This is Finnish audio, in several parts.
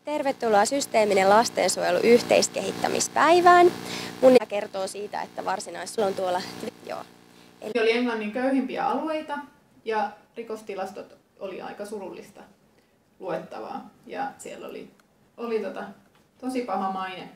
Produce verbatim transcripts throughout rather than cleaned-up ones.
Tervetuloa Systeeminen lastensuojelu yhteiskehittämispäivään. Mun kertoo siitä, että varsinaisella on tuolla... Joo. Eli... oli Englannin köyhimpiä alueita ja rikostilastot oli aika surullista luettavaa. Ja siellä oli, oli tota, tosi paha maine.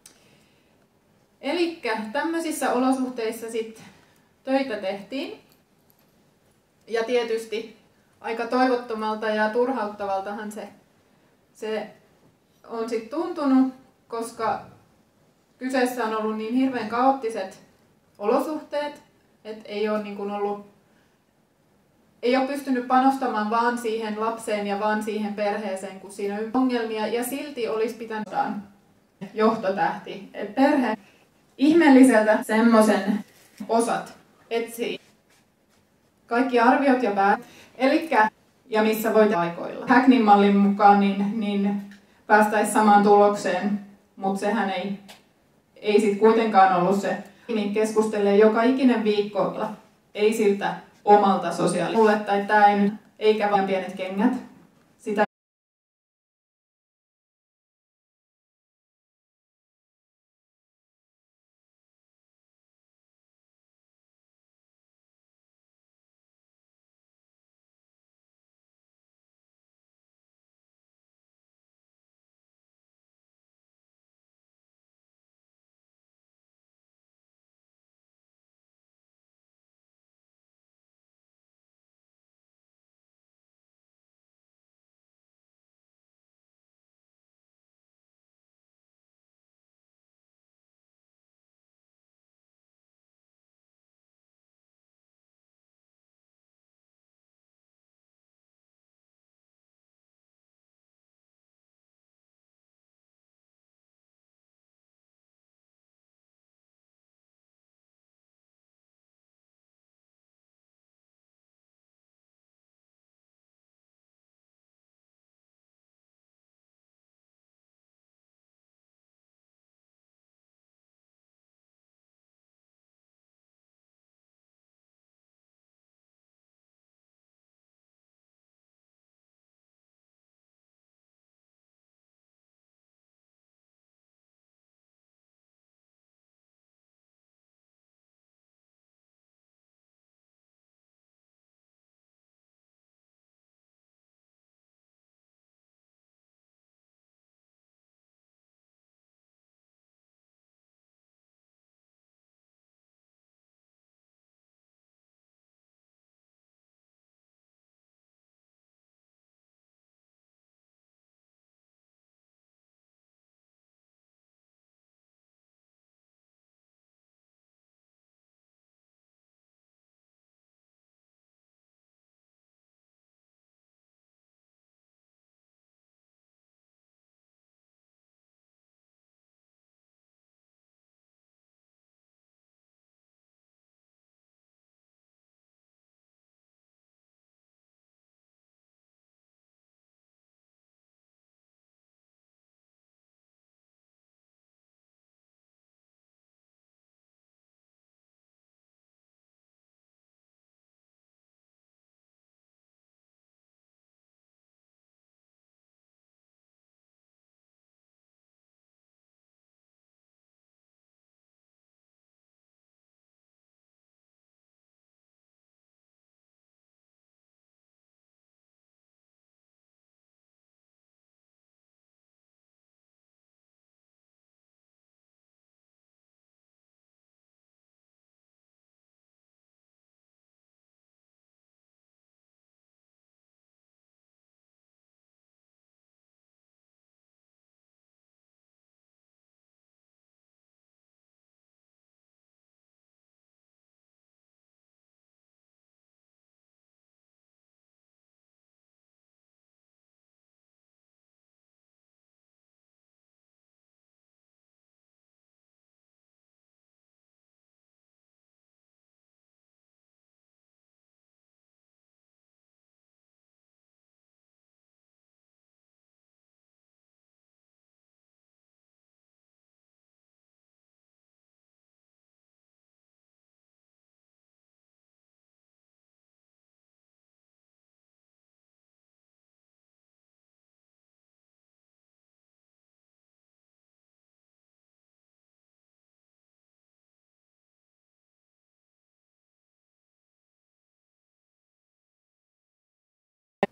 Elikkä tämmöisissä olosuhteissa sit töitä tehtiin. Ja tietysti aika toivottomalta ja turhauttavaltahan se, se on sit tuntunut, koska kyseessä on ollut niin hirveän kaoottiset olosuhteet, että ei ole niin kuin ollut, ei ole pystynyt panostamaan vaan siihen lapseen ja vaan siihen perheeseen, kun siinä on ongelmia, ja silti olisi pitänyt johtotähti, että perhe ihmeelliseltä semmoisen osat etsii kaikki arviot ja päät, elikkä ja missä voit paikoilla. Hacknin mallin mukaan niin, niin päästäisiin samaan tulokseen, mutta sehän ei, ei sit kuitenkaan ollut se. Niin keskustelee joka ikinen viikko, ei siltä omalta sosiaaliselta, tai tämä ei nyt, eikä vain pienet kengät. Sitä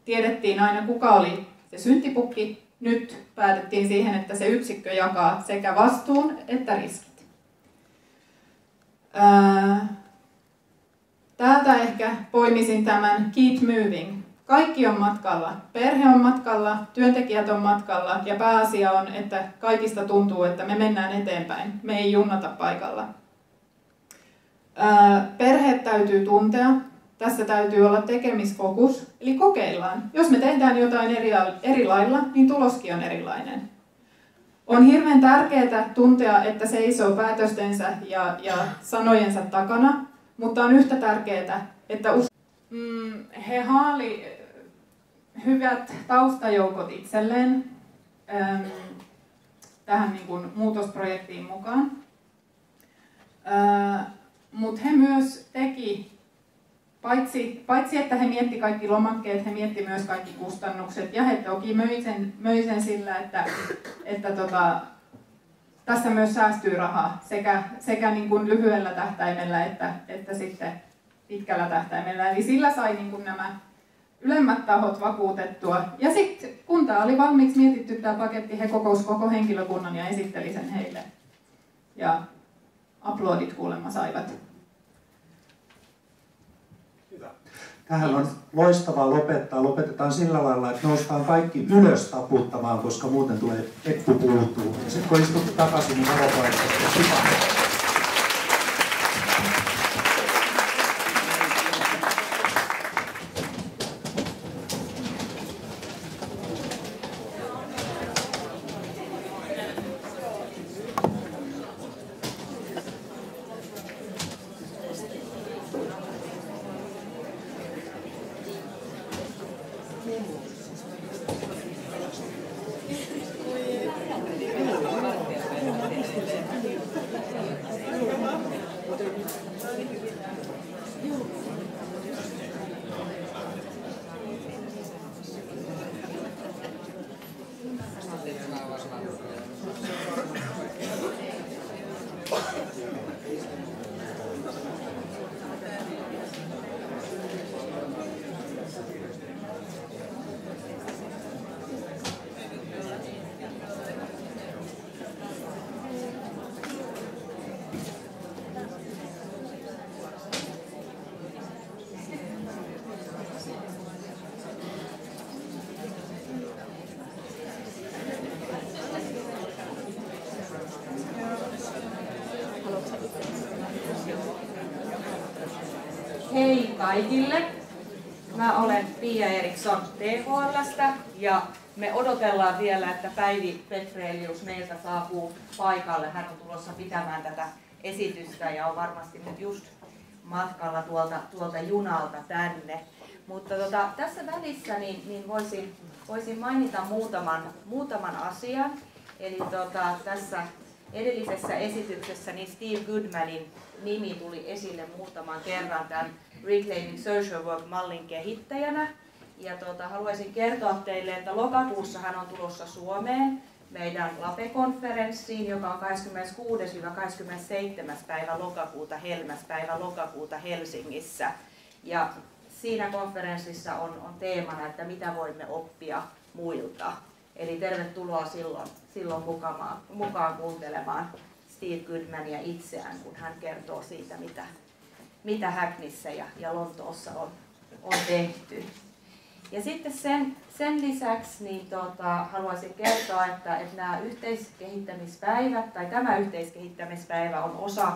tiedettiin aina kuka oli se syntipukki. Nyt päätettiin siihen, että se yksikkö jakaa sekä vastuun että riskit. Täältä ehkä poimisin tämän keep moving. Kaikki on matkalla. Perhe on matkalla, työntekijät on matkalla ja pääasia on, että kaikista tuntuu, että me mennään eteenpäin. Me ei junnata paikalla. Perheet täytyy tuntea. Tässä täytyy olla tekemisfokus, eli kokeillaan. Jos me tehdään jotain eri, eri lailla, niin tuloskin on erilainen. On hirveän tärkeää tuntea, että seisoo päätöstensä ja, ja sanojensa takana, mutta on yhtä tärkeää, että us- mm, he haali hyvät taustajoukot itselleen äm, tähän niin kuin muutosprojektiin mukaan. Äh, mutta he myös teki Paitsi, paitsi että he mietti kaikki lomakkeet, he mietti myös kaikki kustannukset ja he toki möi sen, möi sen sillä, että, että tota, tässä myös säästyy rahaa sekä, sekä niin kuin lyhyellä tähtäimellä että, että sitten pitkällä tähtäimellä. Eli sillä sai niin kuin nämä ylemmät tahot vakuutettua. Ja sitten kun tämä oli valmiiksi mietitty tämä paketti, he kokous koko henkilökunnan ja esitteli sen heille. Ja aplodit kuulemma saivat. Tähän on loistavaa lopettaa. Lopetetaan sillä lailla, että noustaan kaikki ylös taputtamaan, koska muuten tulee eppu puuttuu. Sitten kun istut takaisin, niin varopaikasta sitä. Hei kaikille! Mä olen Pia Eriksson T H L:stä ja me odotellaan vielä, että Päivi Petrelius meiltä saapuu paikalle. Hän on tulossa pitämään tätä esitystä ja on varmasti nyt just matkalla tuolta, tuolta junalta tänne. Mutta tota, tässä välissä niin, niin voisin, voisin mainita muutaman, muutaman asian. Eli tota, tässä edellisessä esityksessä niin Steve Goodmanin nimi tuli esille muutaman kerran tämän Reclaiming Social Work-mallin kehittäjänä. Ja tuota, haluaisin kertoa teille, että lokakuussa hän on tulossa Suomeen meidän LAPE-konferenssiin, joka on kahdeskymmeneskuudes kahdeskymmenesseitsemäs päivä lokakuuta, Helmäspäivä lokakuuta Helsingissä. Ja siinä konferenssissa on, on teemana, että mitä voimme oppia muilta. Eli tervetuloa silloin, silloin mukaan, mukaan kuuntelemaan Steve Goodmania itseään, kun hän kertoo siitä, mitä, mitä Hackneyssä ja, ja Lontoossa on, on tehty. Ja sitten sen, sen lisäksi niin tota, haluaisin kertoa, että, että nämä yhteiskehittämispäivät, tai tämä yhteiskehittämispäivä on osa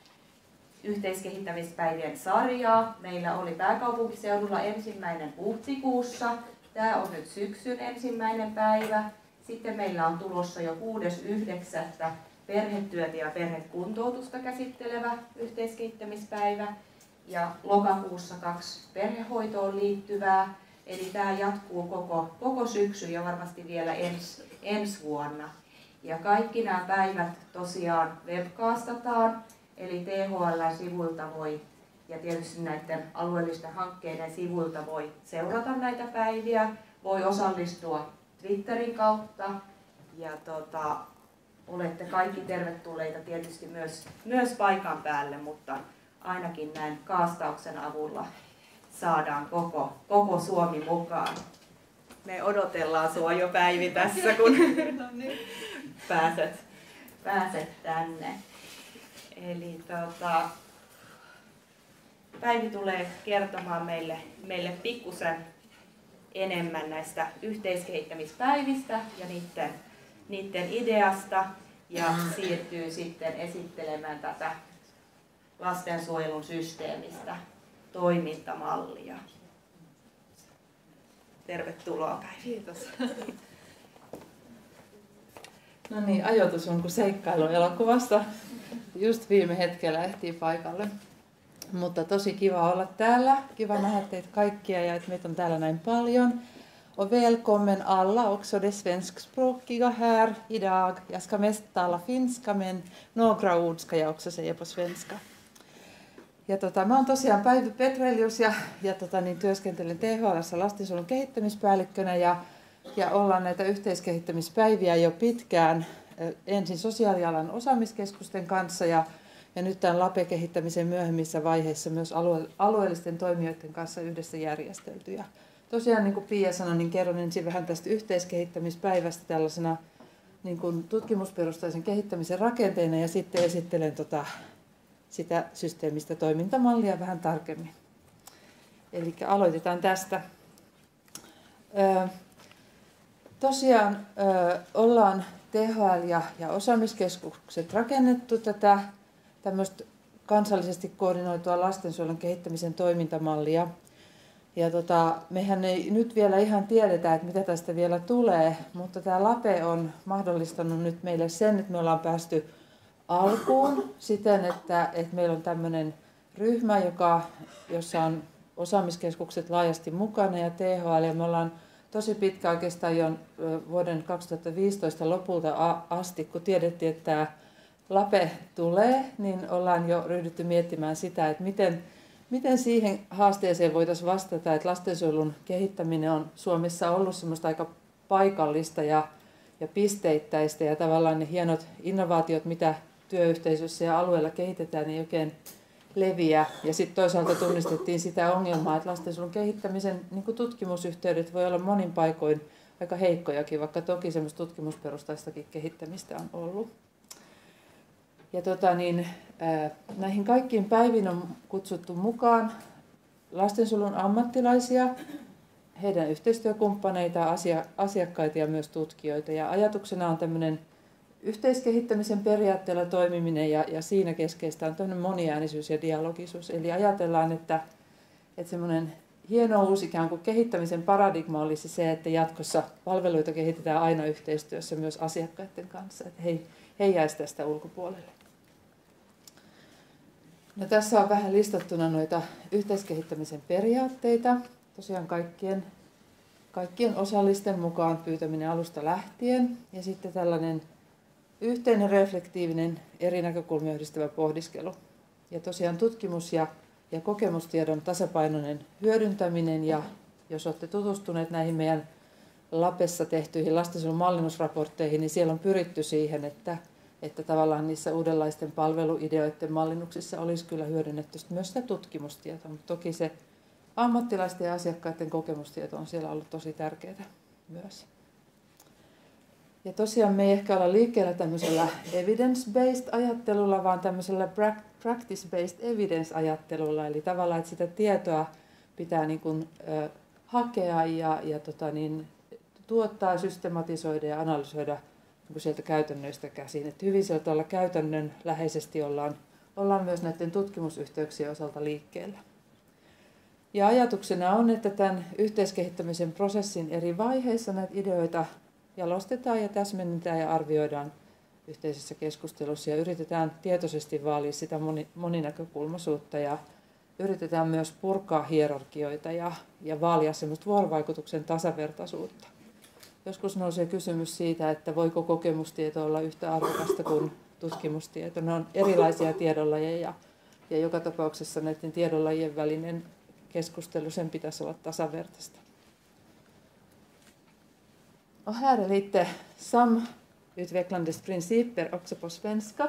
yhteiskehittämispäivien sarjaa. Meillä oli pääkaupunkiseudulla ensimmäinen huhtikuussa. Tämä on nyt syksyn ensimmäinen päivä. Sitten meillä on tulossa jo kuudes yhdeksättä perhetyötä ja perhekuntoutusta käsittelevä yhteiskehittämispäivä. Ja lokakuussa kaksi perhehoitoon liittyvää. Eli tämä jatkuu koko, koko syksy ja varmasti vielä ens, ensi vuonna. Ja kaikki nämä päivät tosiaan webcastataan. Eli T H L-sivuilta voi ja tietysti näiden alueellisten hankkeiden sivuilta voi seurata näitä päiviä, voi osallistua Twitterin kautta ja tota, olette kaikki tervetulleita tietysti myös, myös paikan päälle, mutta ainakin näin kaastauksen avulla saadaan koko, koko Suomi mukaan. me odotellaan sua jo Päivi tässä, kun pääset, pääset tänne. Eli tota, Päivi tulee kertomaan meille, meille pikkusen enemmän näistä yhteiskehittämispäivistä ja niiden, niiden ideasta ja siirtyy sitten esittelemään tätä lastensuojelun systeemistä toimintamallia. Tervetuloa Päivi. Kiitos. No niin, ajoitus on kuin seikkailu elokuvassa. Just viime hetkellä ehtii paikalle. Mutta tosi kiva olla täällä. Kiva nähdä teitä kaikkia ja että meitä on täällä näin paljon. Och välkommen alla också de svenskspråkiga här idag. Jag ska mest tala finska men några ord ska jag också säga på svenska. Ja tota, mä oon tosiaan Päivi Petrelius ja, ja tota, niin työskentelen T H L:ssä lastensuojelun kehittämispäällikkönä ja, ja ollaan näitä yhteiskehittämispäiviä jo pitkään ensin sosiaalialan osaamiskeskusten kanssa ja, ja nyt tämän L A P E-kehittämisen myöhemmissä vaiheissa myös alue, alueellisten toimijoiden kanssa yhdessä järjestelty. Ja tosiaan niin kuin Pia sanoi, niin kerron ensin vähän tästä yhteiskehittämispäivästä tällaisena niin kuin tutkimusperustaisen kehittämisen rakenteena ja sitten esittelen tota, sitä systeemistä toimintamallia vähän tarkemmin. Eli aloitetaan tästä. Ö, tosiaan ö, ollaan T H L ja, ja osaamiskeskukset rakennettu tätä tämmöistä kansallisesti koordinoitua lastensuojelun kehittämisen toimintamallia. Ja tota, mehän ei nyt vielä ihan tiedetä, että mitä tästä vielä tulee, mutta tämä L A P E on mahdollistanut nyt meille sen, että me ollaan päästy alkuun siten, että, että meillä on tämmöinen ryhmä, joka, jossa on osaamiskeskukset laajasti mukana ja T H L, ja me ollaan tosi pitkä oikeastaan jo vuoden kaksituhattaviisitoista lopulta asti, kun tiedettiin, että tämä L A P E tulee, niin ollaan jo ryhdytty miettimään sitä, että miten, miten siihen haasteeseen voitaisiin vastata, että lastensuojelun kehittäminen on Suomessa ollut semmoista aika paikallista ja, ja pisteittäistä ja tavallaan ne hienot innovaatiot, mitä työyhteisössä ja alueella kehitetään, ei oikein leviä. Ja sitten toisaalta tunnistettiin sitä ongelmaa, että lastensuojelun kehittämisen niin kuin tutkimusyhteydet voi olla monin paikoin aika heikkojakin, vaikka toki semmoista tutkimusperustaistakin kehittämistä on ollut. Ja tota niin, näihin kaikkiin päiviin on kutsuttu mukaan lastensuojelun ammattilaisia, heidän yhteistyökumppaneita, asiakkaita ja myös tutkijoita. Ja ajatuksena on tämmöinen yhteiskehittämisen periaatteella toimiminen ja, ja siinä keskeistä on tämmöinen moniäänisyys ja dialogisuus. Eli ajatellaan, että, että semmoinen hieno uusi ikään kuin kehittämisen paradigma olisi se, että jatkossa palveluita kehitetään aina yhteistyössä myös asiakkaiden kanssa, että he, he jäisi tästä ulkopuolelle. No, tässä on vähän listattuna noita yhteiskehittämisen periaatteita, tosiaan kaikkien, kaikkien osallisten mukaan pyytäminen alusta lähtien ja sitten tällainen yhteinen reflektiivinen eri näkökulmia yhdistävä pohdiskelu. Ja tosiaan tutkimus- ja, ja kokemustiedon tasapainoinen hyödyntäminen ja jos olette tutustuneet näihin meidän Lapessa tehtyihin lastensuojelun mallinnusraportteihin, niin siellä on pyritty siihen, että että tavallaan niissä uudenlaisten palveluideoiden mallinnuksissa olisi kyllä hyödynnetty myös sitä tutkimustietoa, mutta toki se ammattilaisten ja asiakkaiden kokemustieto on siellä ollut tosi tärkeää myös. Ja tosiaan me ei ehkä olla liikkeellä tämmöisellä evidence-based ajattelulla, vaan tämmöisellä practice-based evidence-ajattelulla, eli tavallaan, että sitä tietoa pitää niin kuin, äh, hakea ja, ja tota niin, tuottaa, systematisoida ja analysoida niin sieltä käytännöistä käsin. Että hyvin sieltä olla käytännön läheisesti ollaan, ollaan myös näiden tutkimusyhteyksien osalta liikkeellä. Ja ajatuksena on, että tämän yhteiskehittämisen prosessin eri vaiheissa näitä ideoita jalostetaan ja täsmennetään ja arvioidaan yhteisessä keskustelussa ja yritetään tietoisesti vaalia sitä moni, moninäkökulmaisuutta ja yritetään myös purkaa hierarkioita ja, ja vaalia semmoista vuorovaikutuksen tasavertaisuutta. Joskus nousee kysymys siitä, että voiko kokemustieto olla yhtä arvokasta kuin tutkimustieto. Ne on erilaisia tiedonlajeja ja joka tapauksessa näiden tiedonlajien välinen keskustelu, sen pitäisi olla tasavertaista. Och här är lite samutvecklandes principer också på svenska.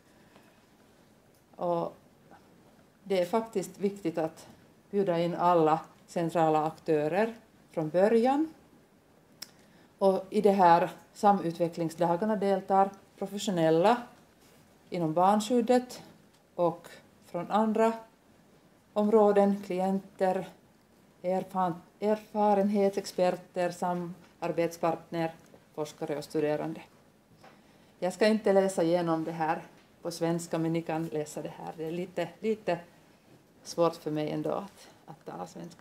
Och det är faktiskt viktigt att bjuda in alla centrala aktörer från början. Och i de här samutvecklingsdagarna deltar professionella inom barnskyddet och från andra områden, klienter, erfaren, erfarenhetsexperter, samarbetspartner, forskare och studerande. Jag ska inte läsa igenom det här på svenska, men ni kan läsa det här. Det är lite, lite svårt för mig ändå att, att tala svenska.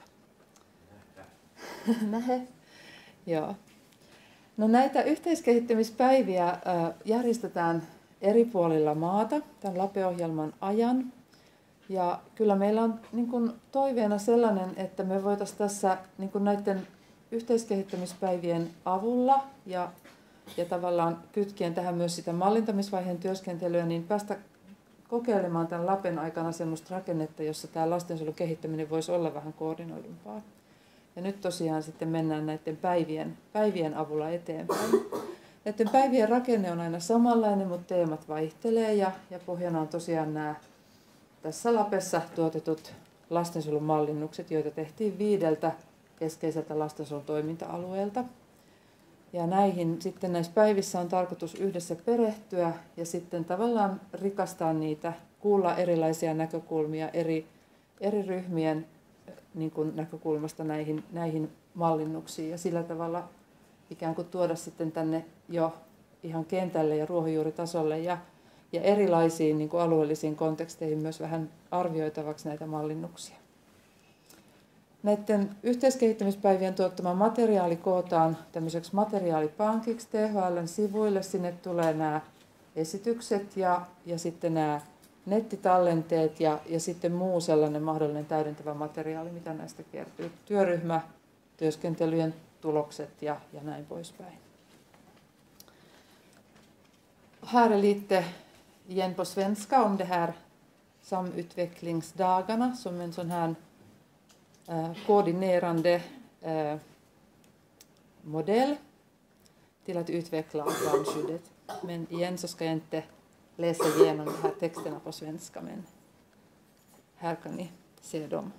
Nej. Joo. No näitä yhteiskehittämispäiviä äh, järjestetään eri puolilla maata tämän LAPE-ohjelman ajan. Ja kyllä meillä on niin kuin toiveena sellainen, että me voitaisiin tässä niin kuin näiden yhteiskehittämispäivien avulla ja, ja tavallaan kytkien tähän myös sitä mallintamisvaiheen työskentelyä, niin päästä kokeilemaan tämän LAPen aikana sellaista rakennetta, jossa tämä lastensuojelun kehittäminen voisi olla vähän koordinoidumpaa. Ja nyt tosiaan sitten mennään näiden päivien, päivien avulla eteenpäin. Näiden päivien rakenne on aina samanlainen, mutta teemat vaihtelee ja, ja pohjana on tosiaan nämä tässä LAPessa tuotetut lastensuojelun mallinnukset, joita tehtiin viideltä keskeiseltä lastensuojelun toiminta-alueelta. Ja näihin sitten näissä päivissä on tarkoitus yhdessä perehtyä ja sitten tavallaan rikastaa niitä, kuulla erilaisia näkökulmia eri, eri ryhmien niin kuin näkökulmasta näihin, näihin mallinnuksiin ja sillä tavalla ikään kuin tuoda sitten tänne jo ihan kentälle ja ruohonjuuritasolle ja, ja erilaisiin niin kuin alueellisiin konteksteihin myös vähän arvioitavaksi näitä mallinnuksia. Näiden yhteiskehittämispäivien tuottama materiaali kootaan tämmöiseksi materiaalipankiksi T H L:n sivuille. Sinne tulee nämä esitykset ja, ja sitten nämä nettitallenteet ja, ja sitten muu sellainen mahdollinen täydentävä materiaali, mitä näistä kertyy. Työryhmä, työskentelyjen tulokset ja, ja näin poispäin. Här är lite igen på svenska om det här samutvecklingsdagarna som en sån här eh, koordinerande eh, modell till att utveckla barnskyddet. Men igen så ska jag inte läsa igenom de här texterna på svenska, men här kan ni se dem.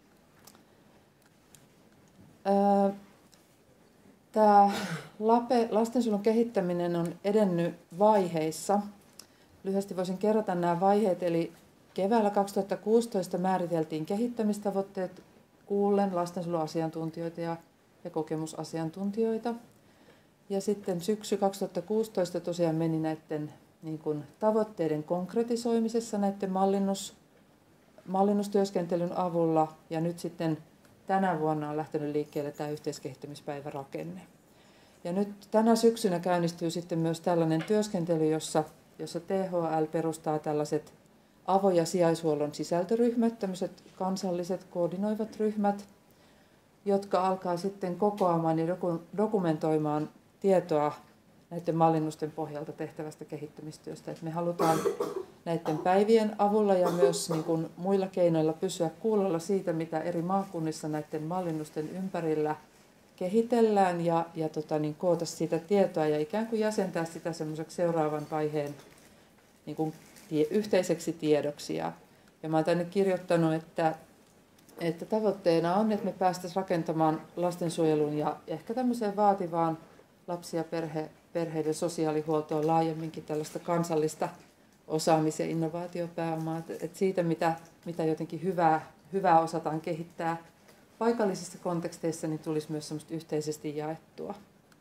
Tämä LAPE, lastensuojelun kehittäminen on edennyt vaiheissa. Lyhyesti voisin kerrata nämä vaiheet, eli keväällä kaksituhattakuusitoista määriteltiin kehittämistavoitteet kuullen lastensuojeluasiantuntijoita ja, ja kokemusasiantuntijoita. Ja sitten syksy kaksituhattakuusitoista tosiaan meni näiden niin kuin tavoitteiden konkretisoimisessa näiden mallinnus, mallinnustyöskentelyn avulla. Ja nyt sitten tänä vuonna on lähtenyt liikkeelle tämä yhteiskehittämispäivärakenne. Ja nyt tänä syksynä käynnistyy sitten myös tällainen työskentely, jossa, jossa T H L perustaa tällaiset avo- ja sijaishuollon sisältöryhmät, tämmöiset kansalliset koordinoivat ryhmät, jotka alkaa sitten kokoamaan ja dokumentoimaan tietoa näiden mallinnusten pohjalta tehtävästä kehittämistyöstä. Et me halutaan näiden päivien avulla ja myös niin kuin muilla keinoilla pysyä kuulolla siitä, mitä eri maakunnissa näiden mallinnusten ympärillä kehitellään ja, ja tota, niin koota siitä tietoa ja ikään kuin jäsentää sitä semmoiseksi seuraavan vaiheen niin kuin tie, yhteiseksi tiedoksi. Ja, ja mä oon tänne kirjoittanut, että, että tavoitteena on, että me päästäisiin rakentamaan lastensuojelun ja ehkä tämmöiseen vaativaan lapsi- ja perhe, perheiden sosiaalihuoltoon laajemminkin tällaista kansallista osaamis- ja innovaatiopääomaa. Että siitä, mitä, mitä jotenkin hyvää, hyvää osataan kehittää paikallisissa konteksteissa, niin tulisi myös semmoista yhteisesti jaettua.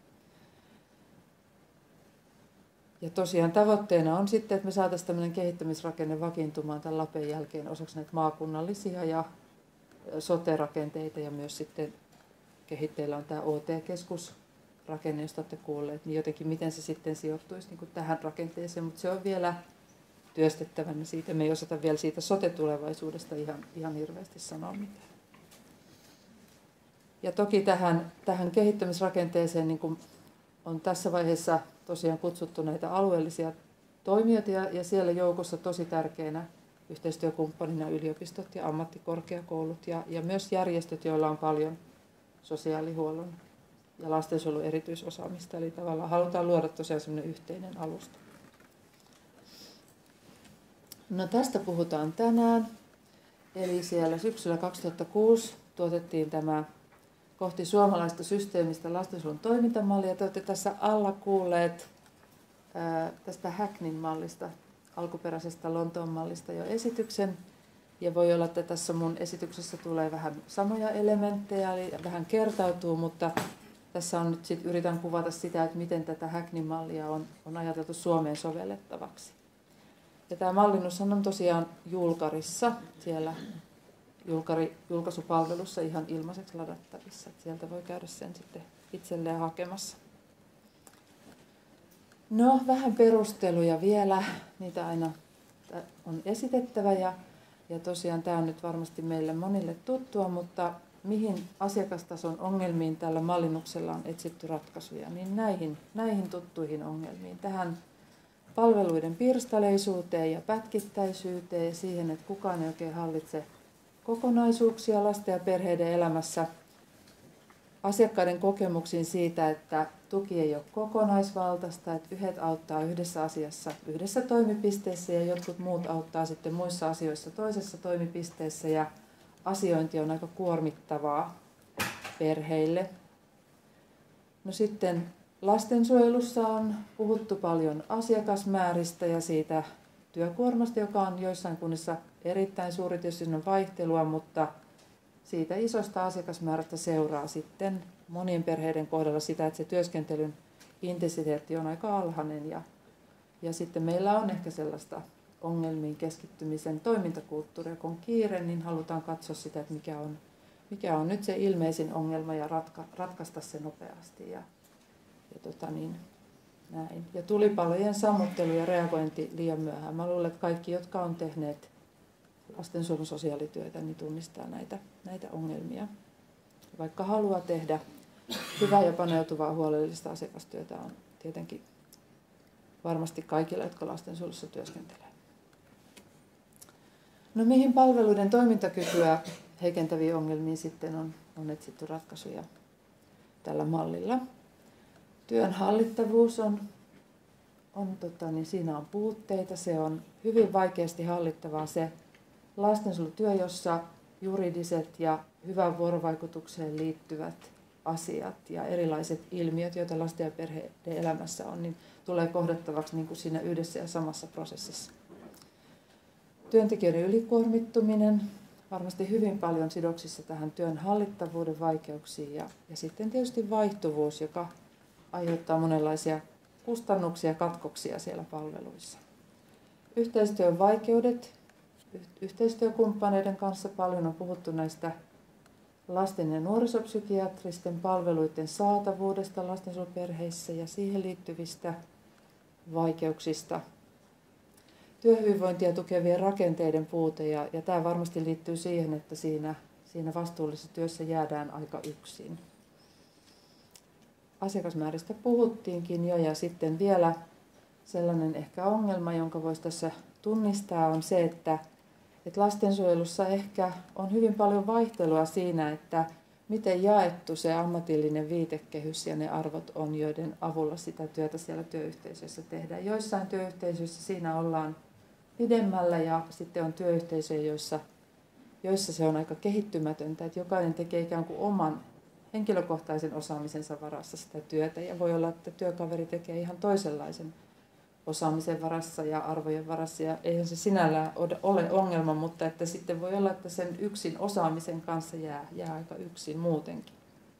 Ja tosiaan tavoitteena on sitten, että me saataisiin tämmöinen kehittämisrakenne vakiintumaan tämän LAPen jälkeen osaksi näitä maakunnallisia ja sote-rakenteita ja myös sitten kehitteillä on tämä O T-keskus, rakenne, josta olette kuulleet, niin jotenkin miten se sitten sijoittuisi niin kuin tähän rakenteeseen, mutta se on vielä työstettävänä siitä. Me ei osata vielä siitä sote-tulevaisuudesta ihan, ihan hirveästi sanoa mitään. Ja toki tähän, tähän kehittämisrakenteeseen niin kuin on tässä vaiheessa tosiaan kutsuttu näitä alueellisia toimijoita ja, ja siellä joukossa tosi tärkeänä yhteistyökumppanina yliopistot ja ammattikorkeakoulut ja, ja myös järjestöt, joilla on paljon sosiaalihuollon ja lastensuojelun erityisosaamista. Eli tavallaan halutaan luoda tosiaan sellainen yhteinen alusta. No tästä puhutaan tänään. Eli siellä syksyllä kaksituhattakuusi tuotettiin tämä kohti suomalaista systeemistä lastensuojelun toimintamallia. Te olette tässä alla kuulleet ää, tästä Hackneyn mallista, alkuperäisestä Lontoon mallista jo esityksen. Ja voi olla, että tässä mun esityksessä tulee vähän samoja elementtejä, eli vähän kertautuu, mutta tässä on nyt sit, yritän kuvata sitä, että miten tätä Hackneyn mallia on, on ajateltu Suomeen sovellettavaksi. Ja tämä mallinnushan on tosiaan Julkarissa, siellä Julkari, julkaisupalvelussa ihan ilmaiseksi ladattavissa. Että sieltä voi käydä sen sitten itselleen hakemassa. No, vähän perusteluja vielä. Niitä aina on esitettävä. Ja, ja tosiaan tämä on nyt varmasti meille monille tuttua, mutta mihin asiakastason ongelmiin tällä mallinnuksella on etsitty ratkaisuja, niin näihin, näihin tuttuihin ongelmiin. Tähän palveluiden pirstaleisuuteen ja pätkittäisyyteen ja siihen, että kukaan ei oikein hallitse kokonaisuuksia lasten ja perheiden elämässä, asiakkaiden kokemuksiin siitä, että tuki ei ole kokonaisvaltaista, että yhdet auttaa yhdessä asiassa yhdessä toimipisteessä ja jotkut muut auttaa sitten muissa asioissa toisessa toimipisteessä ja asiointi on aika kuormittavaa perheille. No sitten lastensuojelussa on puhuttu paljon asiakasmääristä ja siitä työkuormasta, joka on joissain kunnissa erittäin suuri, tietysti siinä on vaihtelua, mutta siitä isosta asiakasmäärästä seuraa sitten monien perheiden kohdalla sitä, että se työskentelyn intensiteetti on aika alhainen ja, ja sitten meillä on ehkä sellaista ongelmiin keskittymisen toimintakulttuuria, kun on kiire, niin halutaan katsoa sitä, että mikä on, mikä on nyt se ilmeisin ongelma ja ratka, ratkaista se nopeasti ja, ja tota niin, näin. Ja tulipalojen sammuttelu ja reagointi liian myöhään. Mä luulen, että kaikki, jotka on tehneet lastensuojelun sosiaalityötä, niin tunnistaa näitä, näitä ongelmia. Vaikka haluaa tehdä hyvää ja paneutuvaa huolellista asiakastyötä, on tietenkin varmasti kaikilla, jotka lastensuojelussa työskentelee. No mihin palveluiden toimintakykyä heikentäviin ongelmiin sitten on, on etsitty ratkaisuja tällä mallilla? Työn hallittavuus on, on tota, niin siinä on puutteita, se on hyvin vaikeasti hallittavaa se lastensuojelutyö, jossa juridiset ja hyvään vuorovaikutukseen liittyvät asiat ja erilaiset ilmiöt, joita lasten ja perheiden elämässä on, niin tulee kohdattavaksi niin kuin siinä yhdessä ja samassa prosessissa. Työntekijöiden ylikuormittuminen, varmasti hyvin paljon sidoksissa tähän työn hallittavuuden vaikeuksiin ja, ja sitten tietysti vaihtuvuus, joka aiheuttaa monenlaisia kustannuksia ja katkoksia siellä palveluissa. Yhteistyön vaikeudet, yhteistyökumppaneiden kanssa paljon on puhuttu näistä lasten- ja nuorisopsykiatristen palveluiden saatavuudesta lastensuojeluperheissä ja siihen liittyvistä vaikeuksista. Työhyvinvointia tukevien rakenteiden puute ja, ja tämä varmasti liittyy siihen, että siinä, siinä vastuullisessa työssä jäädään aika yksin. Asiakasmääristä puhuttiinkin jo ja sitten vielä sellainen ehkä ongelma, jonka voisi tässä tunnistaa, on se, että, että lastensuojelussa ehkä on hyvin paljon vaihtelua siinä, että miten jaettu se ammatillinen viitekehys ja ne arvot on, joiden avulla sitä työtä siellä työyhteisössä tehdään. Joissain työyhteisöissä siinä ollaan pidemmällä ja sitten on työyhteisöjä, joissa, joissa se on aika kehittymätöntä, että jokainen tekee ikään kuin oman henkilökohtaisen osaamisensa varassa sitä työtä ja voi olla, että työkaveri tekee ihan toisenlaisen osaamisen varassa ja arvojen varassa ja eihän se sinällään ole ongelma, mutta että sitten voi olla, että sen yksin osaamisen kanssa jää, jää aika yksin muutenkin.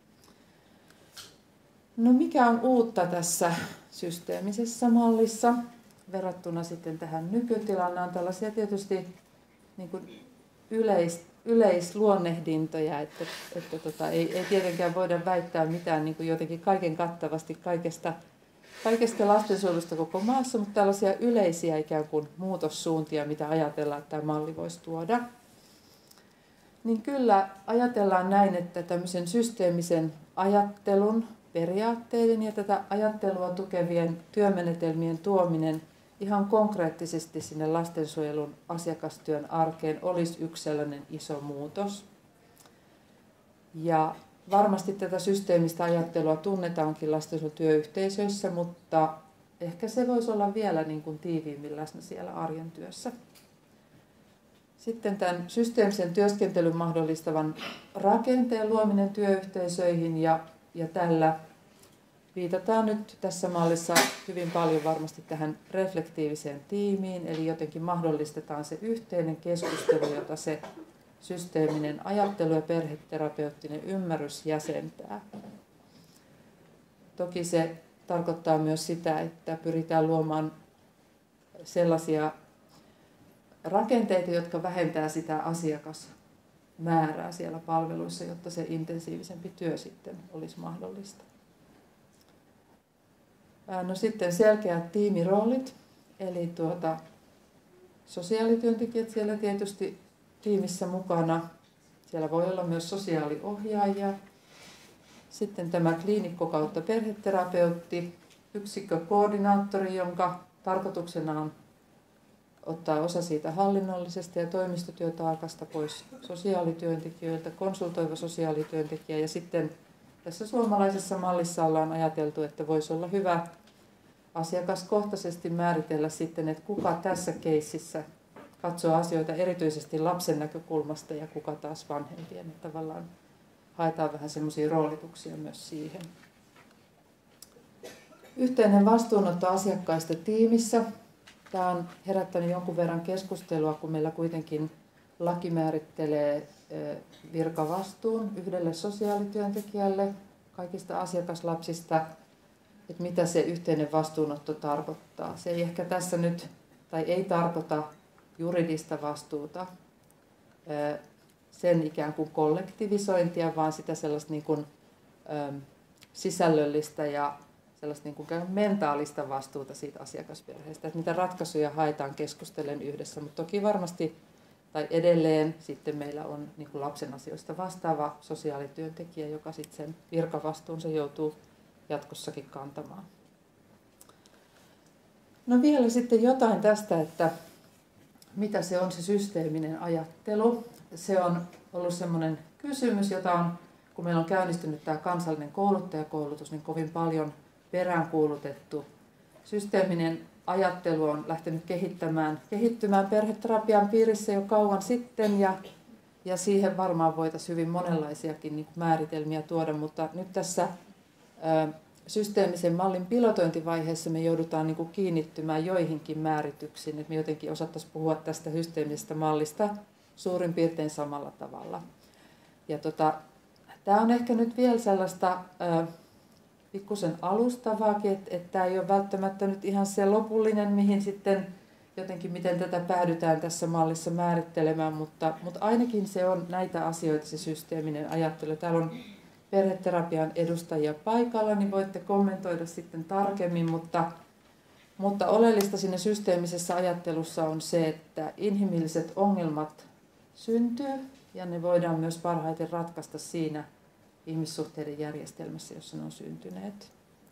No mikä on uutta tässä systeemisessä mallissa verrattuna sitten tähän nykytilaan? Nämä on tällaisia tietysti niin kuin yleis, yleisluonnehdintoja, että, että tota, ei, ei tietenkään voida väittää mitään niin kuin jotenkin kaiken kattavasti kaikesta Kaikesta lastensuojelusta koko maassa, mutta tällaisia yleisiä ikään kuin muutossuuntia, mitä ajatellaan, että tämä malli voisi tuoda. Niin kyllä ajatellaan näin, että tämmöisen systeemisen ajattelun, periaatteiden ja tätä ajattelua tukevien työmenetelmien tuominen ihan konkreettisesti sinne lastensuojelun asiakastyön arkeen olisi yksi sellainen iso muutos. Ja varmasti tätä systeemistä ajattelua tunnetaankin lastensuojelutyöyhteisöissä, mutta ehkä se voisi olla vielä niin kuin tiiviimmin läsnä siellä arjen työssä. Sitten tämän systeemisen työskentelyn mahdollistavan rakenteen luominen työyhteisöihin ja, ja tällä viitataan nyt tässä mallissa hyvin paljon varmasti tähän reflektiiviseen tiimiin, eli jotenkin mahdollistetaan se yhteinen keskustelu, jota se systeeminen ajattelu ja perheterapeuttinen ymmärrys jäsentää. Toki se tarkoittaa myös sitä, että pyritään luomaan sellaisia rakenteita, jotka vähentää sitä asiakasmäärää siellä palveluissa, jotta se intensiivisempi työ sitten olisi mahdollista. No sitten selkeät tiimiroolit, eli tuota, sosiaalityöntekijät siellä tietysti tiimissä mukana. Siellä voi olla myös sosiaaliohjaajia. Sitten tämä kliinikko kautta perheterapeutti, yksikkökoordinaattori, jonka tarkoituksena on ottaa osa siitä hallinnollisesta ja toimistotyötaakasta pois sosiaalityöntekijöiltä, konsultoiva sosiaalityöntekijä. Ja sitten tässä suomalaisessa mallissa ollaan ajateltu, että voisi olla hyvä asiakaskohtaisesti määritellä sitten, että kuka tässä keississä katsoo asioita erityisesti lapsen näkökulmasta ja kuka taas vanhempien. Että tavallaan haetaan vähän semmoisia roolituksia myös siihen. Yhteinen vastuunotto asiakkaista tiimissä. Tämä on herättänyt jonkun verran keskustelua, kun meillä kuitenkin laki määrittelee virkavastuun yhdelle sosiaalityöntekijälle kaikista asiakaslapsista, että mitä se yhteinen vastuunotto tarkoittaa. Se ei ehkä tässä nyt, tai ei tarkoita juridista vastuuta, sen ikään kuin kollektivisointia, vaan sitä sellaista niin kuin, sisällöllistä ja sellaista niin kuin mentaalista vastuuta siitä asiakasperheestä, että mitä ratkaisuja haetaan keskustellen yhdessä, mutta toki varmasti tai edelleen sitten meillä on niin kuin lapsen asioista vastaava sosiaalityöntekijä, joka sitten sen virkavastuunsa joutuu jatkossakin kantamaan. No vielä sitten jotain tästä, että mitä se on se systeeminen ajattelu. Se on ollut semmoinen kysymys, jota on, kun meillä on käynnistynyt tämä kansallinen kouluttajakoulutus, niin kovin paljon peräänkuulutettu. Systeeminen ajattelu on lähtenyt kehittämään, kehittymään perheterapian piirissä jo kauan sitten ja, ja siihen varmaan voitaisiin hyvin monenlaisiakin niin kuin määritelmiä tuoda, mutta nyt tässä ä, systeemisen mallin pilotointivaiheessa me joudutaan niin kuin kiinnittymään joihinkin määrityksiin, että me jotenkin osattaisiin puhua tästä systeemisestä mallista suurin piirtein samalla tavalla. Ja tota, tämä on ehkä nyt vielä sellaista ä, pikkusen alustavaakin, että, että tämä ei ole välttämättä nyt ihan se lopullinen, mihin sitten jotenkin, miten tätä päädytään tässä mallissa määrittelemään, mutta, mutta ainakin se on näitä asioita, se systeeminen ajattelu. Täällä on perheterapian edustajia paikalla, niin voitte kommentoida sitten tarkemmin, mutta, mutta oleellista siinä systeemisessä ajattelussa on se, että inhimilliset ongelmat syntyy ja ne voidaan myös parhaiten ratkaista siinä ihmissuhteiden järjestelmässä, jossa ne on syntyneet.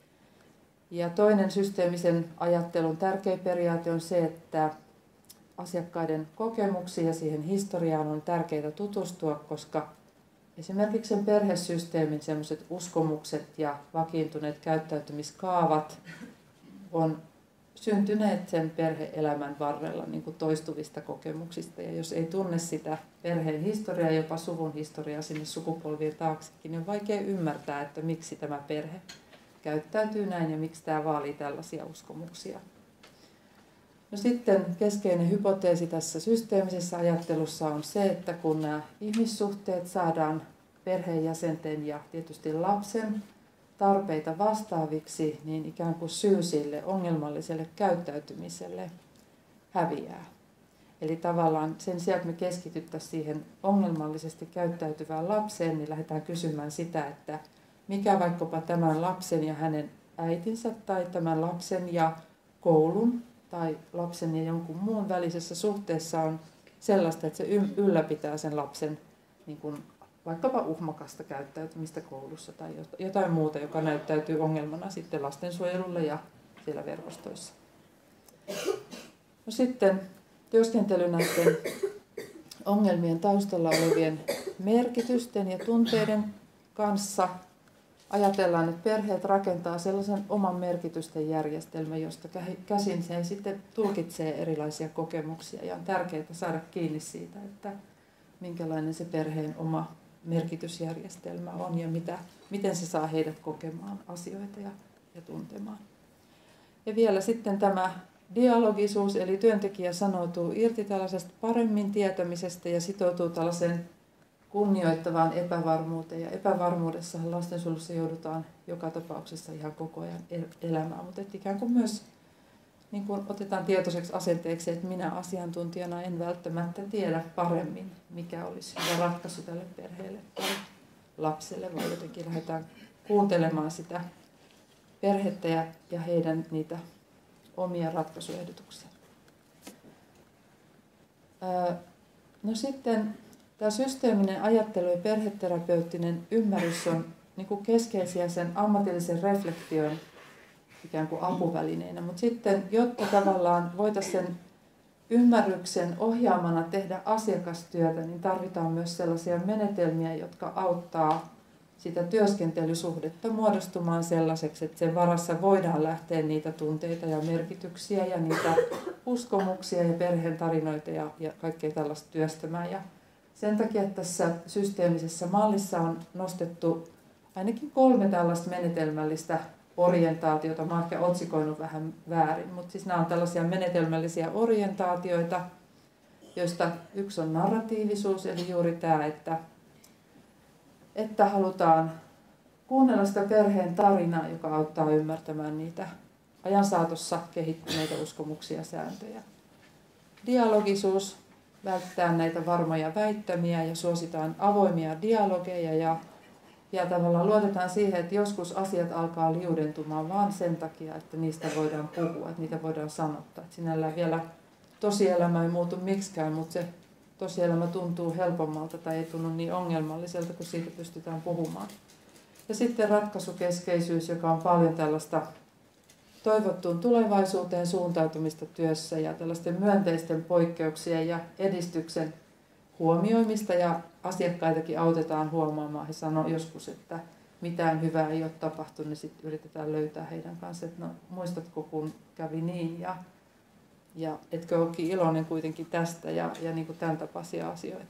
Ja toinen systeemisen ajattelun tärkeä periaate on se, että asiakkaiden kokemuksiin ja siihen historiaan on tärkeää tutustua, koska esimerkiksi sen perhesysteemin sellaiset uskomukset ja vakiintuneet käyttäytymiskaavat on syntyneet sen perhe-elämän varrella niin kuin toistuvista kokemuksista. Ja jos ei tunne sitä perheen historiaa, jopa suvun historiaa sinne sukupolvien taaksekin, niin on vaikea ymmärtää, että miksi tämä perhe käyttäytyy näin ja miksi tämä vaalii tällaisia uskomuksia. No sitten keskeinen hypoteesi tässä systeemisessä ajattelussa on se, että kun nämä ihmissuhteet saadaan perheenjäsenten ja tietysti lapsen tarpeita vastaaviksi, niin ikään kuin syy sille ongelmalliselle käyttäytymiselle häviää. Eli tavallaan sen sijaan, että me keskityttäisiin siihen ongelmallisesti käyttäytyvään lapseen, niin lähdetään kysymään sitä, että mikä vaikkapa tämän lapsen ja hänen äitinsä tai tämän lapsen ja koulun tai lapsen ja jonkun muun välisessä suhteessa on sellaista, että se ylläpitää sen lapsen niin kuin vaikkapa uhmakasta käyttäytymistä koulussa tai jotain muuta, joka näyttäytyy ongelmana sitten lastensuojelulle ja siellä verkostoissa. No sitten työskentely näiden ongelmien taustalla olevien merkitysten ja tunteiden kanssa. ajatellaan, että perheet rakentaa sellaisen oman merkitysten järjestelmän, josta käsin se sitten tulkitsee erilaisia kokemuksia. Ja on tärkeää saada kiinni siitä, että minkälainen se perheen oma merkitysjärjestelmä on ja mitä, miten se saa heidät kokemaan asioita ja, ja tuntemaan. Ja vielä sitten tämä dialogisuus, eli työntekijä sanoutuu irti tällaisesta paremmin tietämisestä ja sitoutuu tällaiseen kunnioittavaan epävarmuuteen. Ja epävarmuudessa lastensuojelussa joudutaan joka tapauksessa ihan koko ajan elämään, mutta ikään kuin myös niin kuin otetaan tietoiseksi asenteeksi, että minä asiantuntijana en välttämättä tiedä paremmin, mikä olisi hyvä ratkaisu tälle perheelle tai lapselle, vaan jotenkin lähdetään kuuntelemaan sitä perhettä ja, ja heidän niitä omia ratkaisuehdotuksia. No sitten tämä systeeminen ajattelu ja perheterapeuttinen ymmärrys on niin kuin keskeisiä sen ammatillisen reflektion ikään kuin apuvälineinä, mutta sitten jotta tavallaan voitaisiin sen ymmärryksen ohjaamana tehdä asiakastyötä, niin tarvitaan myös sellaisia menetelmiä, jotka auttaa sitä työskentelysuhdetta muodostumaan sellaiseksi, että sen varassa voidaan lähteä niitä tunteita ja merkityksiä ja niitä uskomuksia ja perheen tarinoita ja, ja kaikkea tällaista työstämään. Ja sen takia tässä systeemisessä mallissa on nostettu ainakin kolme tällaista menetelmällistä orientaatiota. Mä oon ehkä otsikoinut vähän väärin, mutta siis nämä on tällaisia menetelmällisiä orientaatioita, joista yksi on narratiivisuus, eli juuri tämä, että, että halutaan kuunnella sitä perheen tarinaa, joka auttaa ymmärtämään niitä ajan saatossa kehittyneitä uskomuksia ja sääntöjä. Dialogisuus, välttää näitä varmoja väittämiä ja suositaan avoimia dialogeja ja Ja tavallaan luotetaan siihen, että joskus asiat alkaa liudentumaan vaan sen takia, että niistä voidaan puhua, että niitä voidaan sanottaa. Että sinällään vielä tosielämä ei muutu miksikään, mutta se tosielämä tuntuu helpommalta tai ei tunnu niin ongelmalliselta, kun siitä pystytään puhumaan. Ja sitten ratkaisukeskeisyys, joka on paljon tällaista toivottuun tulevaisuuteen suuntautumista työssä ja tällaisten myönteisten poikkeuksien ja edistyksen huomioimista ja asiakkaitakin autetaan huomaamaan. He sanoo joskus, että mitään hyvää ei ole tapahtunut, niin sitten yritetään löytää heidän kanssaan, että no muistatko kun kävi niin ja, ja etkö olekin iloinen kuitenkin tästä ja, ja niin kuin tämän tapaisia asioita.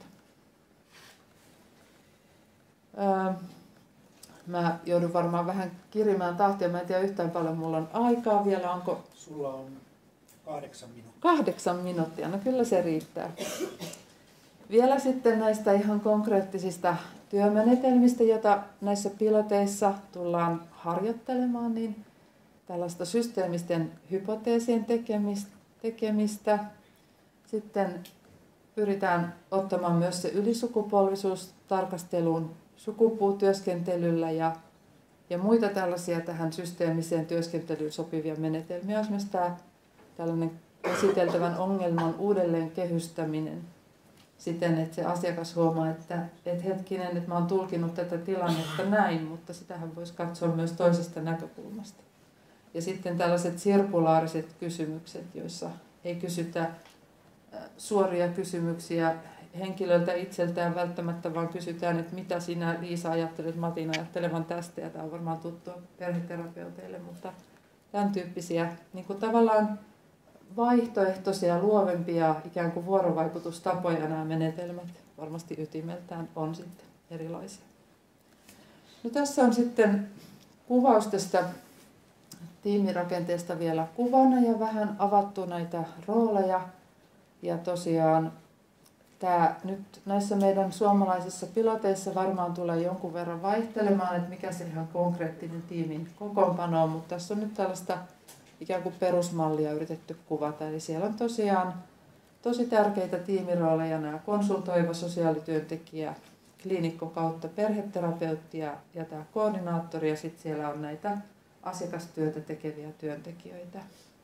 Öö, mä joudun varmaan vähän kirimään tahtia, mä en tiedä yhtään paljon mulla on aikaa vielä, onko? Sulla on kahdeksan minuuttia. Kahdeksan minuuttia, no kyllä se riittää. Vielä sitten näistä ihan konkreettisista työmenetelmistä, joita näissä piloteissa tullaan harjoittelemaan, niin tällaista systeemisten hypoteesien tekemistä. Sitten pyritään ottamaan myös se ylisukupolvisuus tarkasteluun sukupuutyöskentelyllä ja, ja muita tällaisia tähän systeemiseen työskentelyyn sopivia menetelmiä. Esimerkiksi tämä tällainen käsiteltävän ongelman uudelleen kehystäminen siten, että se asiakas huomaa, että, että hetkinen, että mä oon tulkinut tätä tilannetta näin, mutta sitähän voisi katsoa myös toisesta näkökulmasta. Ja sitten tällaiset sirkulaariset kysymykset, joissa ei kysytä suoria kysymyksiä henkilöltä itseltään välttämättä, vaan kysytään, että mitä sinä Liisa ajattelet Matin ajattelevan tästä, ja tämä on varmaan tuttua perheterapeuteille, mutta tämän tyyppisiä niin kuin tavallaan vaihtoehtoisia, luovempia ikään kuin vuorovaikutustapoja nämä menetelmät varmasti ytimeltään on sitten erilaisia. No, tässä on sitten kuvaus tästä tiimirakenteesta vielä kuvana ja vähän avattu näitä rooleja. Ja tosiaan tämä nyt näissä meidän suomalaisissa piloteissa varmaan tulee jonkun verran vaihtelemaan, että mikä se ihan konkreettinen tiimin kokoonpano on, mutta tässä on nyt tällaista ikään kuin perusmallia yritetty kuvata. Eli siellä on tosiaan tosi tärkeitä tiimirooleja, nämä konsultoiva sosiaalityöntekijä, kliinikko kautta perheterapeutti ja, ja tämä koordinaattori, ja sitten siellä on näitä asiakastyötä tekeviä työntekijöitä.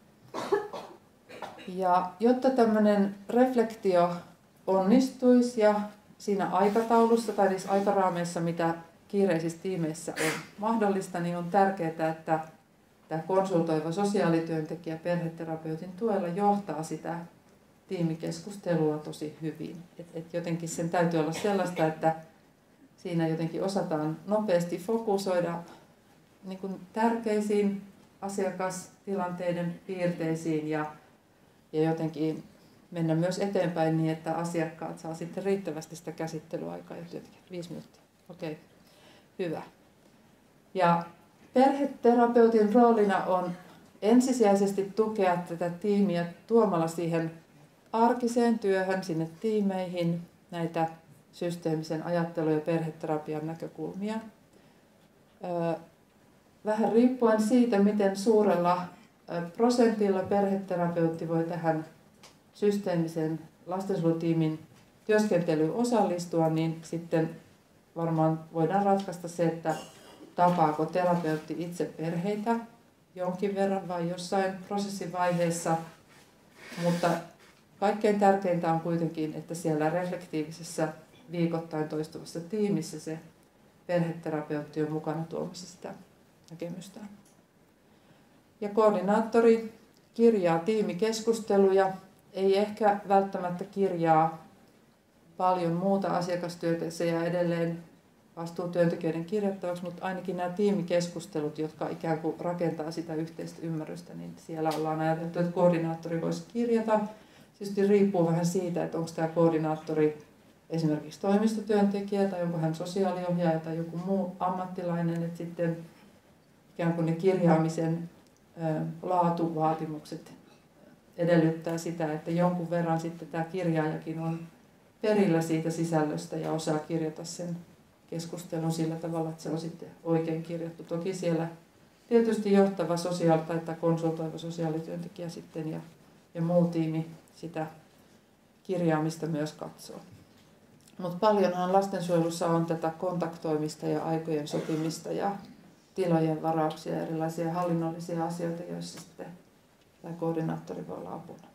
Ja jotta tämmöinen reflektio onnistuisi ja siinä aikataulussa tai niissä aikaraameissa, mitä kiireisissä tiimeissä on mahdollista, niin on tärkeää, että tämä konsultoiva sosiaalityöntekijä perheterapeutin tuella johtaa sitä tiimikeskustelua tosi hyvin. Et, et jotenkin sen täytyy olla sellaista, että siinä jotenkin osataan nopeasti fokusoida niin kuin tärkeisiin asiakastilanteiden piirteisiin ja, ja jotenkin mennä myös eteenpäin niin, että asiakkaat saa sitten riittävästi sitä käsittelyaikaa ja työntekijät. Viisi minuuttia. Okei, okay. Hyvä. Ja perheterapeutin roolina on ensisijaisesti tukea tätä tiimiä tuomalla siihen arkiseen työhön, sinne tiimeihin, näitä systeemisen ajattelun ja perheterapian näkökulmia. Vähän riippuen siitä, miten suurella prosentilla perheterapeutti voi tähän systeemisen lastensuojelutiimin työskentelyyn osallistua, niin sitten varmaan voidaan ratkaista se, että tapaako terapeutti itse perheitä jonkin verran vai jossain prosessivaiheessa, mutta kaikkein tärkeintä on kuitenkin, että siellä reflektiivisessä viikoittain toistuvassa tiimissä se perheterapeutti on mukana tuomassa sitä näkemystään. Ja koordinaattori kirjaa tiimikeskusteluja, ei ehkä välttämättä kirjaa paljon muuta asiakastyötä, se jää edelleen vastuutyöntekijöiden kirjattavaksi, mutta ainakin nämä tiimikeskustelut, jotka ikään kuin rakentaa sitä yhteistä ymmärrystä, niin siellä ollaan ajateltu, että koordinaattori voisi kirjata. Tietysti riippuu vähän siitä, että onko tämä koordinaattori esimerkiksi toimistotyöntekijä tai onko hän sosiaaliohjaaja tai joku muu ammattilainen, että sitten ikään kuin ne kirjaamisen laatuvaatimukset edellyttää sitä, että jonkun verran sitten tämä kirjaajakin on perillä siitä sisällöstä ja osaa kirjata sen keskustelun sillä tavalla, että se on sitten oikein kirjattu. Toki siellä tietysti johtava sosiaali- tai konsultoiva sosiaalityöntekijä sitten ja, ja muu tiimi sitä kirjaamista myös katsoo. Mutta paljonhan lastensuojelussa on tätä kontaktoimista ja aikojen sopimista ja tilojen varauksia ja erilaisia hallinnollisia asioita, joissa sitten tämä koordinaattori voi olla apuna.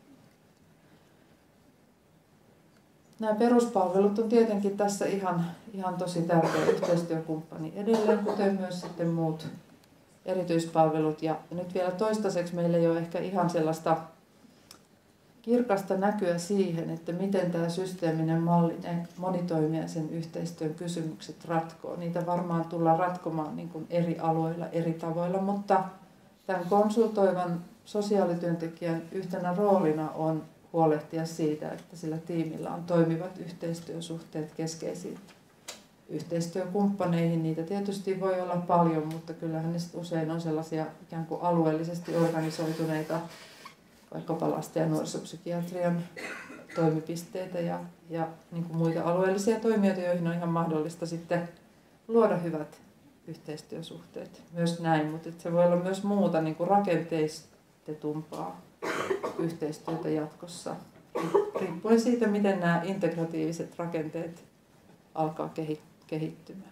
Nämä peruspalvelut on tietenkin tässä ihan, ihan tosi tärkeä yhteistyökumppani edelleen, kuten myös sitten muut erityispalvelut. Ja nyt vielä toistaiseksi meillä ei ole ehkä ihan sellaista kirkasta näkyä siihen, että miten tämä systeeminen malli, monitoimisen yhteistyön kysymykset ratkoo. Niitä varmaan tullaan ratkomaan niin kuin eri alueilla, eri tavoilla, mutta tämän konsultoivan sosiaalityöntekijän yhtenä roolina on huolehtia siitä, että sillä tiimillä on toimivat yhteistyösuhteet keskeisiin yhteistyökumppaneihin. Niitä tietysti voi olla paljon, mutta kyllähän ne usein on sellaisia ikään kuin alueellisesti organisoituneita, vaikkapa lasten- ja nuorisopsykiatrian toimipisteitä ja, ja niin kuin muita alueellisia toimijoita, joihin on ihan mahdollista sitten luoda hyvät yhteistyösuhteet. Myös näin, mutta se voi olla myös muuta niin kuin rakenteistetumpaa yhteistyötä jatkossa, riippuen siitä, miten nämä integratiiviset rakenteet alkaa kehittymään.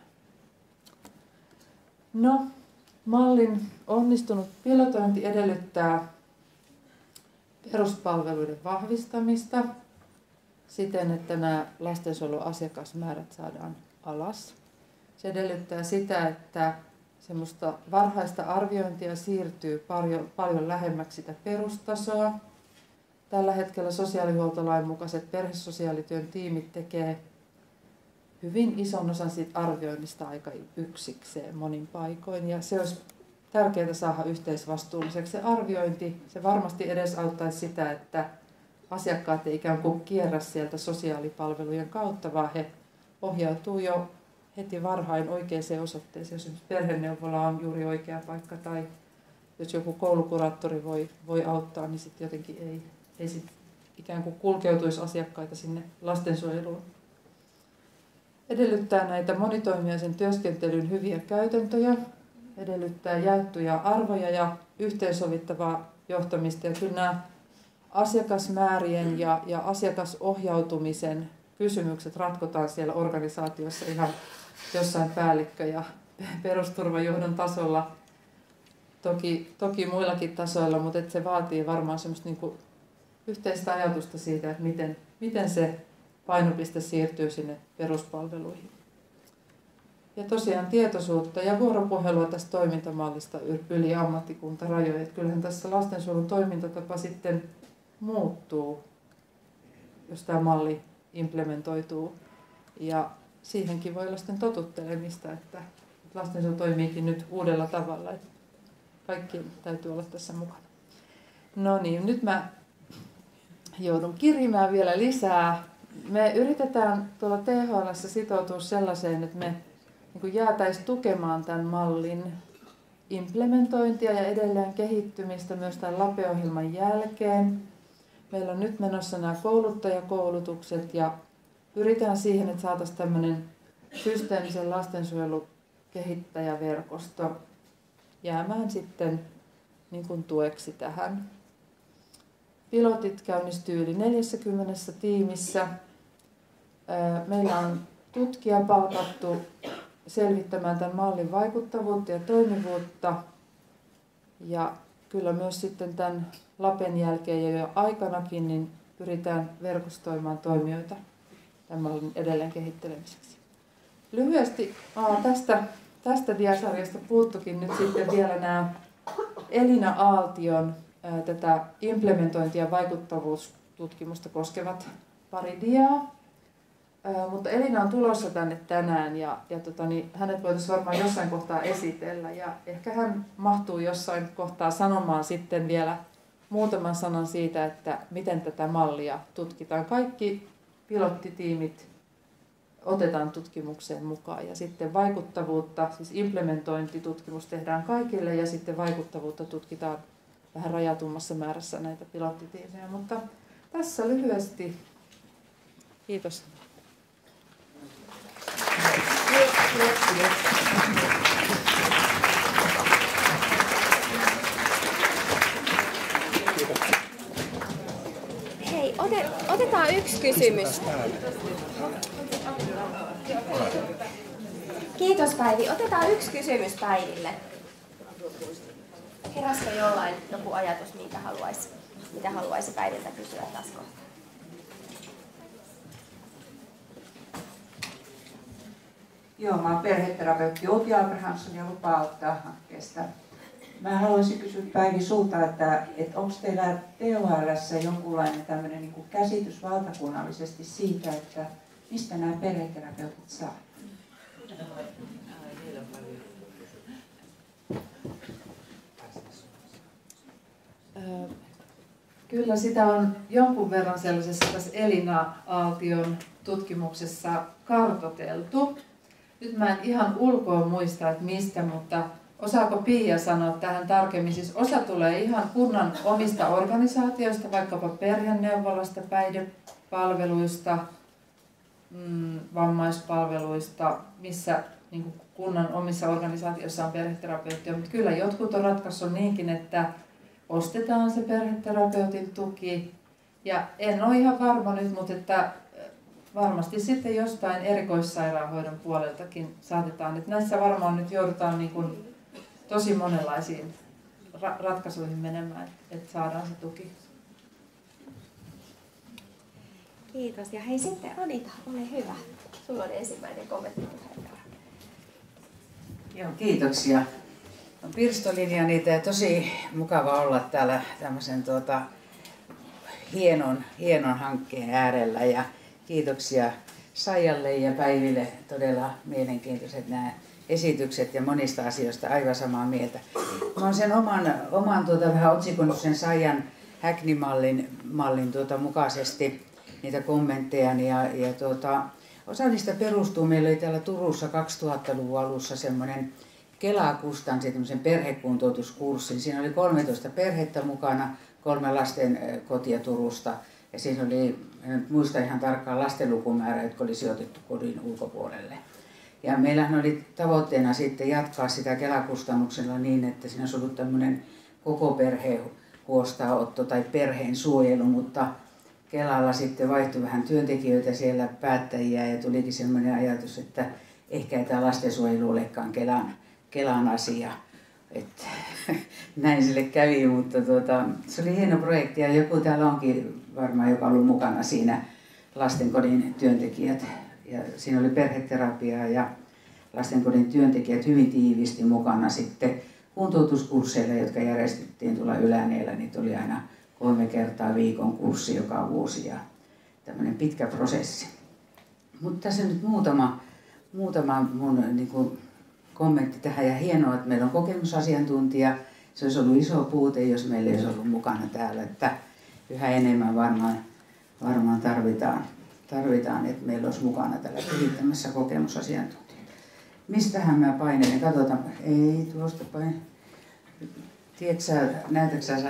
No, mallin onnistunut pilotointi edellyttää peruspalveluiden vahvistamista siten, että nämä lastensuojeluasiakasmäärät saadaan alas. Se edellyttää sitä, että semmoista varhaista arviointia siirtyy paljon, paljon lähemmäksi sitä perustasoa. Tällä hetkellä sosiaalihuoltolain mukaiset perhesosiaalityön tiimit tekee hyvin ison osan siitä arvioinnista aika yksikseen monin paikoin. Ja se olisi tärkeää saada yhteisvastuulliseksi se arviointi. Se varmasti edesauttaisi sitä, että asiakkaat ei ikään kuin kierrä sieltä sosiaalipalvelujen kautta, vaan he ohjautuu jo heti varhain oikeaan osoitteeseen. Jos esimerkiksi perheneuvola on juuri oikea paikka tai jos joku koulukuraattori voi, voi auttaa, niin sitten jotenkin ei, ei sit ikään kuin kulkeutuisi asiakkaita sinne lastensuojeluun. Edellyttää näitä monitoimijaisen työskentelyn hyviä käytäntöjä, edellyttää jaettuja arvoja ja yhteensovittavaa johtamista. Ja kyllä nämä asiakasmäärien ja, ja asiakasohjautumisen kysymykset ratkotaan siellä organisaatiossa ihan jossain päällikkö- ja perusturvajohdon tasolla, toki, toki muillakin tasoilla, mutta se vaatii varmaan semmoista niin kuin yhteistä ajatusta siitä, että miten, miten se painopiste siirtyy sinne peruspalveluihin. Ja tosiaan tietoisuutta ja vuoropuhelua tästä toimintamallista yli ammattikuntarajoja. Että kyllähän tässä lastensuojelun toimintatapa sitten muuttuu, jos tämä malli implementoituu. Ja siihenkin voi olla sitten totuttelemista, että lastensuojelu toimiikin nyt uudella tavalla. Että kaikki täytyy olla tässä mukana. No niin, nyt mä joudun kirimään vielä lisää. Me yritetään tuolla T H L:ssä sitoutua sellaiseen, että me niin jäätäisiin tukemaan tämän mallin implementointia ja edelleen kehittymistä myös tämän LAPE-ohjelman jälkeen. Meillä on nyt menossa nämä kouluttajakoulutukset ja pyritään siihen, että saataisiin tämmöinen systeemisen lastensuojelukehittäjäverkosto jäämään sitten niin kuin tueksi tähän. Pilotit käynnistyy yli neljässäkymmenessä tiimissä. Meillä on tutkija palkattu selvittämään tämän mallin vaikuttavuutta ja toimivuutta. Ja kyllä myös sitten tämän LAPen jälkeen ja jo aikanakin niin pyritään verkostoimaan toimijoita tämän mallin edelleen kehittelemiseksi. Lyhyesti aa, tästä, tästä diasarjasta puuttukin nyt sitten vielä nämä Elina Aaltion ää, tätä implementointia ja vaikuttavuustutkimusta koskevat pari diaa. Ää, mutta Elina on tulossa tänne tänään ja, ja tota, niin hänet voitaisiin varmaan jossain kohtaa esitellä. Ja ehkä hän mahtuu jossain kohtaa sanomaan sitten vielä muutaman sanan siitä, että miten tätä mallia tutkitaan. Kaikki pilottitiimit otetaan tutkimukseen mukaan ja sitten vaikuttavuutta, siis implementointitutkimus tehdään kaikille ja sitten vaikuttavuutta tutkitaan vähän rajatummassa määrässä näitä pilottitiimejä. Mutta tässä lyhyesti. Kiitos. Hei, ote, otetaan yksi kysymys. Kiitos Päivi. Otetaan yksi kysymys Päiville. Heräskö jollain joku ajatus, minkä haluaisi, mitä haluaisi Päiviltä kysyä tässä kohtaa? Joo, mä oon perheterapeutti Outi Abrahamsson ja lupaa ottaa hankkeesta. Mä haluaisin kysyä Päivi sulta, että, että onko teillä T H L:ssä jonkunlainen tämmöinen niin kuin käsitys valtakunnallisesti siitä, että mistä nämä perheterapeutit saa? Kyllä sitä on jonkun verran sellaisessa tässä Elina Aaltion tutkimuksessa kartoiteltu. Nyt mä en ihan ulkoa muista, että mistä, mutta osaako Pia sanoa tähän tarkemmin? Siis osa tulee ihan kunnan omista organisaatioista, vaikkapa perheneuvolasta, päihdepalveluista, mm, vammaispalveluista, missä niin kuin kunnan omissa organisaatioissa on perheterapeuttia. Mutta kyllä jotkut on ratkaissut niinkin, että ostetaan se perheterapeutin tuki. Ja en ole ihan varma nyt, mutta että varmasti sitten jostain erikoissairaanhoidon puoleltakin saatetaan. Että näissä varmaan nyt joudutaan niin kuin tosi monenlaisiin ra- ratkaisuihin menemään, että, että saadaan se tuki. Kiitos. Ja hei sitten Anita, ole hyvä. Sulla on ensimmäinen kommentti. Joo, kiitoksia. On Pirstolinja niitä ja tosi mukava olla täällä tämmöisen tuota, hienon, hienon hankkeen äärellä. Ja kiitoksia Saijalle ja Päiville, todella mielenkiintoiset nämä esitykset ja monista asioista aivan samaa mieltä. Mä oon sen oman, oman tuota, vähän otsikon sen Saijan Hackney-mallin mallin, tuota, mukaisesti niitä kommentteja. Ja, ja tuota, osa niistä perustuu, meillä oli täällä Turussa kaksituhattaluvun alussa semmoinen Kela kustansi tämmöisen perhekuntoutuskurssin. Siinä oli kolmetoista perhettä mukana, kolme lasten kotia Turusta. Ja siinä oli, en muista ihan tarkkaan, lastenlukumäärä, jotka oli sijoitettu kodin ulkopuolelle. Ja meillähän oli tavoitteena sitten jatkaa sitä Kela-kustannuksella niin, että siinä olisi ollut tämmöinen koko perheen huostaanotto tai perheen suojelu, mutta Kelalla sitten vaihtui vähän työntekijöitä siellä, päättäjiä, ja tulikin sellainen ajatus, että ehkä ei tämä lastensuojelu olekaan Kelan, Kelan asia. Että näin sille kävi, mutta tuota, se oli hieno projekti ja joku täällä onkin varmaan, joka on ollut mukana siinä, lastenkodin työntekijät. Ja siinä oli perheterapiaa ja lastenkodin työntekijät hyvin tiiviisti mukana sitten kuntoutuskursseilla, jotka järjestettiin tuolla Yläneellä. Niitä oli aina kolme kertaa viikon kurssi joka vuosi ja tämmöinen pitkä prosessi. Mutta tässä nyt muutama, muutama mun niin kuin kommentti tähän ja hienoa, että meillä on kokemusasiantuntija. Se olisi ollut iso puute, jos meillä ei olisi ollut mukana täällä, että yhä enemmän varmaan, varmaan tarvitaan, tarvitaan, että meillä olisi mukana tällä kehittämässä kokemusasiantuntija. Mistähän mä painelen? Katsotaan. Ei tuosta pain. Tiedätkö sä, näytätkö sä,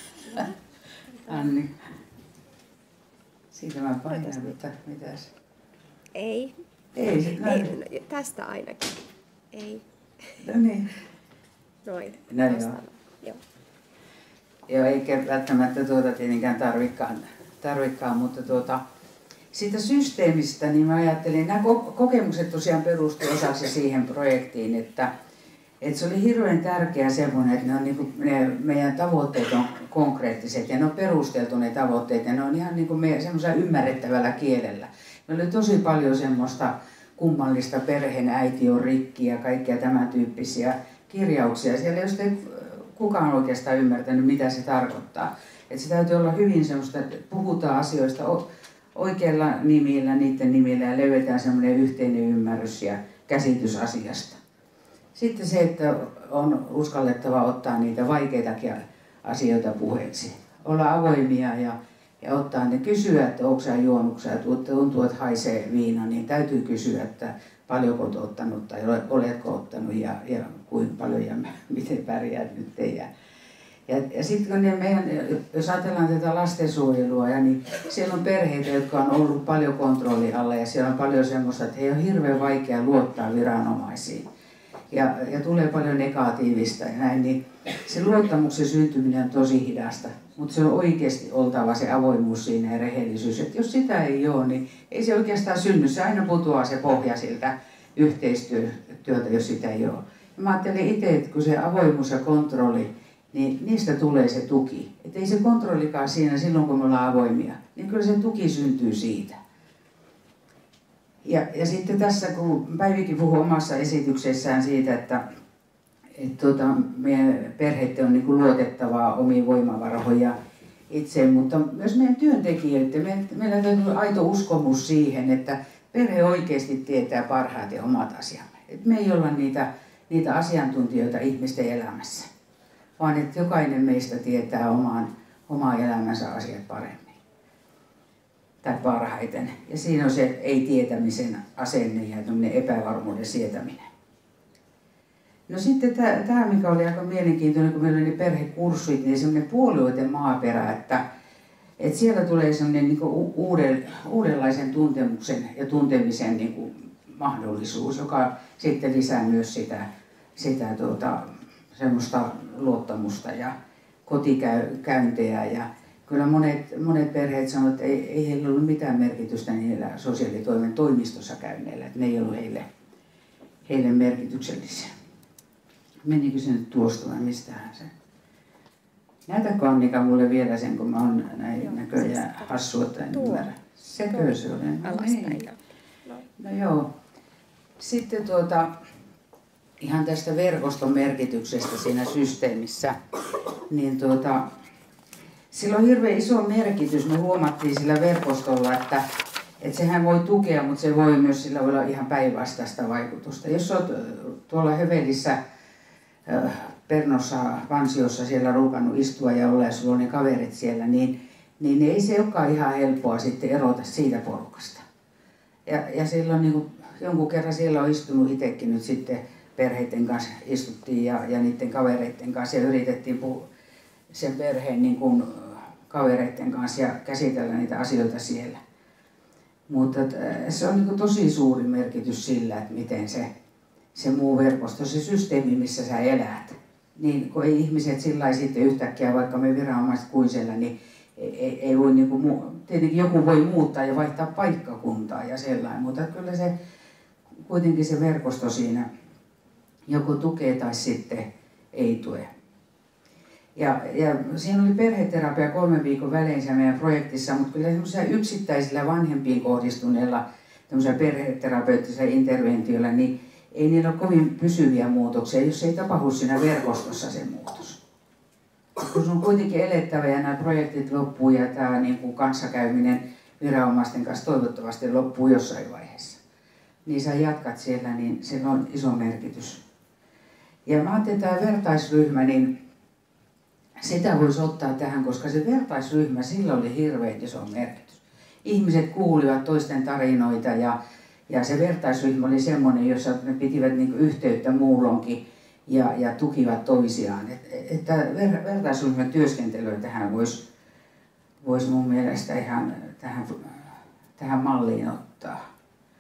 Anni? Siitä mä painelen, mutta mitäs? Ei. Ei, se, Ei, tästä ainakin. Ei. No niin. Noin. No joo. Joo. Joo, eikä välttämättä tuota tietenkään tarvikaan, tarvikaan mutta tuota, siitä systeemistä niin mä ajattelin, nämä kokemukset tosiaan perustuivat osaksi siihen projektiin, että, että se oli hirveän tärkeä semmoinen, että ne on, niin kuin, ne meidän tavoitteet on konkreettiset ja ne on perusteltu ne tavoitteet ja ne on ihan niin kuin meidän semmoisella ymmärrettävällä kielellä. Meillä oli tosi paljon semmoista kummallista perheen äiti on rikki ja kaikkia tämän tyyppisiä kirjauksia. Siellä ei ole kukaan oikeastaan ymmärtänyt, mitä se tarkoittaa. Että se täytyy olla hyvin semmoista, että puhutaan asioista oikeilla nimillä, niiden nimillä ja löydetään semmoinen yhteinen ymmärrys ja käsitys asiasta. Sitten se, että on uskallettava ottaa niitä vaikeitakin asioita puheeksi. Olla avoimia ja, ja ottaa ne, kysyä, että onko sä juonut, sä tuntuu, että haisee viina, niin täytyy kysyä, että paljonko olet ottanut tai oletko ottanut ja, ja kuinka paljon ja miten pärjäät nyt. Ja, ja, ja sitten kun ne meidän, jos ajatellaan tätä lastensuojelua, ja niin siellä on perheitä, jotka on ollut paljon kontrolli alla ja siellä on paljon semmoista, että he on hirveän vaikea luottaa viranomaisiin. Ja, ja tulee paljon negatiivista ja näin, niin se luottamuksen syntyminen on tosi hidasta. Mutta se on oikeasti oltava se avoimuus siinä ja rehellisyys. Et jos sitä ei ole, niin ei se oikeastaan synny. Se aina putoaa se pohja siltä yhteistyötä, jos sitä ei ole. Ja mä ajattelin itse, että kun se avoimuus ja kontrolli, niin niistä tulee se tuki. Että ei se kontrollikaan siinä silloin, kun me ollaan avoimia. Niin kyllä se tuki syntyy siitä. Ja, ja sitten tässä, kun Päivikin puhui omassa esityksessään siitä, että et tuota, meidän perheiden on niin kuin luotettavaa omiin voimavaroihin itseen, mutta myös meidän työntekijöiden, me, meillä täytyy aito uskomus siihen, että perhe oikeasti tietää parhaiten omat asiamme. Et me ei olla niitä, niitä asiantuntijoita ihmisten elämässä, vaan että jokainen meistä tietää oman, oman elämänsä asiat paremmin. Tai parhaiten. Ja siinä on se ei-tietämisen asenne ja epävarmuuden sietäminen. No sitten tämä, mikä oli aika mielenkiintoinen, kun meillä oli ne perhekurssit, niin semmoinen puolueiden maaperä, että, että siellä tulee semmoinen niin kuin uuden, uudenlaisen tuntemuksen ja tuntemisen niin kuin mahdollisuus, joka sitten lisää myös sitä, sitä tuota, semmoista luottamusta ja kotikäyntejä. Ja kyllä monet, monet perheet sanoivat, että ei, ei heillä ollut mitään merkitystä niillä sosiaalitoimen toimistossa käynneillä, että ne ei ollut heille, heille merkityksellisiä. Menikö se nyt tuosta vai mistähän se? Näytäkö Annika mulle vielä sen, kun mä oon näin näköjään hassu, että en ymmärrä. Sekö se oli? No, niin. No joo. Sitten tuota, ihan tästä verkoston merkityksestä siinä systeemissä, niin tuota, sillä on hirveän iso merkitys. Me huomattiin sillä verkostolla, että, että sehän voi tukea, mutta se voi myös sillä olla ihan päinvastaista vaikutusta. Jos olet tuolla Hövelissä Pernossa, Vansiossa siellä ruukannut istua ja olla ja sulla on ne kaverit siellä, niin, niin ei se olekaan ihan helppoa sitten erota siitä porukasta. Ja, ja silloin niin kuin, jonkun kerran siellä on istunut itsekin nyt sitten perheiden kanssa istuttiin ja, ja niiden kavereiden kanssa ja yritettiin puhua sen perheen niin kuin kavereiden kanssa ja käsitellä niitä asioita siellä. Mutta se on niin kuin tosi suuri merkitys sillä, että miten se se muu verkosto, se systeemi, missä sä elät. Niin kun ei ihmiset sillä sitten yhtäkkiä, vaikka me viranomaiset kuisella, niin ei, ei voi niinku, tietenkin joku voi muuttaa ja vaihtaa paikkakuntaa ja sellainen, mutta kyllä se kuitenkin se verkosto siinä joko tukee tai sitten ei tue. Ja, ja siinä oli perheterapia kolmen viikon välein meidän projektissa, mutta kyllä semmoisilla yksittäisillä vanhempiin kohdistuneilla perheterapeuttisilla interventioilla, niin ei niillä ole kovin pysyviä muutoksia, jos ei tapahdu siinä verkostossa se muutos. Kun on kuitenkin elettävä ja nämä projektit loppuu ja tämä niin kuin kanssakäyminen viranomaisten kanssa toivottavasti loppuu jossain vaiheessa, niin sä jatkat siellä, niin sillä on iso merkitys Ja mä ajattelin, että tämä vertaisryhmä, niin sitä voisi ottaa tähän, koska se vertaisryhmä, sillä oli hirveän iso merkitys. Ihmiset kuulivat toisten tarinoita ja, ja se vertaisryhmä oli semmoinen, jossa ne pitivät niin yhteyttä muulloinkin ja, ja tukivat toisiaan. Et, että ver, vertaisryhmän työskentelyä tähän voisi vois mun mielestä ihan tähän, tähän malliin ottaa.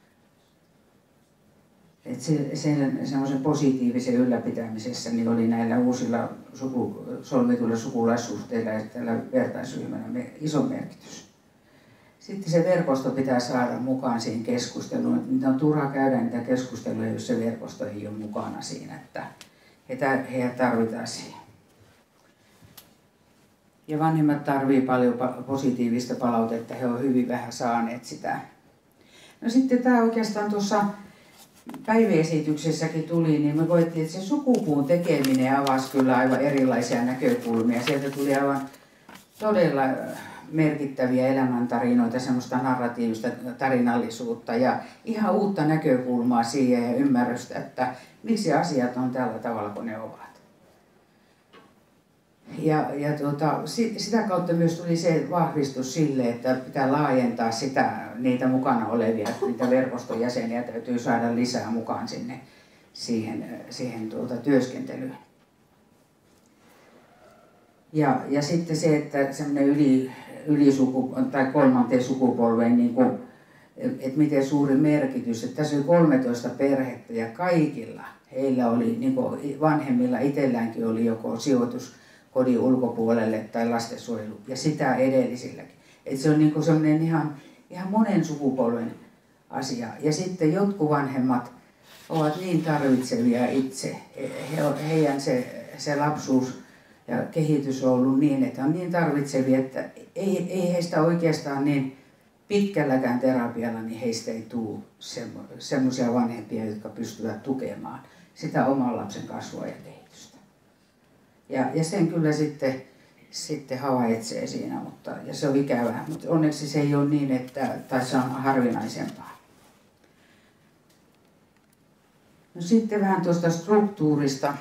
Et se, sen, semmoisen positiivisen ylläpitämisessä niin oli näillä uusilla suku, solmituilla sukulaissuhteilla ja tällä vertaisryhmällä iso merkitys. Sitten se verkosto pitää saada mukaan siihen keskusteluun. Niitä on turha käydä niitä keskusteluja, jos se verkosto ei ole mukana siinä, että heitä tarvitaan siihen. Ja vanhemmat tarvitsevat paljon positiivista palautetta, he ovat hyvin vähän saaneet sitä. No sitten tämä oikeastaan tuossa päiväesityksessäkin tuli, niin me koettiin, että se sukupuun tekeminen avasi kyllä aivan erilaisia näkökulmia. Sieltä tuli aivan todella merkittäviä elämäntarinoita, semmoista narratiivista tarinallisuutta ja ihan uutta näkökulmaa siihen ja ymmärrystä, että miksi asiat on tällä tavalla kuin ne ovat. Ja, ja tuota, sitä kautta myös tuli se vahvistus sille, että pitää laajentaa sitä, niitä mukana olevia, niitä verkoston jäseniä täytyy saada lisää mukaan sinne siihen, siihen tuota, työskentelyyn. Ja, ja sitten se, että semmoinen yli, ylisuku, tai kolmanteen sukupolveen, niin kuin, että miten suuri merkitys, että tässä oli kolmetoista perhettä ja kaikilla heillä oli, niin kuin vanhemmilla itselläänkin oli joko sijoitus kodin ulkopuolelle tai lastensuojelu ja sitä edellisilläkin. Et se on niinku semmoinen ihan, ihan monen sukupolven asia. Ja sitten jotkut vanhemmat ovat niin tarvitsevia itse. He, heidän se, se lapsuus ja kehitys on ollut niin, että on niin tarvitsevia, että ei, ei heistä oikeastaan niin pitkälläkään terapialla, niin heistä ei tule semmoisia vanhempia, jotka pystyvät tukemaan sitä oman lapsen kasvua ja kehitystä. Ja, ja sen kyllä sitten, sitten havaitsee siinä, mutta, ja se on ikävää, mutta onneksi se ei ole niin, että, tai se on harvinaisempaa. No sitten vähän tuosta struktuurista.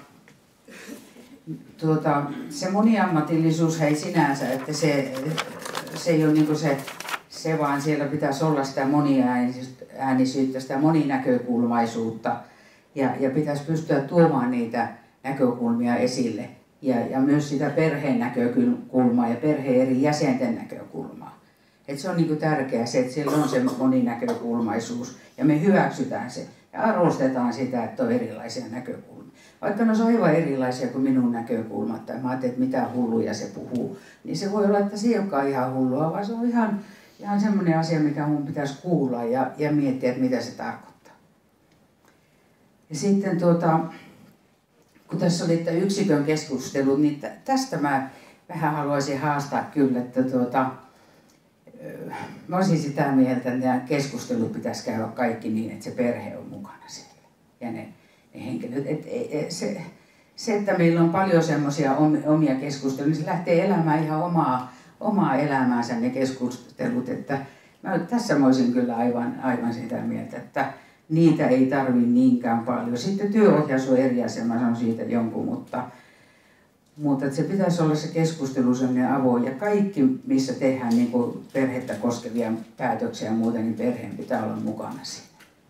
Tuota, se moniammatillisuus ei sinänsä, että se, se ei ole niin kuin se, se, vaan siellä pitäisi olla sitä moniäänisyyttä, sitä moninäkökulmaisuutta ja, ja pitäisi pystyä tuomaan niitä näkökulmia esille. Ja, ja myös sitä perheen näkökulmaa ja perheen eri jäsenten näkökulmaa. Et se on niin kuin tärkeää se, että siellä on se moninäkökulmaisuus ja me hyväksytään se ja arvostetaan sitä, että on erilaisia näkökulmia. Vaikka ne on aivan erilaisia kuin minun näkökulmat tai mä ajattelin, että mitä hulluja se puhuu, niin se voi olla, että se ei olekaan ihan hullua, vaan se on ihan, ihan semmoinen asia, mikä mun pitäisi kuulla ja, ja miettiä, että mitä se tarkoittaa. Ja sitten tuota... kun tässä oli yksikön keskustelu, niin tästä mä vähän haluaisin haastaa kyllä, että tuota, mä olisin sitä mieltä, että nämä keskustelut pitäisi käydä kaikki niin, että se perhe on mukana siellä ja ne, ne henkilöt. Et, et, se, se, että meillä on paljon semmoisia omia keskusteluja, niin se lähtee elämään ihan omaa, omaa elämäänsä ne keskustelut. Että mä, tässä mä olisin kyllä aivan, aivan sitä mieltä, että niitä ei tarvitse niinkään paljon. Sitten työohjaus on eri asia, mä sanon siitä jonkun, mutta, mutta se pitäisi olla se keskustelu sellainen avoin. Ja kaikki, missä tehdään niin kuin perhettä koskevia päätöksiä ja muuta, niin perheen pitää olla mukana siinä.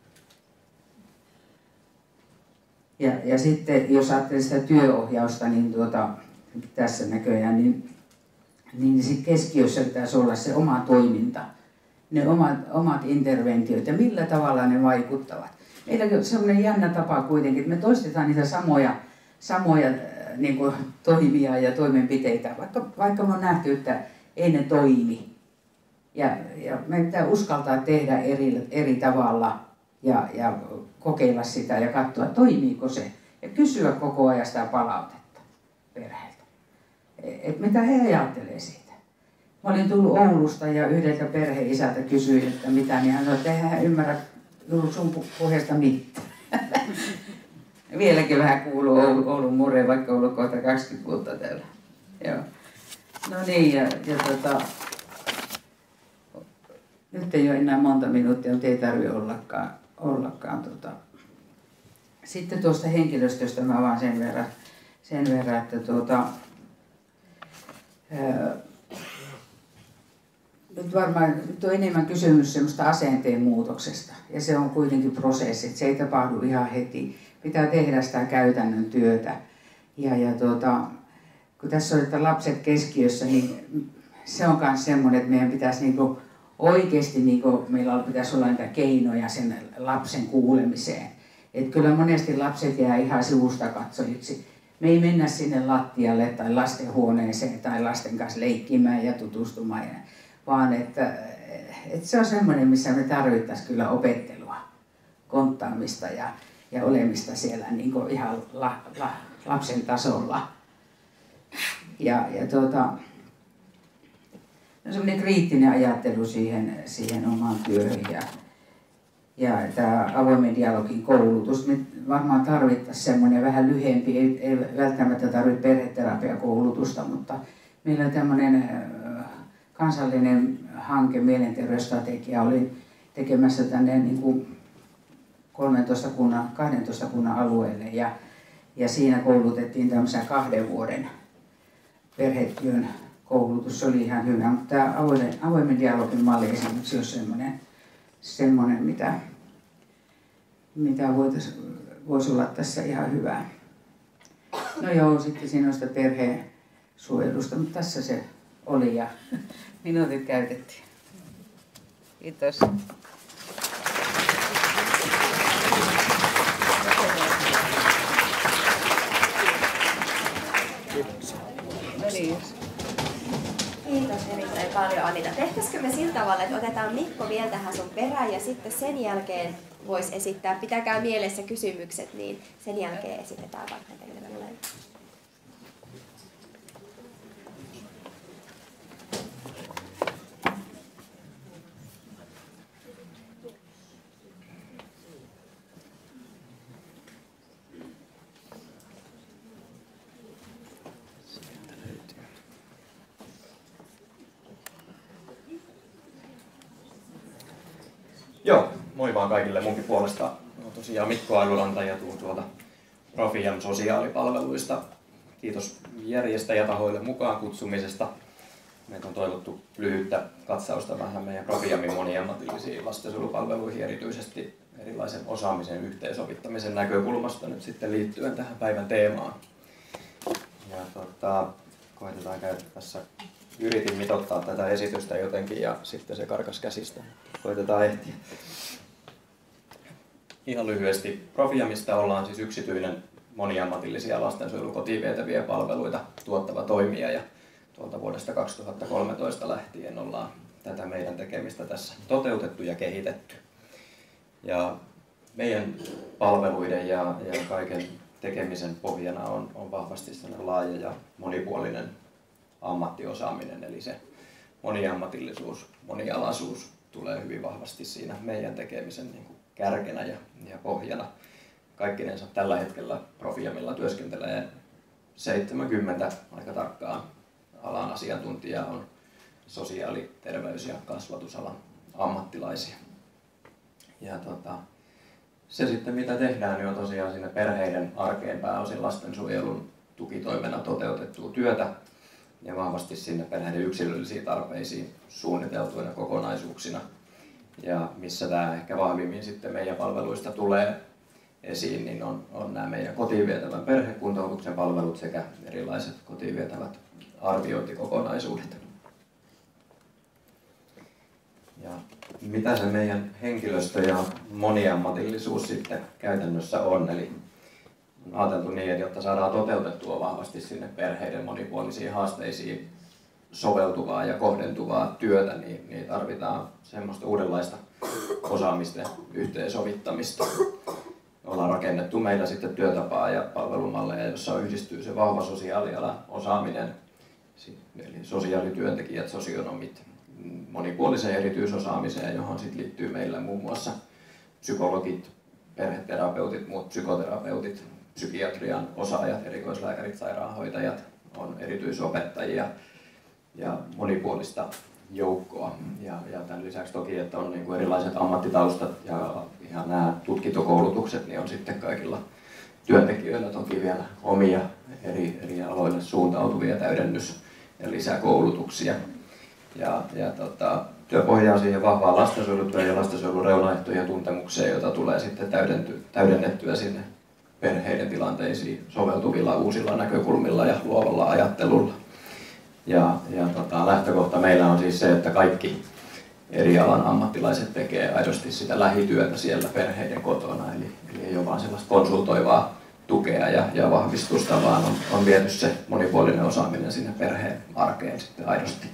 Ja, ja sitten jos ajattelee sitä työohjausta, niin tuota, tässä näköjään, niin, niin sit keskiössä pitäisi olla se oma toiminta. Ne omat, omat interventiot ja millä tavalla ne vaikuttavat. Meilläkin on sellainen jännä tapa kuitenkin, että me toistetaan niitä samoja, samoja niin kuin, toimia ja toimenpiteitä, vaikka, vaikka me on nähty, että ei ne toimi. Ja, ja me pitää uskaltaa tehdä eri, eri tavalla ja, ja kokeilla sitä ja katsoa, toimiiko se. Ja kysyä koko ajan sitä palautetta perheeltä. Et mitä he ajattelee siitä. Mä olin tullut Oulusta ja yhdeltä perheisältä kysyin, että mitä, niin hän sanoi, että eihän hän ymmärrä sun puheesta mitään. Vieläkin vähän kuuluu Oulun, Oulun murreen, vaikka ollut kohta kaksikymmentä vuotta täällä. Joo. No niin, ja, ja tota, nyt ei ole enää monta minuuttia, mutta ei tarvitse ollakaan, ollakaan tota, sitten tuosta henkilöstöstä mä vaan sen verran, sen verran että tuota, ää, nyt varmaan nyt on enemmän kysymys semmoista asenteen muutoksesta ja se on kuitenkin prosessi, että se ei tapahdu ihan heti. Pitää tehdä sitä käytännön työtä ja, ja tuota, kun tässä on, että lapset keskiössä, niin se on myös semmoinen, että meidän pitäisi niinku oikeasti, niinku, meillä pitäisi olla niitä keinoja sen lapsen kuulemiseen. Et kyllä monesti lapset jää ihan sivusta katsojiksi. Me ei mennä sinne lattialle tai lastenhuoneeseen tai lasten kanssa leikkimään ja tutustumaan, vaan että, että se on semmoinen, missä me tarvittaisiin kyllä opettelua, konttaamista ja, ja olemista siellä niinku ihan la, la, lapsen tasolla. Ja, ja tuota, no semmoinen kriittinen ajattelu siihen, siihen omaan työhön ja, ja tämä avoimen dialogin koulutus. Me varmaan tarvittaisiin semmoinen vähän lyhyempi, ei, ei välttämättä tarvitse perheterapiakoulutusta, mutta meillä on tämmöinen kansallinen hanke, mielenterveysstrategia, oli tekemässä tänne niin kuin kolmentoista kunnan, kahdentoista kunnan alueelle ja, ja siinä koulutettiin tämmöisen kahden vuoden perhetyön koulutus, se oli ihan hyvä, mutta tämä avoimen, avoimen dialogin malli esimerkiksi on semmoinen, semmoinen mitä, mitä voisi vois olla tässä ihan hyvää. No joo, sitten siinä on sitä perhesuojelusta, mutta tässä se oli ja minuutit käytettiin. Kiitos. No niin. Kiitos erittäin paljon, Anita. Tehtäisikö me sillä tavalla, että otetaan Mikko vielä tähän sun perään ja sitten sen jälkeen voisi esittää, pitäkää mielessä kysymykset, niin sen jälkeen esitetään vaikka teille molemmille. Joo, moi vaan kaikille munkin puolesta. No, tosiaan Mikko Ailuranta ja tuun tuolta Profiam sosiaalipalveluista. Kiitos järjestäjätahoille mukaan kutsumisesta. Meitä on toivottu lyhyttä katsausta vähän meidän Profiamin moniammatillisiin lastensuojelupalveluihin, erityisesti erilaisen osaamisen yhteensovittamisen näkökulmasta nyt sitten liittyen tähän päivän teemaan. Ja tota, koitetaan käydä tässä. Yritin mitoittaa tätä esitystä jotenkin ja sitten se karkas käsistä. Koitetaan ehtiä. Ihan lyhyesti. Profiamista ollaan siis yksityinen moniammatillisia lastensuojelukotiin vietäviä palveluita tuottava toimija ja tuolta vuodesta kaksituhattakolmetoista lähtien ollaan tätä meidän tekemistä tässä toteutettu ja kehitetty. Ja meidän palveluiden ja, ja kaiken tekemisen pohjana on, on vahvasti sellainen laaja ja monipuolinen ammattiosaaminen, eli se moniammatillisuus, monialaisuus tulee hyvin vahvasti siinä meidän tekemisen niin kuin kärkenä ja, ja pohjana. Kaikkinensa tällä hetkellä Profiamilla työskentelee seitsemänkymmentä aika tarkkaan alan asiantuntijaa, on sosiaali-, terveys- ja kasvatusalan ammattilaisia. Ja tota, se sitten mitä tehdään, niin on tosiaan sinne perheiden arkeen pääosin lastensuojelun tukitoimena toteutettua työtä ja vahvasti sinne perheiden yksilöllisiin tarpeisiin suunniteltuina kokonaisuuksina. Ja missä tämä ehkä vahvimmin sitten meidän palveluista tulee esiin, niin on, on nämä meidän kotiin vietävän perhekuntoutuksen palvelut sekä erilaiset kotiin vietävät arviointikokonaisuudet. Ja mitä se meidän henkilöstö ja moniammatillisuus sitten käytännössä on, eli on ajateltu niin, että jotta saadaan toteutettua vahvasti sinne perheiden monipuolisiin haasteisiin soveltuvaa ja kohdentuvaa työtä, niin, niin tarvitaan semmoista uudenlaista osaamisten yhteensovittamista. Ollaan rakennettu meillä sitten työtapaa ja palvelumalleja, jossa yhdistyy se vahva sosiaalialan osaaminen, eli sosiaalityöntekijät, sosionomit, monipuoliseen erityisosaamiseen, johon sitten liittyy meillä muun muassa psykologit, perheterapeutit, muut psykoterapeutit, psykiatrian osaajat, erikoislääkärit, sairaanhoitajat, on erityisopettajia ja monipuolista joukkoa. Ja, ja tämän lisäksi toki, että on niin kuin erilaiset ammattitaustat ja ihan nämä tutkintokoulutukset, niin on sitten kaikilla työntekijöillä toki vielä omia eri, eri aloille suuntautuvia täydennys- ja lisäkoulutuksia. Ja, ja tota, työ pohjaa siihen vahvaan lastensuojelutyön ja lastensuojelun reunaehtojen tuntemukseen, jota tulee sitten täydennettyä sinne perheiden tilanteisiin soveltuvilla uusilla näkökulmilla ja luovalla ajattelulla. Ja, ja tota, lähtökohta meillä on siis se, että kaikki eri alan ammattilaiset tekee aidosti sitä lähityötä siellä perheiden kotona. Eli, eli ei ole vaan sellaista konsultoivaa tukea ja, ja vahvistusta, vaan on, on viety se monipuolinen osaaminen sinne perheen arkeen sitten aidosti.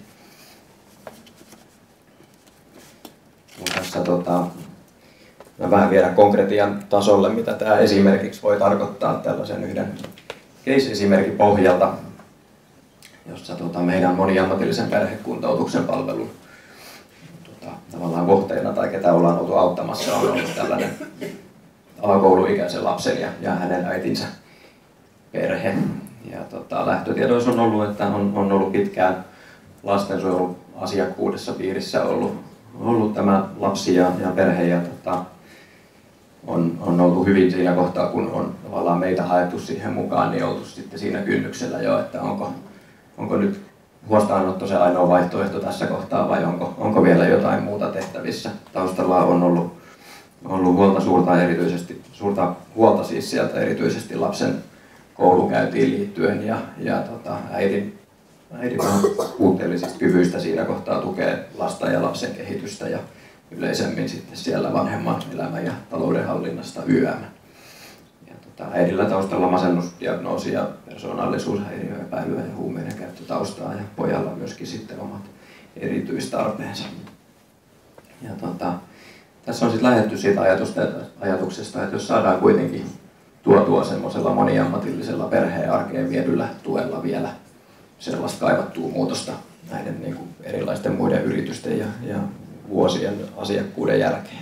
Tässä tota, mä vähän vielä konkretian tasolle, mitä tämä esimerkiksi voi tarkoittaa tällaisen yhden case-esimerkin pohjalta, jossa tota, meidän moniammatillisen perhekuntoutuksen palvelun tota, tavallaan kohteena tai ketä ollaan oltu auttamassa on ollut tällainen alakouluikäisen lapsen ja, ja hänen äitinsä perhe. Ja tota, lähtötiedoissa on ollut, että on, on ollut pitkään lastensuojelun asiakkuudessa piirissä ollut, ollut tämä lapsi ja, ja perhe ja tota, on, on oltu hyvin siinä kohtaa, kun on tavallaan meitä haettu siihen mukaan, niin oltu sitten siinä kynnyksellä jo, että onko, onko nyt huostaanotto se ainoa vaihtoehto tässä kohtaa vai onko, onko vielä jotain muuta tehtävissä. Taustalla on ollut, ollut huolta suurta, erityisesti, suurta huolta siis sieltä erityisesti lapsen koulukäyntiin liittyen ja, ja tota, äidin, äidin puutteellisista kyvyistä siinä kohtaa tukee lasta ja lapsen kehitystä ja yleisemmin sitten siellä vanhemman elämän ja taloudenhallinnasta Y M. Ja tota, äidillä taustalla masennusdiagnoosi ja persoonallisuushäiriöepäilyä ja huumeiden käyttötaustaa ja pojalla myöskin sitten omat erityistarpeensa. Ja tota, tässä on sitten lähdetty siitä ajatuksesta, että jos saadaan kuitenkin tuotua semmoisella moniammatillisella perheen arkeen viedyllä tuella vielä sellaista kaivattua muutosta näiden niin kuin erilaisten muiden yritysten ja, ja vuosien asiakkuuden jälkeen.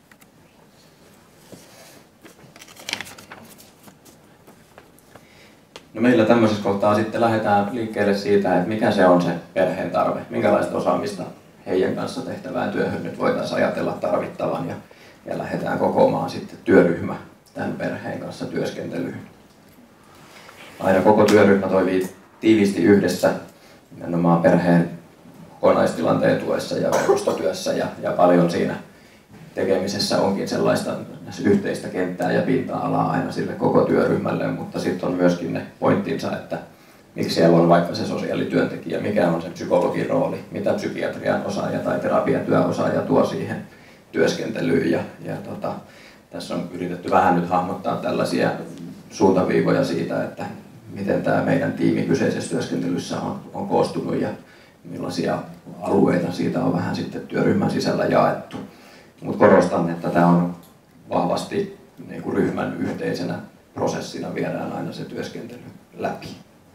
No meillä tämmöisessä kohtaa sitten lähdetään liikkeelle siitä, että mikä se on se perheen tarve, minkälaista osaamista heidän kanssa tehtävään työhön nyt voitaisiin ajatella tarvittavan ja, ja lähdetään kokoamaan sitten työryhmä tämän perheen kanssa työskentelyyn. Aina koko työryhmä toimii tiiviisti yhdessä nimenomaan perheen kokonaistilanteen tuessa ja verkostotyössä ja, ja paljon siinä tekemisessä onkin sellaista yhteistä kenttää ja pinta-alaa aina sille koko työryhmälle, mutta sitten on myöskin ne pointtinsa, että miksi siellä on vaikka se sosiaalityöntekijä, mikä on se psykologin rooli, mitä psykiatrian osaaja tai terapiatyöosaaja tuo siihen työskentelyyn. Ja, ja tota, tässä on yritetty vähän nyt hahmottaa tällaisia suuntaviivoja siitä, että miten tämä meidän tiimi kyseisessä työskentelyssä on, on koostunut ja millaisia alueita siitä on vähän sitten työryhmän sisällä jaettu. Mutta korostan, että tämä on vahvasti niin kuin ryhmän yhteisenä prosessina viedään aina se työskentely läpi.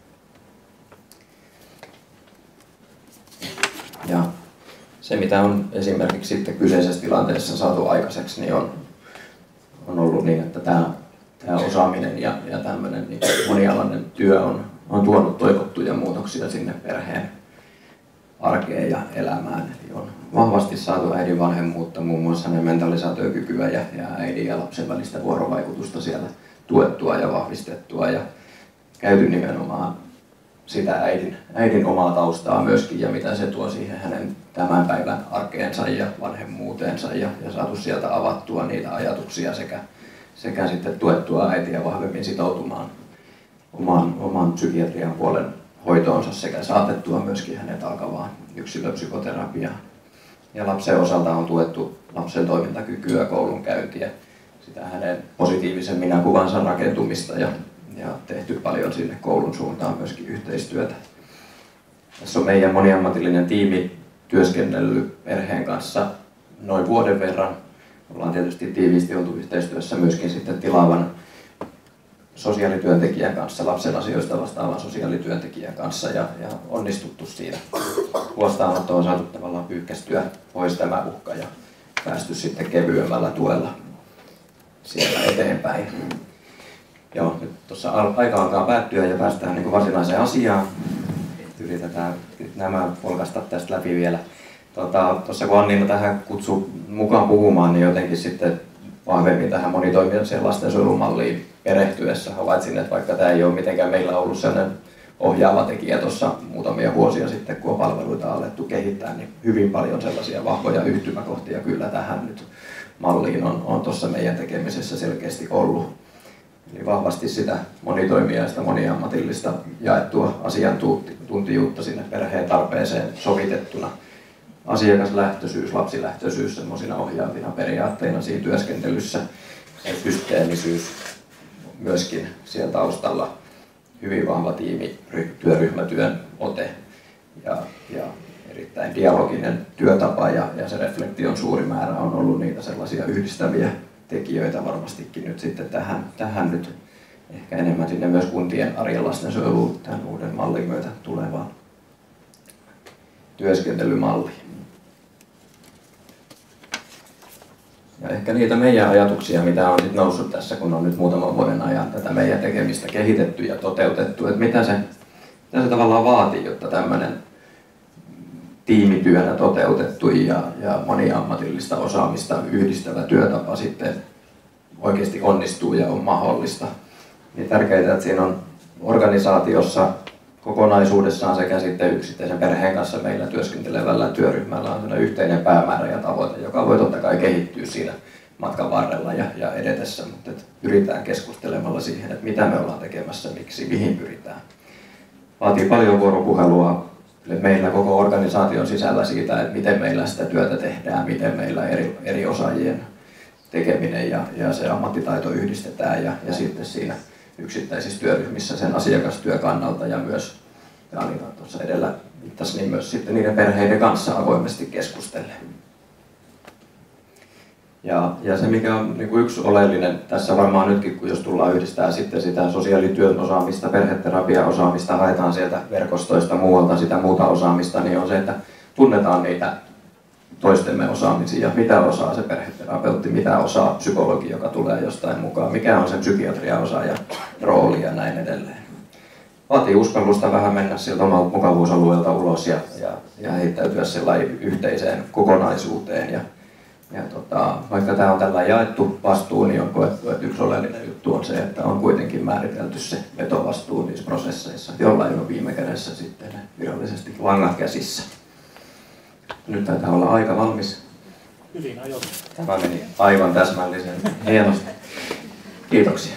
Ja se, mitä on esimerkiksi sitten kyseisessä tilanteessa saatu aikaiseksi, niin on, on ollut niin, että tämä, tämä osaaminen ja, ja tämmöinen niin monialainen työ on, on tuonut toivottuja muutoksia sinne perheen arkeen ja elämään. Eli on vahvasti saatu äidin vanhemmuutta, muun muassa hänen mentalisaatiokykyä ja, ja äidin ja lapsen välistä vuorovaikutusta siellä tuettua ja vahvistettua ja käyty nimenomaan sitä äidin, äidin omaa taustaa myöskin ja mitä se tuo siihen hänen tämän päivän arkeensa ja vanhemmuuteensa ja, ja saatu sieltä avattua niitä ajatuksia sekä, sekä sitten tuettua äitiä vahvemmin sitoutumaan oman, oman psykiatrian puolen hoitoonsa sekä saatettua myöskin hänet alkavaan yksilöpsykoterapiaan. Ja lapsen osalta on tuettu lapsen toimintakykyä, koulunkäyntiä, sitä hänen positiivisen minäkuvansa rakentumista ja, ja tehty paljon sinne koulun suuntaan myöskin yhteistyötä. Tässä on meidän moniammatillinen tiimi työskennellyt perheen kanssa noin vuoden verran. Ollaan tietysti tiiviisti oltu yhteistyössä myöskin sitten tilaavan sosiaalityöntekijän kanssa, lapsen asioista vastaavan sosiaalityöntekijän kanssa ja, ja onnistuttu siinä. Huostaanotto on saatu tavallaan pyyhkästyä pois tämä uhka ja päästy sitten kevyemmällä tuella siellä eteenpäin. Joo, nyt tuossa aika alkaa päättyä ja päästään niin kuin varsinaiseen asiaan. Yritetään nämä polkaista tästä läpi vielä. Tuossa tota, kun Anniina tähän kutsui mukaan puhumaan, niin jotenkin sitten vahvemmin tähän monitoimijaiseen lastensuojelumalliin perehtyessä havaitsin, että vaikka tämä ei ole mitenkään meillä ollut sellainen ohjaava tekijä tuossa muutamia vuosia sitten, kun on palveluita alettu kehittää, niin hyvin paljon sellaisia vahvoja yhtymäkohtia kyllä tähän nyt malliin on, on tuossa meidän tekemisessä selkeästi ollut. Eli vahvasti sitä monitoimijaista, moniammatillista jaettua asiantuntijuutta sinne perheen tarpeeseen sovitettuna. Asiakaslähtöisyys, lapsilähtöisyys semmoisina ohjaavina periaatteina siinä työskentelyssä ja systeemisyys myöskin siellä taustalla. Hyvin vahva tiimi, työryhmätyön ote ja, ja erittäin dialoginen työtapa ja, ja se reflektion suuri määrä on ollut niitä sellaisia yhdistäviä tekijöitä varmastikin nyt sitten tähän, tähän nyt ehkä enemmän sinne myös kuntien arjen lastensuojeluun tämän uuden mallin myötä tulevaan työskentelymalliin. Ja ehkä niitä meidän ajatuksia, mitä on nyt noussut tässä, kun on nyt muutaman vuoden ajan tätä meidän tekemistä kehitetty ja toteutettu, että mitä se, mitä se tavallaan vaatii, jotta tämmöinen tiimityönä toteutettu ja, ja moniammatillista osaamista yhdistävä työtapa sitten oikeasti onnistuu ja on mahdollista. Niin tärkeää, että siinä on organisaatiossa kokonaisuudessaan sekä sitten yksittäisen perheen kanssa meillä työskentelevällä työryhmällä on yhteinen päämäärä ja tavoite, joka voi totta kai kehittyä siinä matkan varrella ja, ja edetessä, mutta että pyritään keskustelemalla siihen, että mitä me ollaan tekemässä, miksi, mihin pyritään. Vaatii paljon vuoropuhelua meillä koko organisaation sisällä siitä, että miten meillä sitä työtä tehdään, miten meillä eri, eri osaajien tekeminen ja, ja se ammattitaito yhdistetään ja, ja sitten siinä yksittäisissä työryhmissä sen asiakastyön kannalta ja myös, ja Anita tuossa edellä viittasi, niin myös sitten niiden perheiden kanssa avoimesti keskustellen. Ja, ja se mikä on niin kuin yksi oleellinen tässä varmaan nytkin, kun jos tullaan yhdistää sitten sitä sosiaalityön osaamista, perheterapian osaamista, haetaan sieltä verkostoista muualta sitä muuta osaamista, niin on se, että tunnetaan niitä toistemme osaamisia, mitä osaa se perheterapeutti, mitä osaa psykologi, joka tulee jostain mukaan, mikä on se psykiatrian osaaja rooli ja näin edelleen. Vaatii uskallusta vähän mennä sieltä omalta mukavuusalueelta ulos ja, ja, ja heittäytyä sellainen yhteiseen kokonaisuuteen. Ja, ja tota, vaikka tämä on tällä jaettu vastuu, niin on koettu, että yksi oleellinen juttu on se, että on kuitenkin määritelty se vetovastuu niissä prosesseissa, jollain on viime kädessä sitten virallisesti langat käsissä. Nyt taitaa olla aika valmis. Hyvin ajoitu. Tämä meni aivan täsmällisen hienosti. Kiitoksia.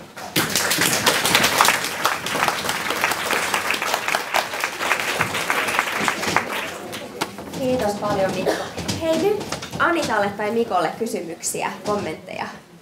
Kiitos paljon Mikko. Hei nyt Anitalle tai Mikolle kysymyksiä, kommentteja.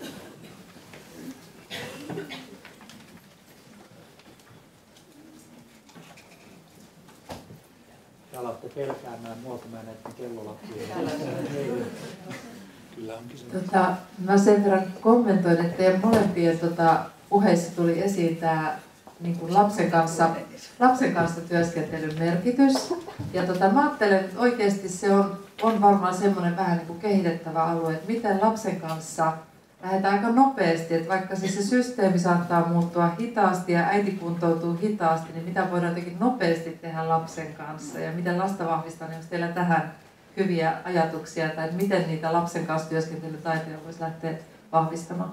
Te alatte pelkäämään mua, kun mä näiden kellolappuja. Kyllä on kysymys. Tota, mä sen verran kommentoin, että teidän molempien tota, puheissa tuli esiin tämä niin kuin lapsen, kanssa, lapsen kanssa työskentelyn merkitys. Ja tota, mä ajattelen, että oikeasti se on, on varmaan semmoinen vähän niin kuin kehitettävä alue, että miten lapsen kanssa lähdetään aika nopeasti, että vaikka siis se systeemi saattaa muuttua hitaasti ja äiti kuntoutuu hitaasti, niin mitä voidaan jotenkin nopeasti tehdä lapsen kanssa ja miten lasta vahvistaa, niin onko teillä tähän hyviä ajatuksia, tai miten niitä lapsen kanssa työskentelytaitoja voisi lähteä vahvistamaan?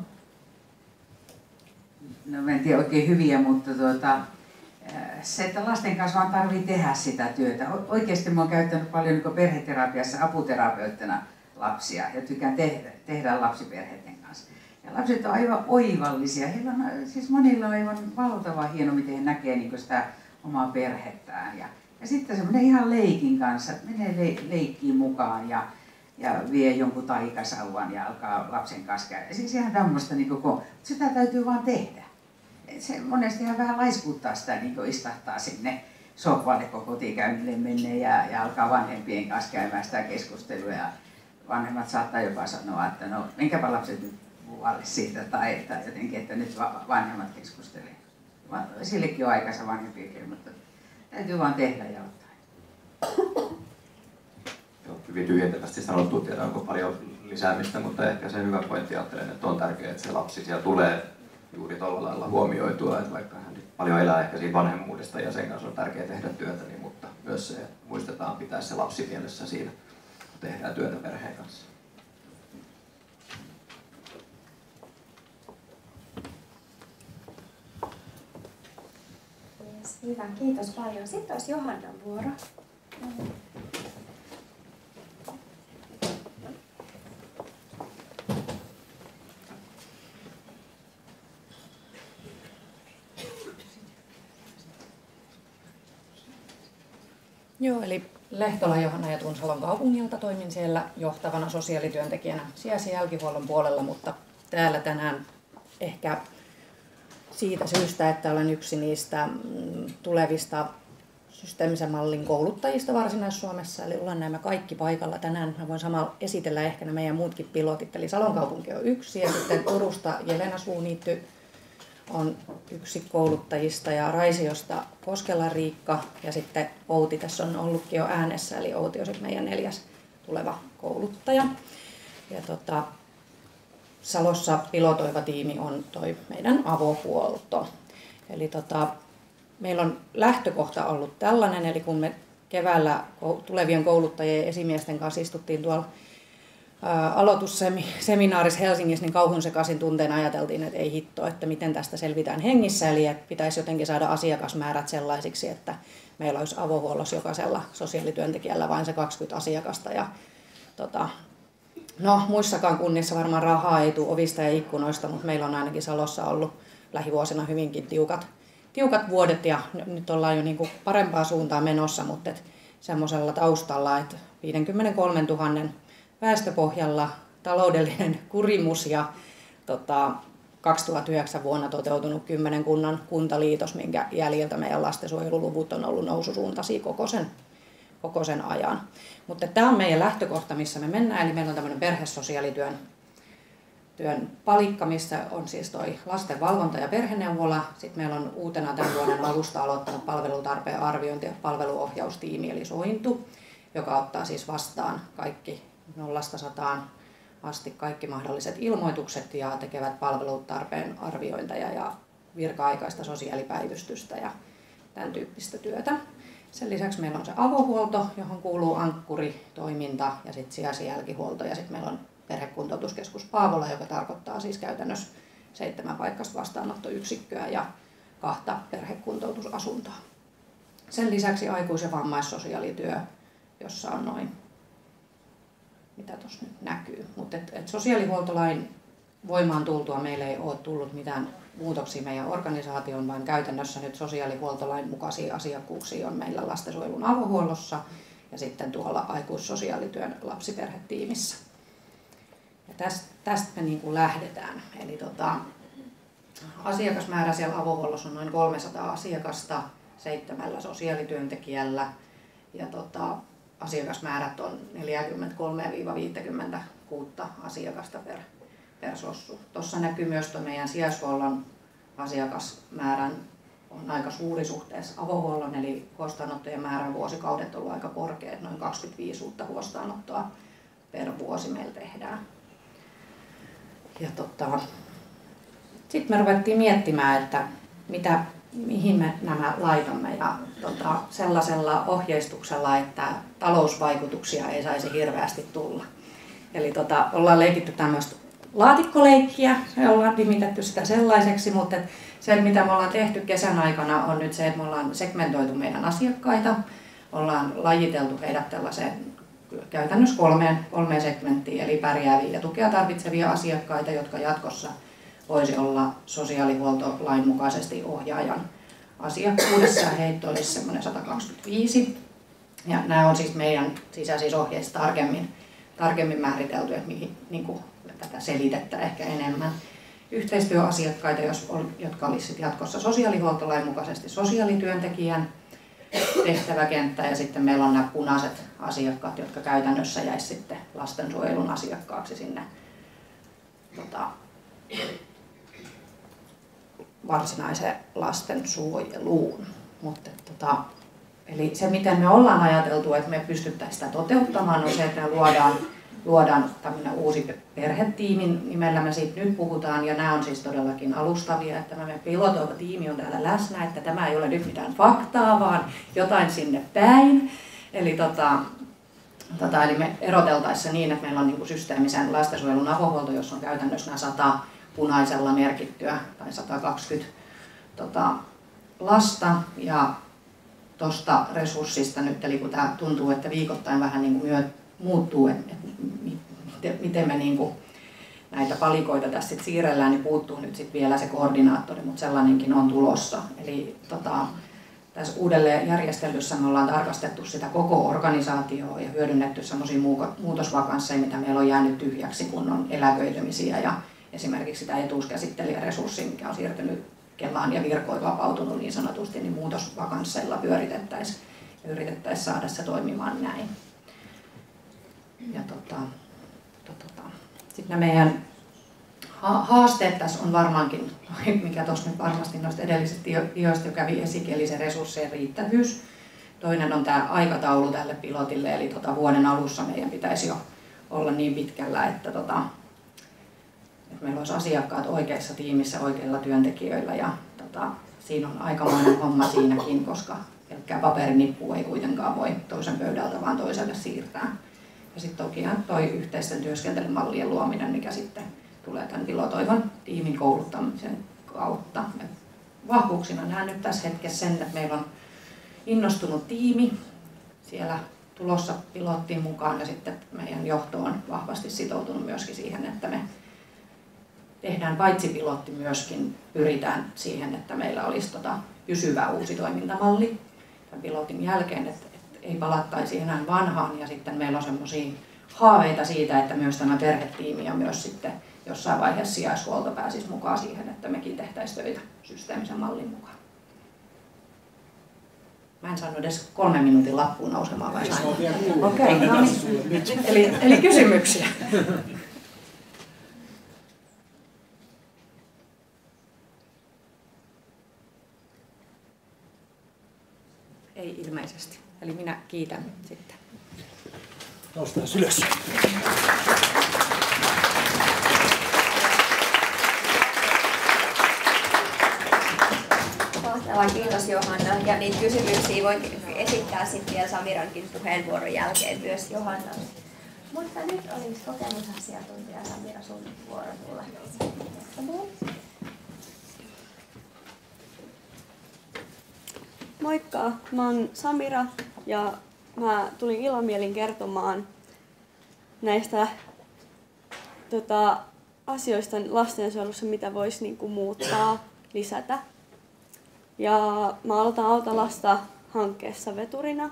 No mä en tiedä oikein hyviä, mutta tuota, se, että lasten kanssa vaan tarvitsee tehdä sitä työtä. Oikeasti mä oon käyttänyt paljon niin perheterapiassa aputerapeuttina lapsia ja tykkään tehdä, tehdä lapsiperheiden kanssa. Ja lapset on aivan oivallisia. Heillä on, siis monilla on aivan valtava hieno, miten he näkee niin sitä omaa perhettään. Ja, ja sitten semmoinen ihan leikin kanssa, että menee le, leikkiin mukaan ja, ja vie jonkun taikasauvan ja alkaa lapsen kanssa käydä. Siis ihan tämmöistä, niin kuin, sitä täytyy vaan tehdä. Se monesti ihan vähän laiskuttaa sitä, niin kuin istahtaa sinne sohvalle, kun kotikäynnille menee ja, ja alkaa vanhempien kanssa käymään sitä keskustelua. Ja vanhemmat saattaa jopa sanoa, että no menkäpä lapset nyt muualle siitä tai, tai jotenkin, että nyt vanhemmat keskustelee. Sillekin on aikansa vanhempiakin, mutta täytyy vaan tehdä ja ottaa. Hyvin tyhjentävästi sanottu, tiedä onko paljon lisäämistä, mutta ehkä se hyvä pointti ajattelen, että on tärkeää, että se lapsi siellä tulee juuri tuolla lailla huomioitua, että vaikka hän paljon elää ehkä siitä vanhemmuudesta ja sen kanssa on tärkeää tehdä työtä, niin, mutta myös se, että muistetaan pitää se lapsi mielessä siinä, kun tehdään työtä perheen kanssa. Yes, hyvä, kiitos paljon. Sitten olisi Johannan vuoro. Joo, eli Lehtola Johanna ja Tunsalon kaupungilta toimin siellä johtavana sosiaalityöntekijänä sijais- ja jälkihuollon puolella, mutta täällä tänään ehkä siitä syystä, että olen yksi niistä tulevista systeemisen mallin kouluttajista Varsinais-Suomessa, eli ollaan nämä kaikki paikalla tänään. Mä voin samalla esitellä ehkä nämä meidän muutkin pilotit, eli Salon kaupunki on yksi ja sitten Orusta Jelena Suuniitty on yksi kouluttajista ja Raisiosta Koskela Riikka ja sitten Outi tässä on ollutkin jo äänessä, eli Outi on sitten meidän neljäs tuleva kouluttaja. Ja tota, Salossa pilotoiva tiimi on toi meidän avohuolto. Eli tota, meillä on lähtökohta ollut tällainen, eli kun me keväällä tulevien kouluttajien esimiesten kanssa istuttiin tuolla aloitusseminaarissa Helsingissä, niin kauhun sekaisin tunteen ajateltiin, että ei hitto, että miten tästä selvitään hengissä, eli että pitäisi jotenkin saada asiakasmäärät sellaisiksi, että meillä olisi avohuollossa jokaisella sosiaalityöntekijällä vain se kaksikymmentä asiakasta. Ja, tota, no, muissakaan kunnissa varmaan rahaa ei tule ovista ja ikkunoista, mutta meillä on ainakin Salossa ollut lähivuosina hyvinkin tiukat, tiukat vuodet ja nyt ollaan jo niin kuin parempaa suuntaa menossa, mutta semmoisella taustalla, että viisikymmentäkolmetuhatta väestöpohjalla taloudellinen kurimus ja tota, kaksituhattayhdeksän vuonna toteutunut kymmenen kunnan kuntaliitos, minkä jäljiltä meidän lastensuojeluluvut on ollut noususuuntaisia koko sen, koko sen ajan. Mutta tämä on meidän lähtökohta, missä me mennään, eli meillä on tämmöinen perhesosiaalityön työn palikka, missä on siis toi lastenvalvonta ja perheneuvola. Sitten meillä on uutena tämän vuoden alusta aloittanut palvelutarpeen arviointi ja palveluohjaustiimi, eli Sointu, joka ottaa siis vastaan kaikki nollasta sataan asti kaikki mahdolliset ilmoitukset ja tekevät palvelutarpeen arviointeja ja virka-aikaista sosiaalipäivystystä ja tämän tyyppistä työtä. Sen lisäksi meillä on se avohuolto, johon kuuluu ankkuritoiminta ja sitten sijais- ja jälkihuolto ja sitten meillä on perhekuntoutuskeskus Paavola, joka tarkoittaa siis käytännössä seitsemän paikkaista vastaanottoyksikköä ja kahta perhekuntoutusasuntoa. Sen lisäksi aikuis- ja vammaissosiaalityö, jossa on noin, mitä tuossa nyt näkyy. Mutta et, et sosiaalihuoltolain voimaan tultua meille ei ole tullut mitään muutoksia meidän organisaatioon, vaan käytännössä nyt sosiaalihuoltolain mukaisia asiakkuuksia on meillä lastensuojelun avohuollossa ja sitten tuolla aikuissosiaalityön lapsiperhetiimissä. Ja tästä, tästä me niin kuin lähdetään. Eli tota, asiakasmäärä siellä avohuollossa on noin kolmesataa asiakasta seitsemällä sosiaalityöntekijällä ja tota, asiakasmäärät on neljäkymmentäkolme viisikymmentäkuusi asiakasta per, per sossu. Tuossa näkyy myös tuo meidän sijaishuollon asiakasmäärän on aika suuri suhteessa avohuollon, eli huostaanottojen määrän vuosikaudet on ollut aika korkeat, noin kaksikymmentäviisi uutta huostaanottoa per vuosi meillä tehdään. Ja tota, sitten me ruvettiin miettimään, että mitä, mihin me nämä laitamme ja tota, sellaisella ohjeistuksella, että talousvaikutuksia ei saisi hirveästi tulla. Eli tota, ollaan leikitty tämmöistä laatikkoleikkiä ja ollaan nimitetty sitä sellaiseksi, mutta se mitä me ollaan tehty kesän aikana on nyt se, että me ollaan segmentoitu meidän asiakkaita, ollaan lajiteltu heidät tällaiseen käytännössä kolmeen, kolmeen segmenttiin, eli pärjääviä ja tukea tarvitsevia asiakkaita, jotka jatkossa voisi olla sosiaalihuoltolain mukaisesti ohjaajan asiakkuudessa. Heitä olisi semmoinen sata kaksikymmentäviisi. Ja nämä on siis meidän sisäisissä ohjeissa tarkemmin, tarkemmin määritelty, että mihin niin kuin, tätä selitettä ehkä enemmän. Yhteistyöasiakkaita, jotka olisivat jatkossa sosiaalihuoltolain mukaisesti sosiaalityöntekijän tehtäväkenttä ja sitten meillä on nämä punaiset asiakkaat, jotka käytännössä jäisi sitten lastensuojelun asiakkaaksi sinne tota, varsinaiseen lastensuojeluun. Mutta, tota, eli se miten me ollaan ajateltu, että me pystyttäisiin sitä toteuttamaan on se, että me luodaan luodaan tämmöinen uusi perhetiimi, nimellä me siitä nyt puhutaan, ja nämä on siis todellakin alustavia, että tämä pilotoiva tiimi on täällä läsnä, että tämä ei ole nyt mitään faktaa, vaan jotain sinne päin. Eli, tota, tota, eli me eroteltaisiin niin, että meillä on niin kuin systeemisen lastensuojelun avohuolto, jossa on käytännössä nämä sata punaisella merkittyä tai sata kaksikymmentä tota, lasta, ja tuosta resurssista nyt, eli kun tämä tuntuu, että viikoittain vähän niin kuin myö, muuttuu, että et, miten me niin kuin näitä palikoita tässä sit siirrellään, niin puuttuu nyt sit vielä se koordinaattori, mutta sellainenkin on tulossa. Eli tota, tässä uudelleen järjestelyssä me ollaan tarkastettu sitä koko organisaatioa ja hyödynnetty sellaisia muutosvakansseja, mitä meillä on jäänyt tyhjäksi, kun on eläköitymisiä ja esimerkiksi sitä etuuskäsittelijäresurssia, mikä on siirtynyt Kelaan ja virkoihin vapautunut niin sanotusti, niin muutosvakansseilla pyöritettäisiin ja yritettäisiin saada se toimimaan näin. Ja tota, tota, tota. Sitten nämä meidän haasteet tässä on varmaankin, mikä tuossa nyt varmasti noista edellisistä dioista jo kävi esikin, eli se resurssien riittävyys. Toinen on tämä aikataulu tälle pilotille, eli tota vuoden alussa meidän pitäisi jo olla niin pitkällä, että, tota, että meillä olisi asiakkaat oikeassa tiimissä oikeilla työntekijöillä. Ja tota, siinä on aikamoinen homma siinäkin, koska pelkkää paperinippua ei kuitenkaan voi toisen pöydältä vaan toiselle siirtää. Ja sitten toki toi yhteisten työskentelymallien luominen, mikä sitten tulee tämän pilotoivan tiimin kouluttamisen kautta. Et vahvuuksina näen nyt tässä hetkessä sen, että meillä on innostunut tiimi siellä tulossa pilottiin mukaan, ja sitten meidän johto on vahvasti sitoutunut myöskin siihen, että me tehdään paitsi pilotti myöskin, pyritään siihen, että meillä olisi tota pysyvä uusi toimintamalli tämän pilotin jälkeen, että, että ei palattaisi enää vanhaan, ja sitten meillä on semmoisia haaveita siitä, että myös tämä perhetiimi ja myös sitten jossain vaiheessa sijaishuolto pääsisi mukaan siihen, että mekin tehtäisiin töitä systeemisen mallin mukaan. Mä en saanut edes kolmen minuutin lappuun nousemaan, vai sain? Okei, okay, no niin. Eli, eli kysymyksiä. Ei ilmeisesti. Eli minä kiitän sitten. Noustaan ylös. Mahtavaa, kiitos Johanna. Ja niitä kysymyksiä voi esittää sitten vielä Samirankin puheenvuoron jälkeen myös Johanna. Mutta nyt olisi kokemusasiantuntija Samira sun vuoro tulla. Moikka, mä oon Samira ja mä tulin ilomielin kertomaan näistä tota, asioista lastensuojelussa, mitä voisi niinku muuttaa, lisätä. Ja mä aloitan Auta lasta -hankkeessa veturina.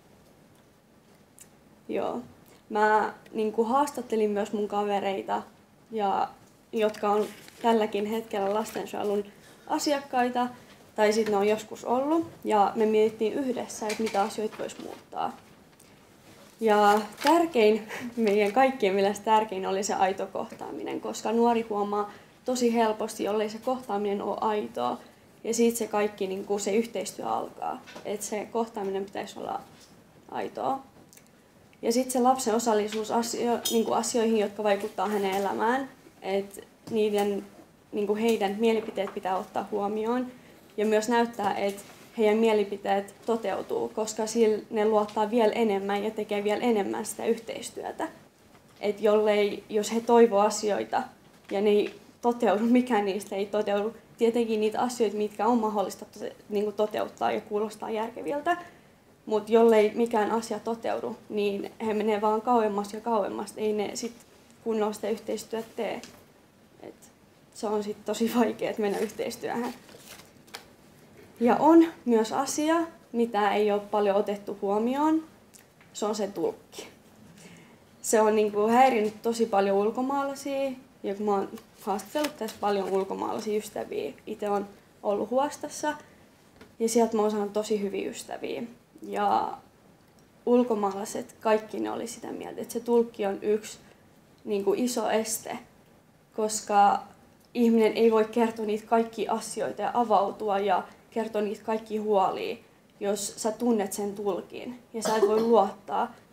Joo. Mä niinku haastattelin myös mun kavereita, ja, jotka on tälläkin hetkellä lastensuojelun asiakkaita, tai sitten ne on joskus ollut, ja me mietittiin yhdessä, että mitä asioita voisi muuttaa. Ja tärkein, meidän kaikkien mielestä tärkein oli se aito kohtaaminen, koska nuori huomaa tosi helposti, jollei se kohtaaminen ole aitoa, ja siitä se kaikki niin kuin se yhteistyö alkaa, että se kohtaaminen pitäisi olla aitoa. Ja sitten se lapsen osallisuus asio, niin kuin asioihin, jotka vaikuttaa hänen elämään, että niiden, niin kuin heidän mielipiteet pitää ottaa huomioon. Ja myös näyttää, että heidän mielipiteet toteutuu, koska sillä ne luottaa vielä enemmän ja tekee vielä enemmän sitä yhteistyötä. Et jollei, jos he toivoo asioita ja ne ei toteudu, mikään niistä ei toteudu, tietenkin niitä asioita, mitkä on mahdollista niin toteuttaa ja kuulostaa järkeviltä, mutta jollei mikään asia toteudu, niin he menee vaan kauemmas ja kauemmas, ei ne sitten kunnolla sitä yhteistyötä tee. Et se on sitten tosi vaikea mennä yhteistyöhön. Ja on myös asia, mitä ei ole paljon otettu huomioon, se on se tulkki. Se on niin kuin häirinnyt tosi paljon ulkomaalaisia, ja kun mä oon haastatellut tässä paljon ulkomaalaisia ystäviä, itse on ollut Huostassa, ja sieltä mä oon saanut tosi hyviä ystäviä. Ja ulkomaalaiset, kaikki ne oli sitä mieltä, että se tulkki on yksi niin kuin iso este, koska ihminen ei voi kertoa niitä kaikkia asioita ja avautua ja kertoa niitä kaikki huolia, jos sä tunnet sen tulkin ja sä et voi luottaa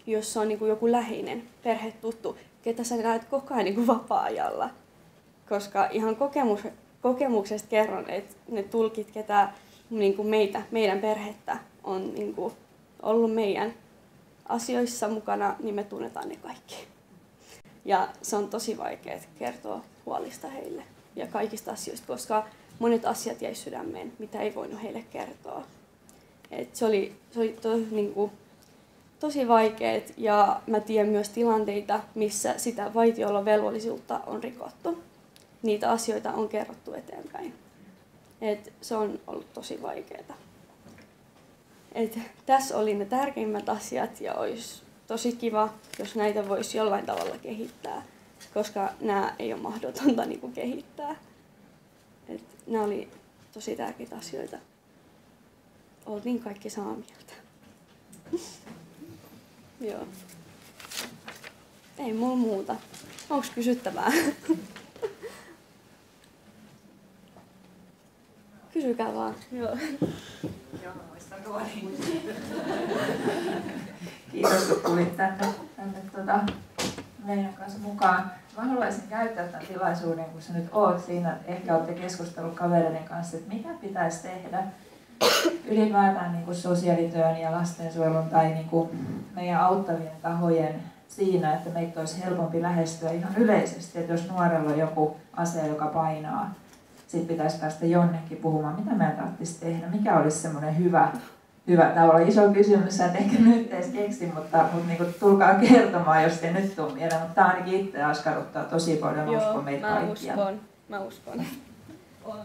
jos on niin kuin joku läheinen perhetuttu, ketä sä näet koko ajan niin kuin vapaa-ajalla. Koska ihan kokemus, kokemuksesta kerron, että ne tulkit, ketä niin kuin meitä, meidän perhettä on niin kuin ollut meidän asioissa mukana, niin me tunnetaan ne kaikki. Ja se on tosi vaikea kertoa huolista heille ja kaikista asioista, koska monet asiat jäi sydämeen, mitä ei voinut heille kertoa. Et se oli, se oli to, niin kuin, tosi vaikeet ja mä tiedän myös tilanteita, missä sitä vaitiolovelvollisuutta on rikottu. Niitä asioita on kerrottu eteenpäin. Et se on ollut tosi vaikeaa. Et tässä oli ne tärkeimmät asiat ja olisi tosi kiva, jos näitä voisi jollain tavalla kehittää, koska nämä ei ole mahdotonta niin kuin kehittää. Et nämä oli tosi tärkeitä asioita. Oltiin kaikki samaa mieltä. Joo. Ei mulla muuta. Onko kysyttävää? Kysykää vaan. Joo. Joo, muistan ruonin. Kiitos, kun tulit tänne, tänne tuota, meidän kanssa mukaan. Mä haluaisin käyttää tämän tilaisuuden, kun sä nyt oot siinä, ehkä olette keskustellut kavereiden kanssa, että mitä pitäisi tehdä ylipäätään niin kuin sosiaalityön ja lastensuojelun tai niin kuin meidän auttavien tahojen siinä, että meitä olisi helpompi lähestyä ihan yleisesti, että jos nuorella on joku asia, joka painaa, sitten pitäisi päästä jonnekin puhumaan, mitä meidän tarvitsisi tehdä, mikä olisi semmoinen hyvä, hyvä, tämä on iso kysymys, että ehkä nyt edes keksin, mutta, mutta niin kuin, tulkaa kertomaan, jos te nyt tuu mieleen, mutta tämä ainakin itse askarruttaa tosi paljon, Joo, uskon meitä mä kaikkia. uskon, mä uskon. On.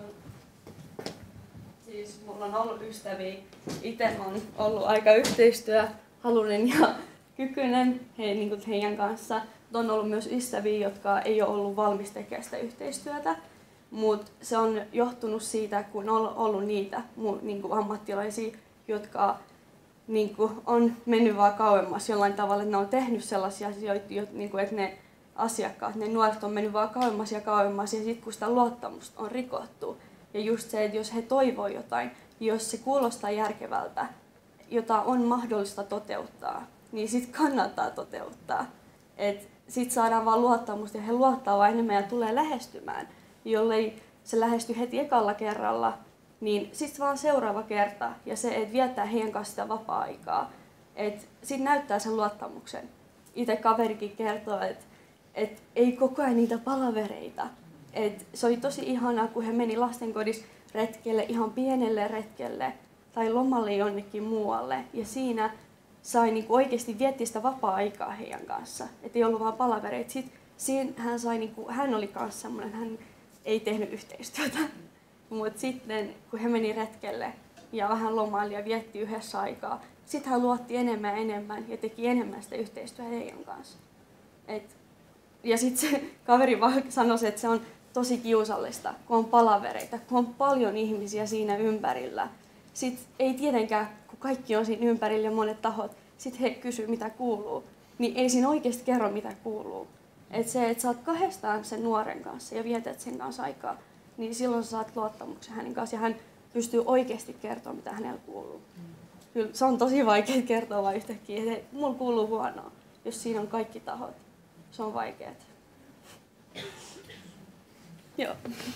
Siis mulla on ollut ystäviä, itse mä oon ollut aika yhteistyöhaluinen ja kykyinen he, niin kuin heidän kanssa. On ollut myös ystäviä, jotka ei ole ollut valmis tekemään sitä yhteistyötä. Mutta se on johtunut siitä, kun on ollut niitä niin kuin ammattilaisia, jotka niin kuin on mennyt vaan kauemmas jollain tavalla, että ne on tehnyt sellaisia asioita, niin kuin, että ne asiakkaat, ne nuoret on mennyt vaan kauemmas ja kauemmas, ja sitten kun sitä luottamusta on rikottu, ja just se, että jos he toivoo jotain, jos se kuulostaa järkevältä, jota on mahdollista toteuttaa, niin sitten kannattaa toteuttaa. Sitten saadaan vaan luottamusta, ja he luottaa vaan enemmän ja tulee lähestymään. Jollei se lähesty heti ekalla kerralla, niin sitten vaan seuraava kerta ja se, että viettää heidän kanssa sitä vapaa-aikaa. Sitten näyttää sen luottamuksen. Itse kaverikin kertoo, että et ei koko ajan niitä palavereita. Et se oli tosi ihanaa, kun he meni lastenkodissa retkelle, ihan pienelle retkelle tai lomalle jonnekin muualle. Ja siinä sai niinku oikeasti viettiä sitä vapaa-aikaa heidän kanssa. Et ei ollut vaan palavereita. Sitten siinä hän, sai niinku, hän oli kanssa semmoinen, hän ei tehnyt yhteistyötä. Mutta sitten kun he meni retkelle ja vähän lomaili ja vietti yhdessä aikaa, sitten hän luotti enemmän ja enemmän ja teki enemmän sitä yhteistyötä heidän kanssa. Et, ja sitten se kaveri vaan sanoi, että se on tosi kiusallista, kun on palavereita, kun on paljon ihmisiä siinä ympärillä. Sitten ei tietenkään, kun kaikki on siinä ympärillä ja monet tahot, sitten he kysyy mitä kuuluu, niin ei siinä oikeasti kerro mitä kuuluu. Et se, että sä oot kahdestaan sen nuoren kanssa ja vietät sen kanssa aikaa, niin silloin sä saat luottamuksen hänen kanssa ja hän pystyy oikeasti kertomaan, mitä hänellä kuuluu. Kyllä se on tosi vaikea kertoa vaan yhtäkkiä, että hei, mulla kuuluu huonoa, jos siinä on kaikki tahot. Se on vaikeaa. Joo.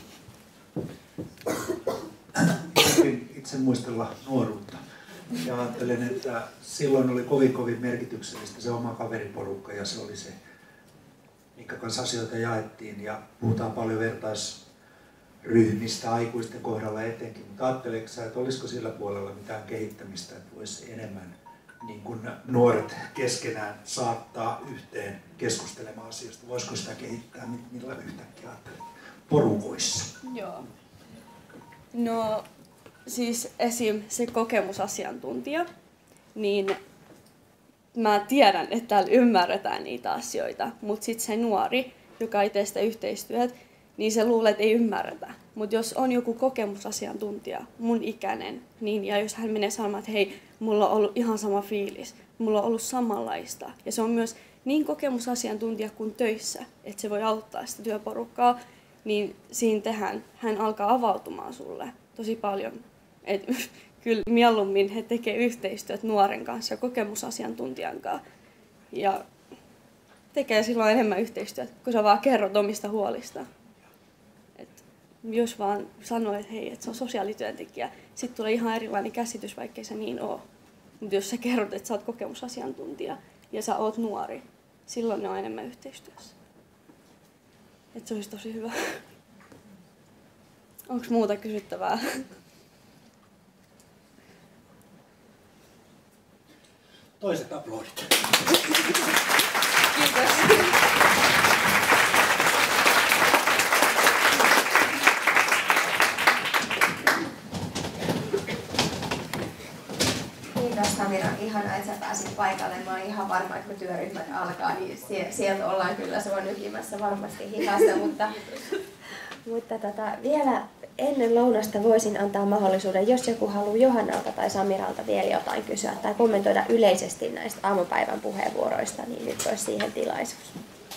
Voin itse muistella nuoruutta. Ja ajattelen, että silloin oli kovin kovin merkityksellistä se oma kaveriporukka ja se oli se, minkä kanssa asioita jaettiin. Ja puhutaan paljon vertaisryhmistä aikuisten kohdalla etenkin. Mutta ajatteletko sä, että olisiko sillä puolella mitään kehittämistä, että voisi enemmän niin kuin nuoret keskenään saattaa yhteen keskustelemaan asioista? Voisiko sitä kehittää, millä yhtäkkiä ajattelet? Porukoissa. Joo. No siis esim. Se kokemusasiantuntija, niin mä tiedän, että täällä ymmärretään niitä asioita, mutta sitten se nuori, joka ei tee sitä yhteistyötä, niin se luulee, että ei ymmärretä. Mutta jos on joku kokemusasiantuntija, mun ikäinen, niin ja jos hän menee sanomaan, että hei, mulla on ollut ihan sama fiilis, mulla on ollut samanlaista, ja se on myös niin kokemusasiantuntija kuin töissä, että se voi auttaa sitä työporukkaa, niin siinä tehdään, hän alkaa avautumaan sulle tosi paljon. Et, kyllä mieluummin he tekee yhteistyötä nuoren kanssa ja kokemusasiantuntijan kanssa. ja tekee silloin enemmän yhteistyötä, kun sä vaan kerrot omista huolista. Et jos vaan sanoo, että hei, että se on sosiaalityöntekijä, sitten tulee ihan erilainen käsitys, vaikkei se niin ole. Mutta jos sä kerrot, että sä oot kokemusasiantuntija ja sä oot nuori, silloin ne on enemmän yhteistyössä. Et se olisi tosi hyvä. Onko muuta kysyttävää? Toiset aplodit. Kiitos. Kiitos Samira, ihanaa, että sä pääsit paikalle. Mä oon ihan varma, että kun työryhmät alkaa, niin sie- sieltä ollaan kyllä sua nykimässä varmasti hihasta, mutta, mutta tota, vielä ennen lounasta voisin antaa mahdollisuuden, jos joku haluaa Johannalta tai Samiralta vielä jotain kysyä tai kommentoida yleisesti näistä aamupäivän puheenvuoroista, niin nyt olisi siihen tilaisuus.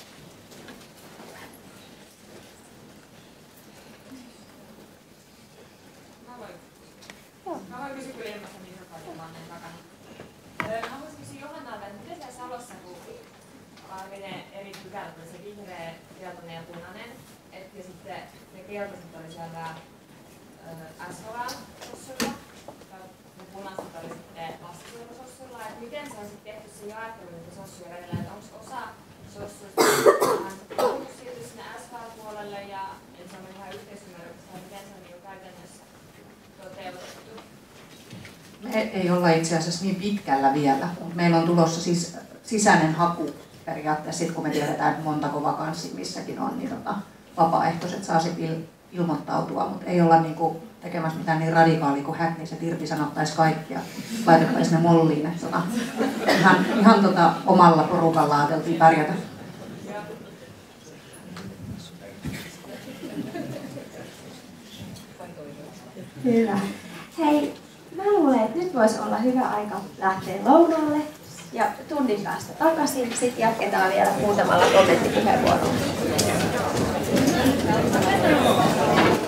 Mä voin kysyä kyllä ilmasta mikrofonin takana. Mä voisin kysyä Johannalta, että miten siellä Salossa, kun oli ne eri pykälät, oli se vihreä, keltainen ja punainen, et, ja sitten ne keltaiset oli siellä S H L-sossuilla, ja punaiset oli sitten lastensuojelusossuilla, että miten se on sitten tehty se jaettelu niitä sossuja välillä, että onko osa sossuista vähän siirtyy sinne S H L-puolelle ja että se on ihan yhteisymmärryksessä, tai miten se on niin käytännössä toteutettu? Me ei olla itse asiassa niin pitkällä vielä, mutta meillä on tulossa siis sisäinen haku periaatteessa, sit kun me tiedetään, että montako vakanssia missäkin on, niin tota, vapaaehtoiset saa sitten il- ilmoittautua, mutta ei olla niinku tekemässä mitään niin radikaalia kuin hät, niin se irtisanottaisiin kaikki ja laitettaisiin ne molliin. Et, tota, ihan ihan tota, omalla porukalla ajateltiin pärjätä. Hyvä. Hei, mä luulen, että nyt voisi olla hyvä aika lähteä lounaalle ja tunnin päästä takaisin. Sitten jatketaan vielä muutamalla kommenttipuheenvuorolla.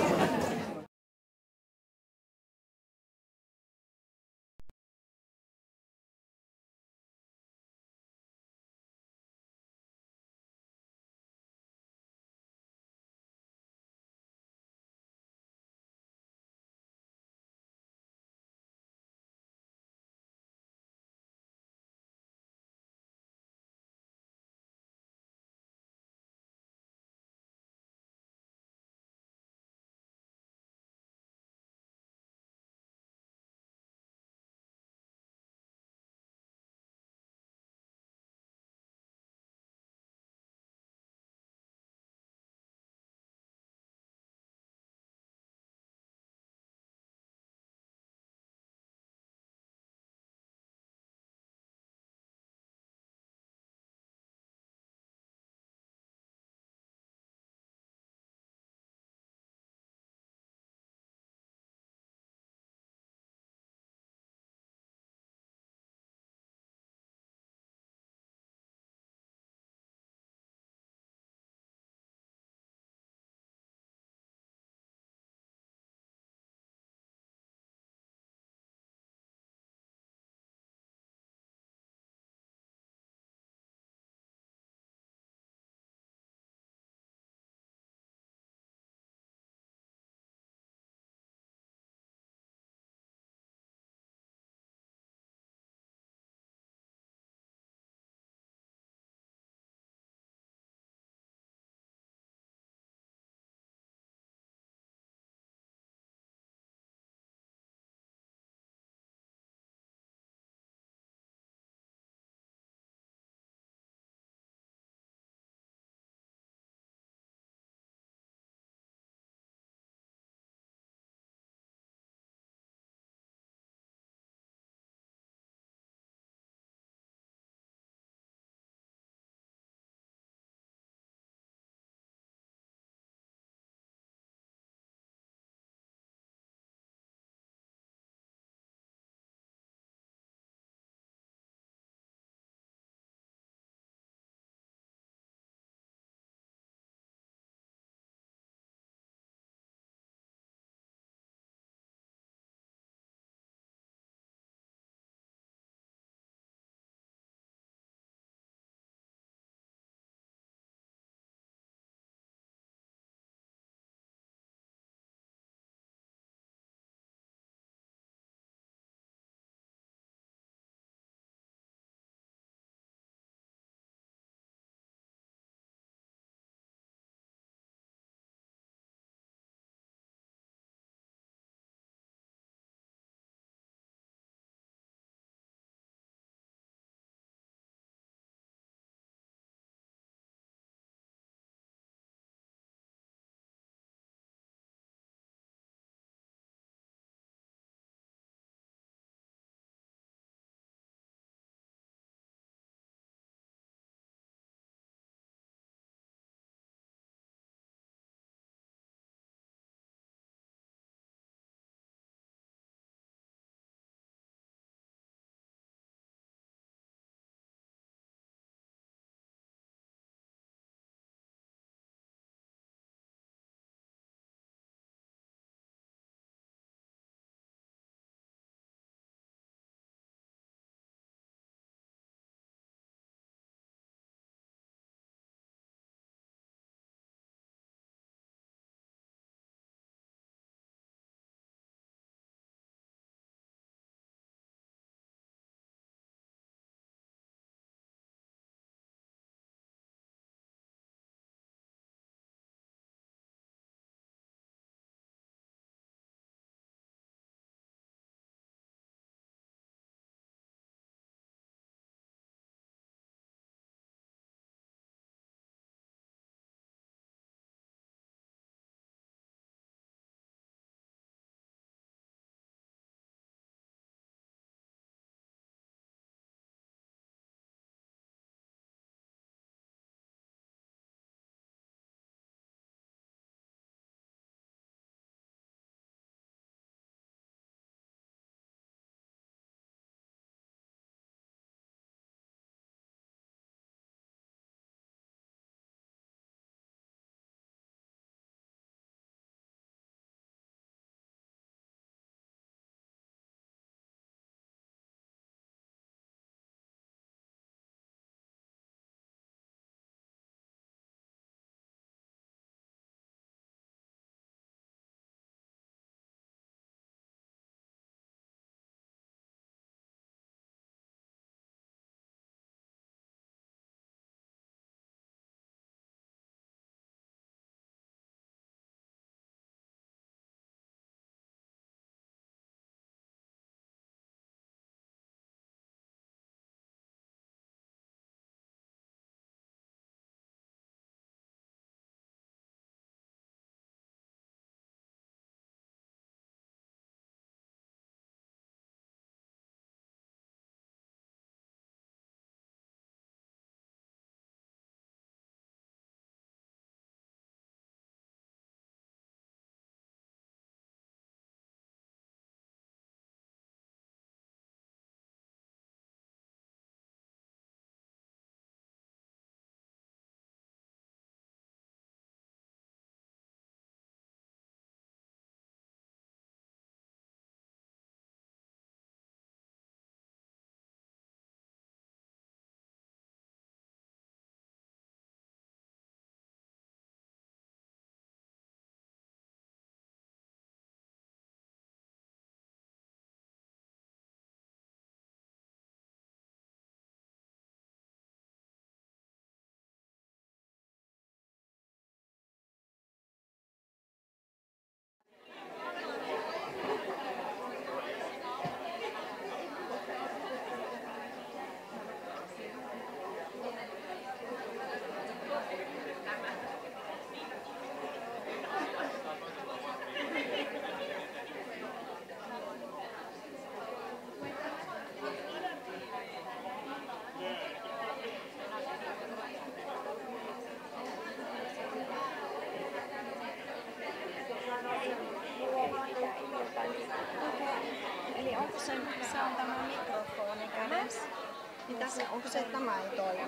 meillä on tämä mikrofoni kädessä. Niin tässä, onko se, että tämä ei toimi?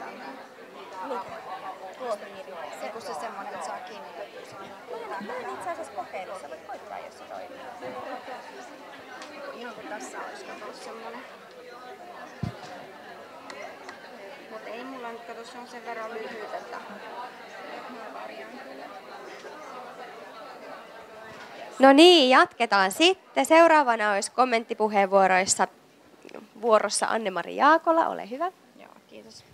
Tuo piiri. Se, kun se semmoinen, että saa kiinnitettyä. Mä en itse asiassa kokeillut. Sä voit koittaa, jos se toimii. Ihan kuin tässä olisi ollut semmoinen. Mutta ei mulla nyt, kato, se on sen verran lyhyt, että mä varjaan kyllä. No niin, jatketaan sitten. Seuraavana olisi kommenttipuheenvuoroissa vuorossa Anne-Mari Jaakola. Ole hyvä. Joo, kiitos.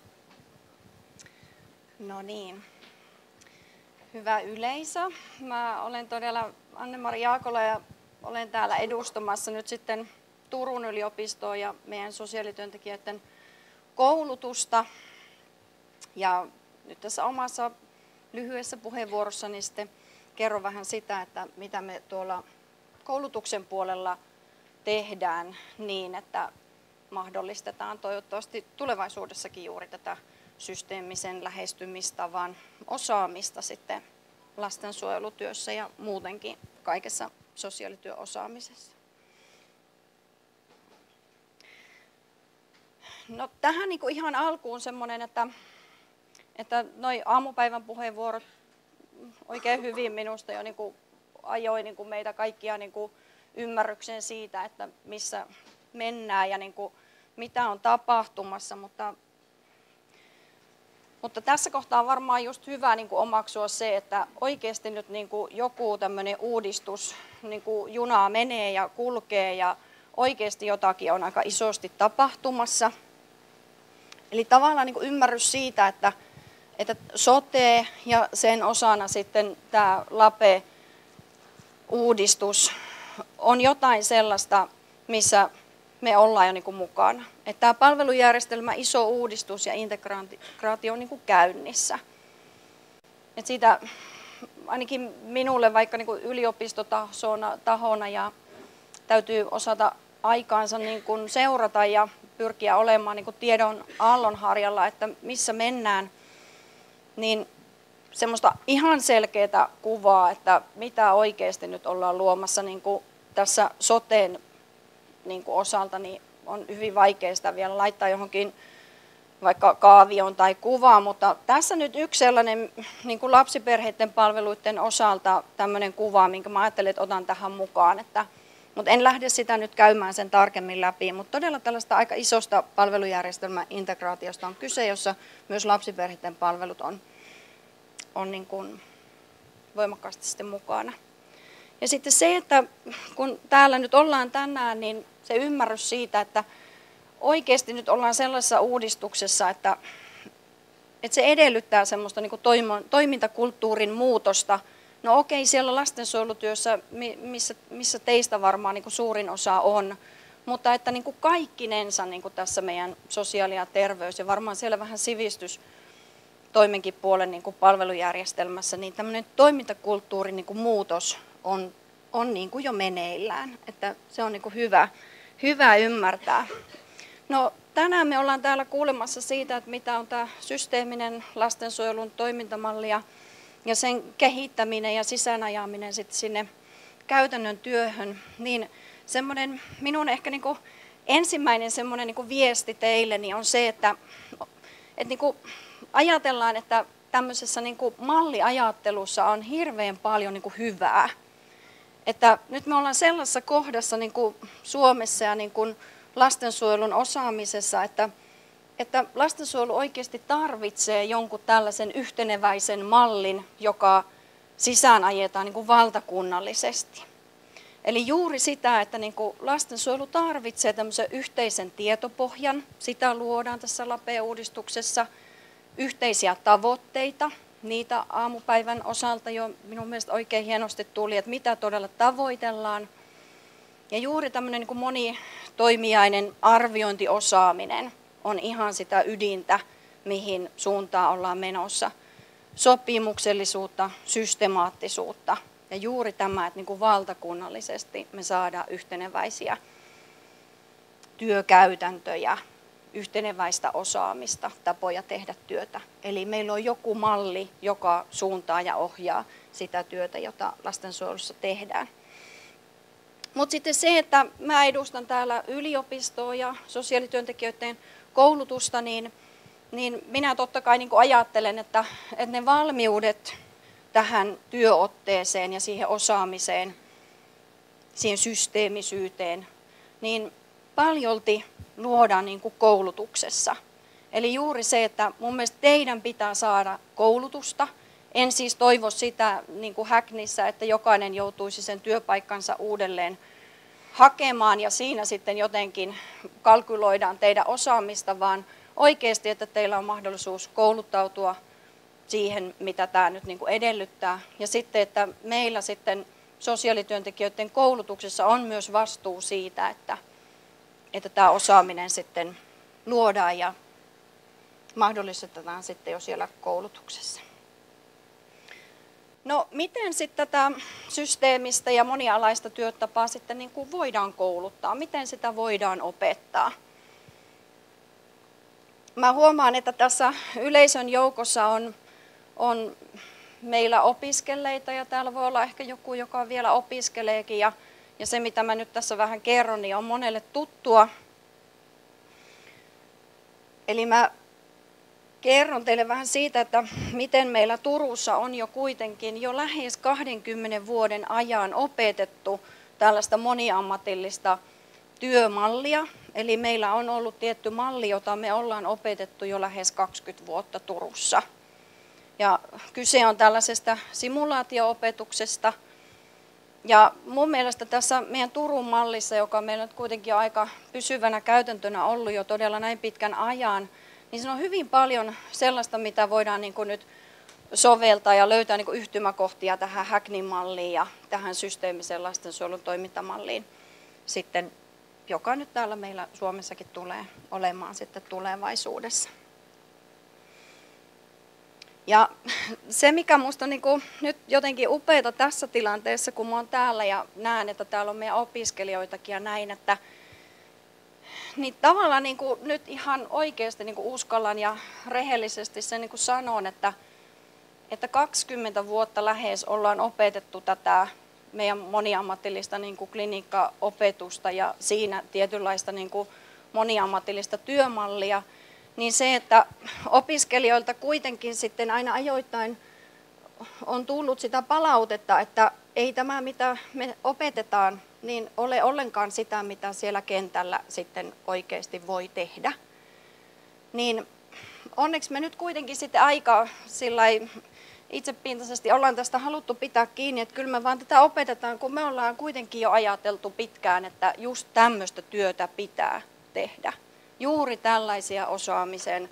No niin. Hyvä yleisö. Mä olen todella Anne-Mari Jaakola ja olen täällä edustamassa nyt sitten Turun yliopistoa ja meidän sosiaalityöntekijöiden koulutusta. Ja nyt tässä omassa lyhyessä puheenvuorossani sitten kerron vähän sitä, että mitä me tuolla koulutuksen puolella tehdään niin, että mahdollistetaan toivottavasti tulevaisuudessakin juuri tätä systeemisen lähestymistavan osaamista sitten lastensuojelutyössä ja muutenkin kaikessa sosiaalityöosaamisessa. No, tähän niin kuin ihan alkuun semmoinen, että, että noi aamupäivän puheenvuorot oikein hyvin minusta jo niin kuin ajoi niin kuin meitä kaikkia niin kuin ymmärrykseen siitä, että missä mennään ja niin kuin mitä on tapahtumassa, mutta, mutta tässä kohtaa on varmaan just hyvä niin kuin omaksua se, että oikeasti nyt niin kuin joku tämmöinen uudistus niin kuin junaa menee ja kulkee ja oikeasti jotakin on aika isosti tapahtumassa. Eli tavallaan niin kuin ymmärrys siitä, että että sote ja sen osana sitten tämä LAPE-uudistus on jotain sellaista, missä me ollaan jo niin kuin mukana. Että tämä palvelujärjestelmä, iso uudistus ja integraatio on niin kuin käynnissä. Et siitä ainakin minulle vaikka niin kuin yliopistotahona ja täytyy osata aikaansa niin kuin seurata ja pyrkiä olemaan niin kuin tiedon aallonharjalla, että missä mennään, niin semmoista ihan selkeää kuvaa, että mitä oikeasti nyt ollaan luomassa niin kuin tässä soteen niin kuin osalta, niin on hyvin vaikea sitä vielä laittaa johonkin vaikka kaavioon tai kuvaan, mutta tässä nyt yksi sellainen niin kuin lapsiperheiden palveluiden osalta tämmöinen kuva, minkä mä ajattelin, että otan tähän mukaan, että, mutta en lähde sitä nyt käymään sen tarkemmin läpi, mutta todella tällaista aika isosta palvelujärjestelmän integraatiosta on kyse, jossa myös lapsiperheiden palvelut on, on niin kuin voimakkaasti sitten mukana. Ja sitten se, että kun täällä nyt ollaan tänään, niin se ymmärrys siitä, että oikeasti nyt ollaan sellaisessa uudistuksessa, että, että se edellyttää semmoista niin kuin toimintakulttuurin muutosta. No okei, siellä lastensuojelutyössä, missä, missä teistä varmaan niin kuin suurin osa on, mutta että niin kuin kaikkinensa niin kuin tässä meidän sosiaali- ja terveys ja varmaan siellä vähän sivistys toimenkin puolen niin kuin palvelujärjestelmässä, niin tämmöinen toimintakulttuurin niin kuin muutos on, on niin kuin jo meneillään, että se on niin kuin hyvä, hyvä ymmärtää. No, tänään me ollaan täällä kuulemassa siitä, että mitä on tämä systeeminen lastensuojelun toimintamalli ja, ja sen kehittäminen ja sisäänajaminen sitten sinne käytännön työhön, niin semmoinen minun ehkä niin kuin ensimmäinen semmoinen niin kuin viesti teille niin on se, että, että niin kuin ajatellaan, että tämmöisessä niin kuin malliajattelussa on hirveän paljon niin kuin hyvää. Että nyt me ollaan sellaisessa kohdassa niin kuin Suomessa ja niin kuin lastensuojelun osaamisessa, että, että lastensuojelu oikeasti tarvitsee jonkun tällaisen yhteneväisen mallin, joka sisään ajetaan niin kuin valtakunnallisesti. Eli juuri sitä, että niin kuin lastensuojelu tarvitsee tämmöisen yhteisen tietopohjan, sitä luodaan tässä LAPE-uudistuksessa, yhteisiä tavoitteita, niitä aamupäivän osalta jo minun mielestä oikein hienosti tuli, että mitä todella tavoitellaan. Ja juuri tämmöinen niin kuin monitoimijainen arviointiosaaminen on ihan sitä ydintä, mihin suuntaan ollaan menossa. Sopimuksellisuutta, systemaattisuutta ja juuri tämä, että niin kuin valtakunnallisesti me saadaan yhteneväisiä työkäytäntöjä, yhteneväistä osaamista, tapoja tehdä työtä. Eli meillä on joku malli, joka suuntaa ja ohjaa sitä työtä, jota lastensuojelussa tehdään. Mutta sitten se, että mä edustan täällä yliopistoa ja sosiaalityöntekijöiden koulutusta, niin, niin minä totta kai niin kuin ajattelen, että, että ne valmiudet tähän työotteeseen ja siihen osaamiseen, siihen systeemisyyteen, niin paljolti luodaan niin kuin koulutuksessa. Eli juuri se, että mun mielestä teidän pitää saada koulutusta. En siis toivo sitä niin kuin Hacknissä, että jokainen joutuisi sen työpaikkansa uudelleen hakemaan ja siinä sitten jotenkin kalkyloidaan teidän osaamista, vaan oikeasti, että teillä on mahdollisuus kouluttautua siihen, mitä tämä nyt niin kuin edellyttää. Ja sitten, että meillä sitten sosiaalityöntekijöiden koulutuksessa on myös vastuu siitä, että, että tämä osaaminen sitten luodaan ja mahdollistetaan sitten jo siellä koulutuksessa. No miten sitten tätä systeemistä ja monialaista työtapaa sitten niin kuin voidaan kouluttaa? Miten sitä voidaan opettaa? Mä huomaan, että tässä yleisön joukossa on, on meillä opiskelleita ja täällä voi olla ehkä joku, joka vielä opiskeleekin. Ja, ja se, mitä mä nyt tässä vähän kerron, niin on monelle tuttua. Eli mä kerron teille vähän siitä, että miten meillä Turussa on jo kuitenkin jo lähes kahdenkymmenen vuoden ajan opetettu tällaista moniammatillista työmallia. Eli meillä on ollut tietty malli, jota me ollaan opetettu jo lähes kaksikymmentä vuotta Turussa. Ja kyse on tällaisesta simulaatio-opetuksesta. Ja mun mielestä tässä meidän Turun mallissa, joka meillä nyt kuitenkin on aika pysyvänä käytäntönä ollut jo todella näin pitkän ajan, niin se on hyvin paljon sellaista, mitä voidaan niin kuin nyt soveltaa ja löytää niin kuin yhtymäkohtia tähän Hacknin malliin ja tähän systeemisen lastensuojelun toimintamalliin, sitten, joka nyt täällä meillä Suomessakin tulee olemaan sitten tulevaisuudessa. Ja se, mikä minusta on niin kuin nyt jotenkin upeata tässä tilanteessa, kun mä oon täällä ja näen, että täällä on meidän opiskelijoitakin ja näin, että niin tavallaan niin kuin nyt ihan oikeasti niin kuin uskallan ja rehellisesti sen niin kuin sanon, että, että kaksikymmentä vuotta lähes ollaan opetettu tätä meidän moniammatillista niin kuin klinikkaopetusta ja siinä tietynlaista niin kuin moniammatillista työmallia, niin se, että opiskelijoilta kuitenkin sitten aina ajoittain on tullut sitä palautetta, että ei tämä, mitä me opetetaan, niin ole ollenkaan sitä, mitä siellä kentällä sitten oikeasti voi tehdä. Niin onneksi me nyt kuitenkin sitten aika sillai itsepintaisesti ollaan tästä haluttu pitää kiinni, että kyllä me vaan tätä opetetaan, kun me ollaan kuitenkin jo ajateltu pitkään, että just tämmöistä työtä pitää tehdä. Juuri tällaisia osaamisen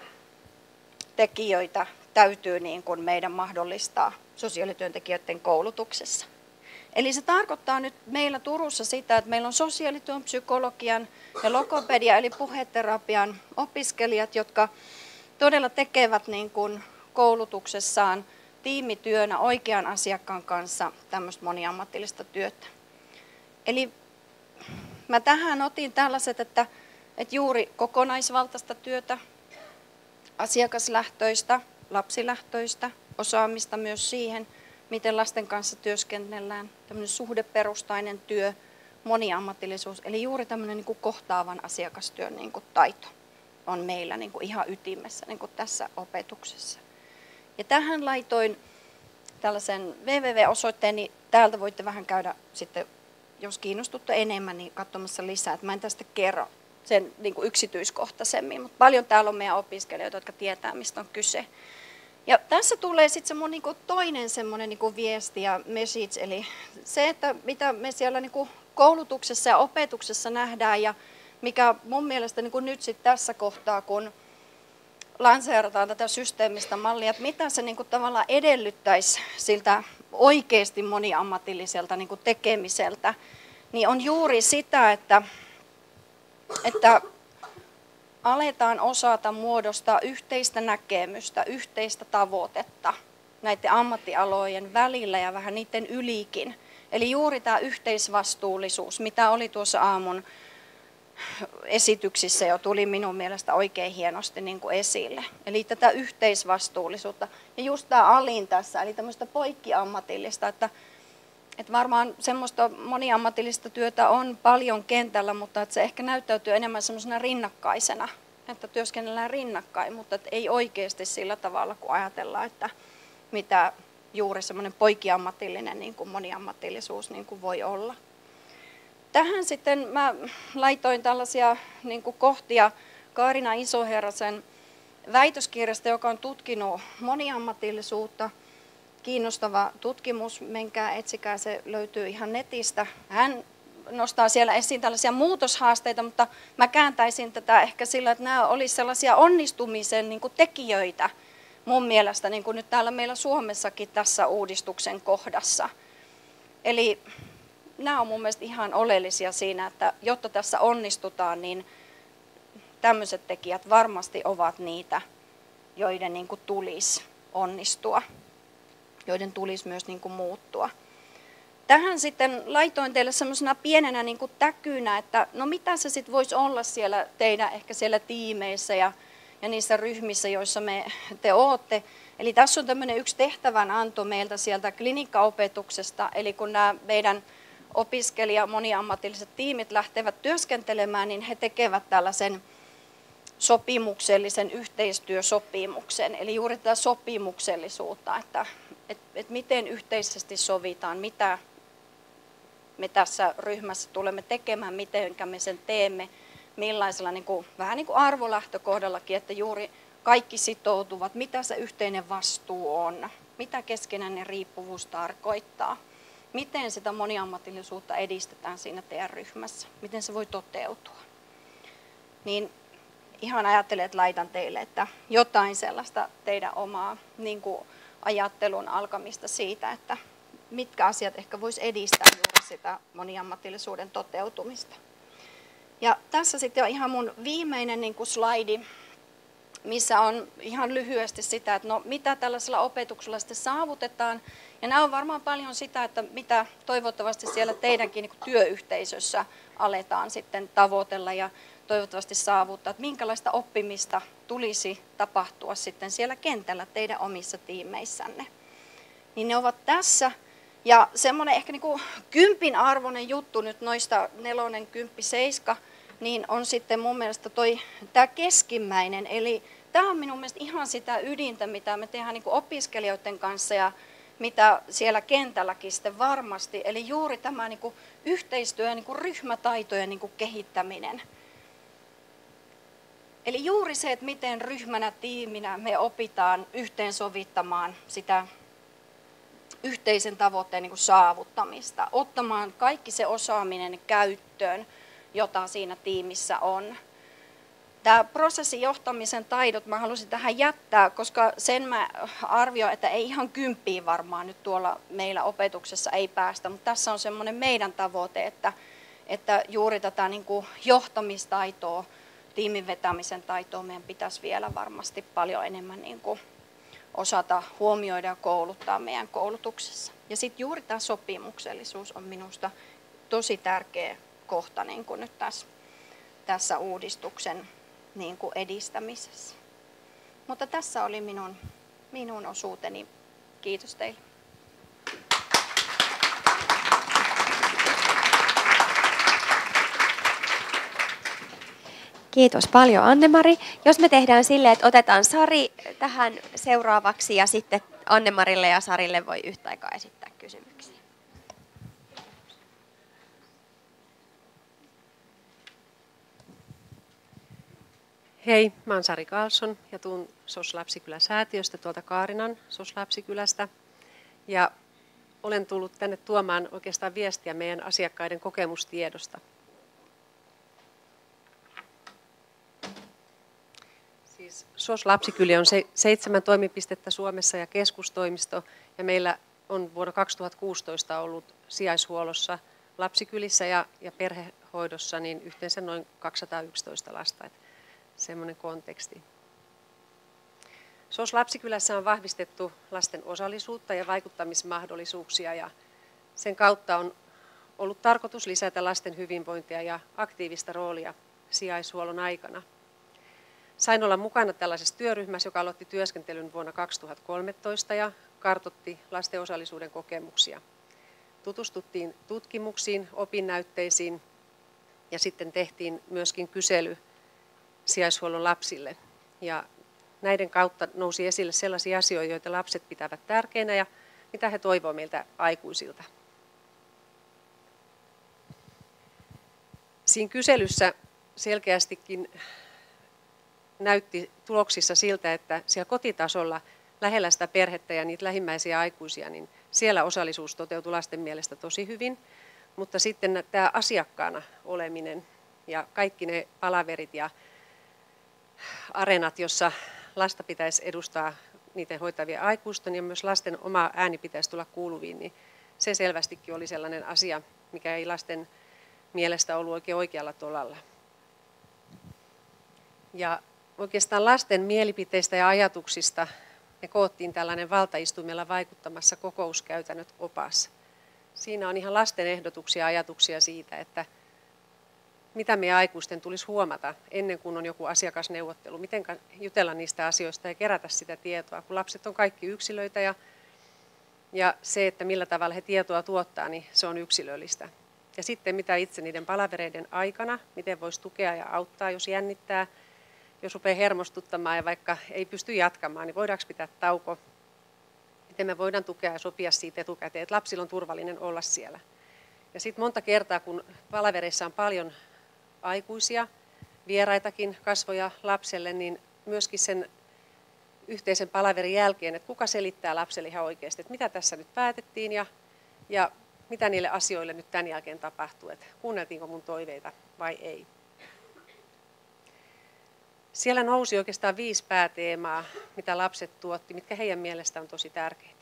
tekijöitä täytyy niin kuin meidän mahdollistaa sosiaalityöntekijöiden koulutuksessa. Eli se tarkoittaa nyt meillä Turussa sitä, että meillä on sosiaalityön, psykologian ja logopedia eli puheterapian opiskelijat, jotka todella tekevät niin kuin koulutuksessaan tiimityönä oikean asiakkaan kanssa tämmöistä moniammatillista työtä. Eli mä tähän otin tällaiset, että, että juuri kokonaisvaltaista työtä, asiakaslähtöistä, lapsilähtöistä, osaamista myös siihen, miten lasten kanssa työskennellään, tämmöinen suhdeperustainen työ, moniammatillisuus, eli juuri tämmöinen niin kuin kohtaavan asiakastyön niin kuin taito on meillä niin kuin ihan ytimessä niin kuin tässä opetuksessa. Ja tähän laitoin tällaisen double-u double-u double-osoitteen, niin täältä voitte vähän käydä sitten, jos kiinnostutte enemmän, niin katsomassa lisää. Että mä en tästä kerro sen niin kuin yksityiskohtaisemmin, mutta paljon täällä on meidän opiskelijoita, jotka tietää, mistä on kyse. Ja tässä tulee sitten semmoinen niin kuin toinen semmoinen niin kuin viesti ja message, eli se, että mitä me siellä niin kuin koulutuksessa ja opetuksessa nähdään ja mikä mun mielestä niin kuin nyt sitten tässä kohtaa, kun lanseerataan tätä systeemistä mallia, että mitä se niin kuin tavallaan edellyttäisi siltä oikeasti moniammatilliselta niin kuin tekemiseltä, niin on juuri sitä, että, että aletaan osata muodostaa yhteistä näkemystä, yhteistä tavoitetta näiden ammattialojen välillä ja vähän niiden ylikin. Eli juuri tämä yhteisvastuullisuus, mitä oli tuossa aamun esityksissä jo tuli minun mielestä oikein hienosti niin kuin esille. Eli tätä yhteisvastuullisuutta. Ja just tämä alin tässä, eli tämmöistä poikkiammatillista, että, Et varmaan semmoista moniammatillista työtä on paljon kentällä, mutta että se ehkä näyttäytyy enemmän semmoisena rinnakkaisena, että työskennellään rinnakkain, mutta että ei oikeasti sillä tavalla, kun ajatellaan, että mitä juuri semmoinen poikiammatillinen niin kuin moniammatillisuus niin kuin voi olla. Tähän sitten mä laitoin tällaisia niin kuin kohtia Kaarina Isoherrasen väitöskirjasta, joka on tutkinut moniammatillisuutta. Kiinnostava tutkimus, menkää etsikää, se löytyy ihan netistä. Hän nostaa siellä esiin tällaisia muutoshaasteita, mutta mä kääntäisin tätä ehkä sillä, että nämä olisivat sellaisia onnistumisen niin kuin tekijöitä mun mielestä niin kuin nyt täällä meillä Suomessakin tässä uudistuksen kohdassa. Eli nämä on mun mielestä ihan oleellisia siinä, että jotta tässä onnistutaan, niin tämmöiset tekijät varmasti ovat niitä, joiden niin kuin tulisi onnistua, joiden tulisi myös niin kuin muuttua. Tähän sitten laitoin teille semmoisena pienenä niin kuin täkynä, että no mitä se sitten voisi olla siellä teidän ehkä siellä tiimeissä ja, ja niissä ryhmissä, joissa me, te ootte. Eli tässä on tämmöinen yksi tehtävänanto meiltä sieltä klinikkaopetuksesta, eli kun nämä meidän opiskelija moniammatilliset tiimit lähtevät työskentelemään, niin he tekevät tällaisen sopimuksellisen yhteistyösopimuksen, eli juuri tätä sopimuksellisuutta, että et, et miten yhteisesti sovitaan, mitä me tässä ryhmässä tulemme tekemään, miten me sen teemme, millaisella niin kuin, vähän niin kuin arvolähtökohdallakin, että juuri kaikki sitoutuvat, mitä se yhteinen vastuu on, mitä keskinäinen riippuvuus tarkoittaa, miten sitä moniammatillisuutta edistetään siinä teidän ryhmässä, miten se voi toteutua. Niin ihan ajattelen, että laitan teille, että jotain sellaista teidän omaa niin kuin ajattelun alkamista siitä, että mitkä asiat ehkä voisi edistää juuri sitä moniammatillisuuden toteutumista. Ja tässä sitten on ihan mun viimeinen niin kuin slaidi, missä on ihan lyhyesti sitä, että no, mitä tällaisella opetuksella sitten saavutetaan. Ja nämä on varmaan paljon sitä, että mitä toivottavasti siellä teidänkin niin kuin työyhteisössä aletaan sitten tavoitella ja toivottavasti saavuttaa, että minkälaista oppimista tulisi tapahtua sitten siellä kentällä teidän omissa tiimeissänne. Niin ne ovat tässä. Ja semmoinen ehkä niin kuin kympin arvoinen juttu nyt noista nelonen, kymppi, seiska, niin on sitten mun mielestä toi, tämä keskimmäinen. Eli tämä on minun mielestä ihan sitä ydintä, mitä me tehdään niin kuin opiskelijoiden kanssa ja mitä siellä kentälläkin sitten varmasti. Eli juuri tämä niin kuin yhteistyö ja niin kuin ryhmätaitojen niin kuin kehittäminen. Eli juuri se, että miten ryhmänä, tiiminä me opitaan yhteensovittamaan sitä yhteisen tavoitteen niin kuin saavuttamista, ottamaan kaikki se osaaminen käyttöön, jota siinä tiimissä on. Tämä prosessin johtamisen taidot mä halusin tähän jättää, koska sen mä arvioin, että ei ihan kymppiin varmaan nyt tuolla meillä opetuksessa ei päästä, mutta tässä on semmoinen meidän tavoite, että, että juuri tätä niin kuin johtamistaitoa, tiimin vetämisen taitoa meidän pitäisi vielä varmasti paljon enemmän niin kuin osata huomioida ja kouluttaa meidän koulutuksessa. Ja sitten juuri tämä sopimuksellisuus on minusta tosi tärkeä kohta niin kuin nyt tässä, tässä uudistuksen niin kuin edistämisessä. Mutta tässä oli minun, minun osuuteni. Kiitos teille. Kiitos paljon Anne-Mari. Jos me tehdään silleen, että otetaan Sari tähän seuraavaksi ja sitten Anne-Marille ja Sarille voi yhtä aikaa esittää kysymyksiä. Hei, mä oon Sari Karlsson ja tuun S O S-lapsikylä-säätiöstä tuolta Kaarinan S O S-lapsikylästä. Ja olen tullut tänne tuomaan oikeastaan viestiä meidän asiakkaiden kokemustiedosta. Siis S O S-lapsikyliä on se, seitsemän toimipistettä Suomessa ja keskustoimisto. Ja meillä on vuonna kaksituhattakuusitoista ollut sijaishuollossa lapsikylissä ja, ja perhehoidossa niin yhteensä noin kaksisataayksitoista lasta. Että semmoinen konteksti. S O S-lapsikylässä on vahvistettu lasten osallisuutta ja vaikuttamismahdollisuuksia ja sen kautta on ollut tarkoitus lisätä lasten hyvinvointia ja aktiivista roolia sijaishuollon aikana. Sain olla mukana tällaisessa työryhmässä, joka aloitti työskentelyn vuonna kaksituhattakolmetoista ja kartoitti lasten osallisuuden kokemuksia. tutustuttiin tutkimuksiin, opinnäytteisiin ja sitten tehtiin myöskin kysely sijaishuollon lapsille. Ja näiden kautta nousi esille sellaisia asioita, joita lapset pitävät tärkeinä ja mitä he toivovat meiltä aikuisilta. Siinä kyselyssä selkeästikin näytti tuloksissa siltä, että siellä kotitasolla lähellä sitä perhettä ja niitä lähimmäisiä aikuisia, niin siellä osallisuus toteutui lasten mielestä tosi hyvin. Mutta sitten tämä asiakkaana oleminen ja kaikki ne palaverit ja areenat, jossa lasta pitäisi edustaa niiden hoitavia aikuisten ja myös lasten oma ääni pitäisi tulla kuuluviin, niin se selvästikin oli sellainen asia, mikä ei lasten mielestä ollut oikein oikealla tolalla. Ja oikeastaan lasten mielipiteistä ja ajatuksista me koottiin tällainen valtaistuimella vaikuttamassa kokouskäytännöt opas. Siinä on ihan lasten ehdotuksia ja ajatuksia siitä, että mitä meidän aikuisten tulisi huomata ennen kuin on joku asiakasneuvottelu, miten jutella niistä asioista ja kerätä sitä tietoa, kun lapset on kaikki yksilöitä ja, ja se, että millä tavalla he tietoa tuottaa, niin se on yksilöllistä. Ja sitten mitä itse niiden palavereiden aikana, miten voisi tukea ja auttaa, jos jännittää, jos rupeaa hermostuttamaan ja vaikka ei pysty jatkamaan, niin voidaanko pitää tauko, miten me voidaan tukea ja sopia siitä etukäteen, että lapsilla on turvallinen olla siellä. Ja sitten monta kertaa, kun palavereissa on paljon aikuisia, vieraitakin kasvoja lapselle, niin myöskin sen yhteisen palaverin jälkeen, että kuka selittää lapselle ihan oikeasti, että mitä tässä nyt päätettiin ja, ja mitä niille asioille nyt tämän jälkeen tapahtuu, että kuunneltiinko mun toiveita vai ei. Siellä nousi oikeastaan viisi pääteemaa, mitä lapset tuotti, mitkä heidän mielestään on tosi tärkeitä.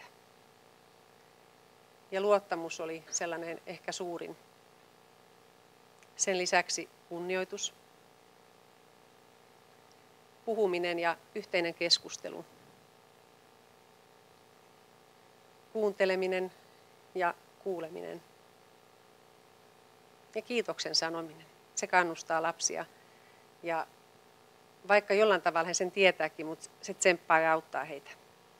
Ja luottamus oli sellainen ehkä suurin. Sen lisäksi kunnioitus, puhuminen ja yhteinen keskustelu, kuunteleminen ja kuuleminen ja kiitoksen sanominen. Se kannustaa lapsia ja vaikka jollain tavalla he sen tietääkin, mutta se tsemppaa ja auttaa heitä.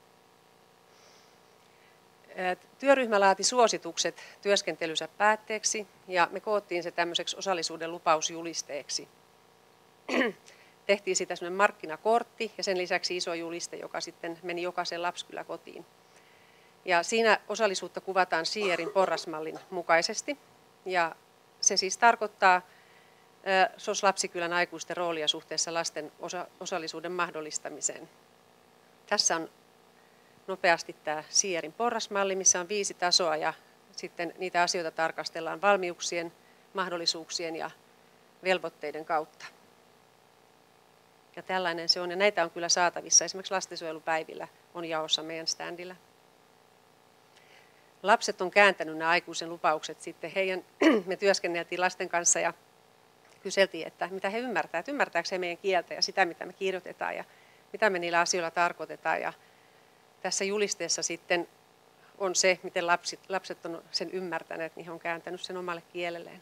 Työryhmä laati suositukset työskentelynsä päätteeksi ja me koottiin se tämmöiseksi osallisuuden lupausjulisteeksi. Tehtiin sitä semmoinen markkinakortti ja sen lisäksi iso juliste, joka sitten meni jokaisen lapsikyläkotiin. Ja siinä osallisuutta kuvataan Schierin porrasmallin mukaisesti ja se siis tarkoittaa S O S-lapsikylän aikuisten roolia suhteessa lasten osa- osallisuuden mahdollistamiseen. Tässä on nopeasti tämä Schierin porrasmalli, missä on viisi tasoa ja sitten niitä asioita tarkastellaan valmiuksien, mahdollisuuksien ja velvoitteiden kautta. Ja tällainen se on ja näitä on kyllä saatavissa. Esimerkiksi lastensuojelupäivillä on jaossa meidän standilla. Lapset on kääntänyt nämä aikuisen lupaukset sitten. Heidän, me työskenneltiin lasten kanssa ja kyseltiin, että mitä he ymmärtävät, että ymmärtääkö he meidän kieltä ja sitä, mitä me kirjoitetaan ja mitä me niillä asioilla tarkoitetaan. Ja tässä julisteessa sitten on se, miten lapset, lapset on sen ymmärtäneet, niin he on kääntänyt sen omalle kielelleen.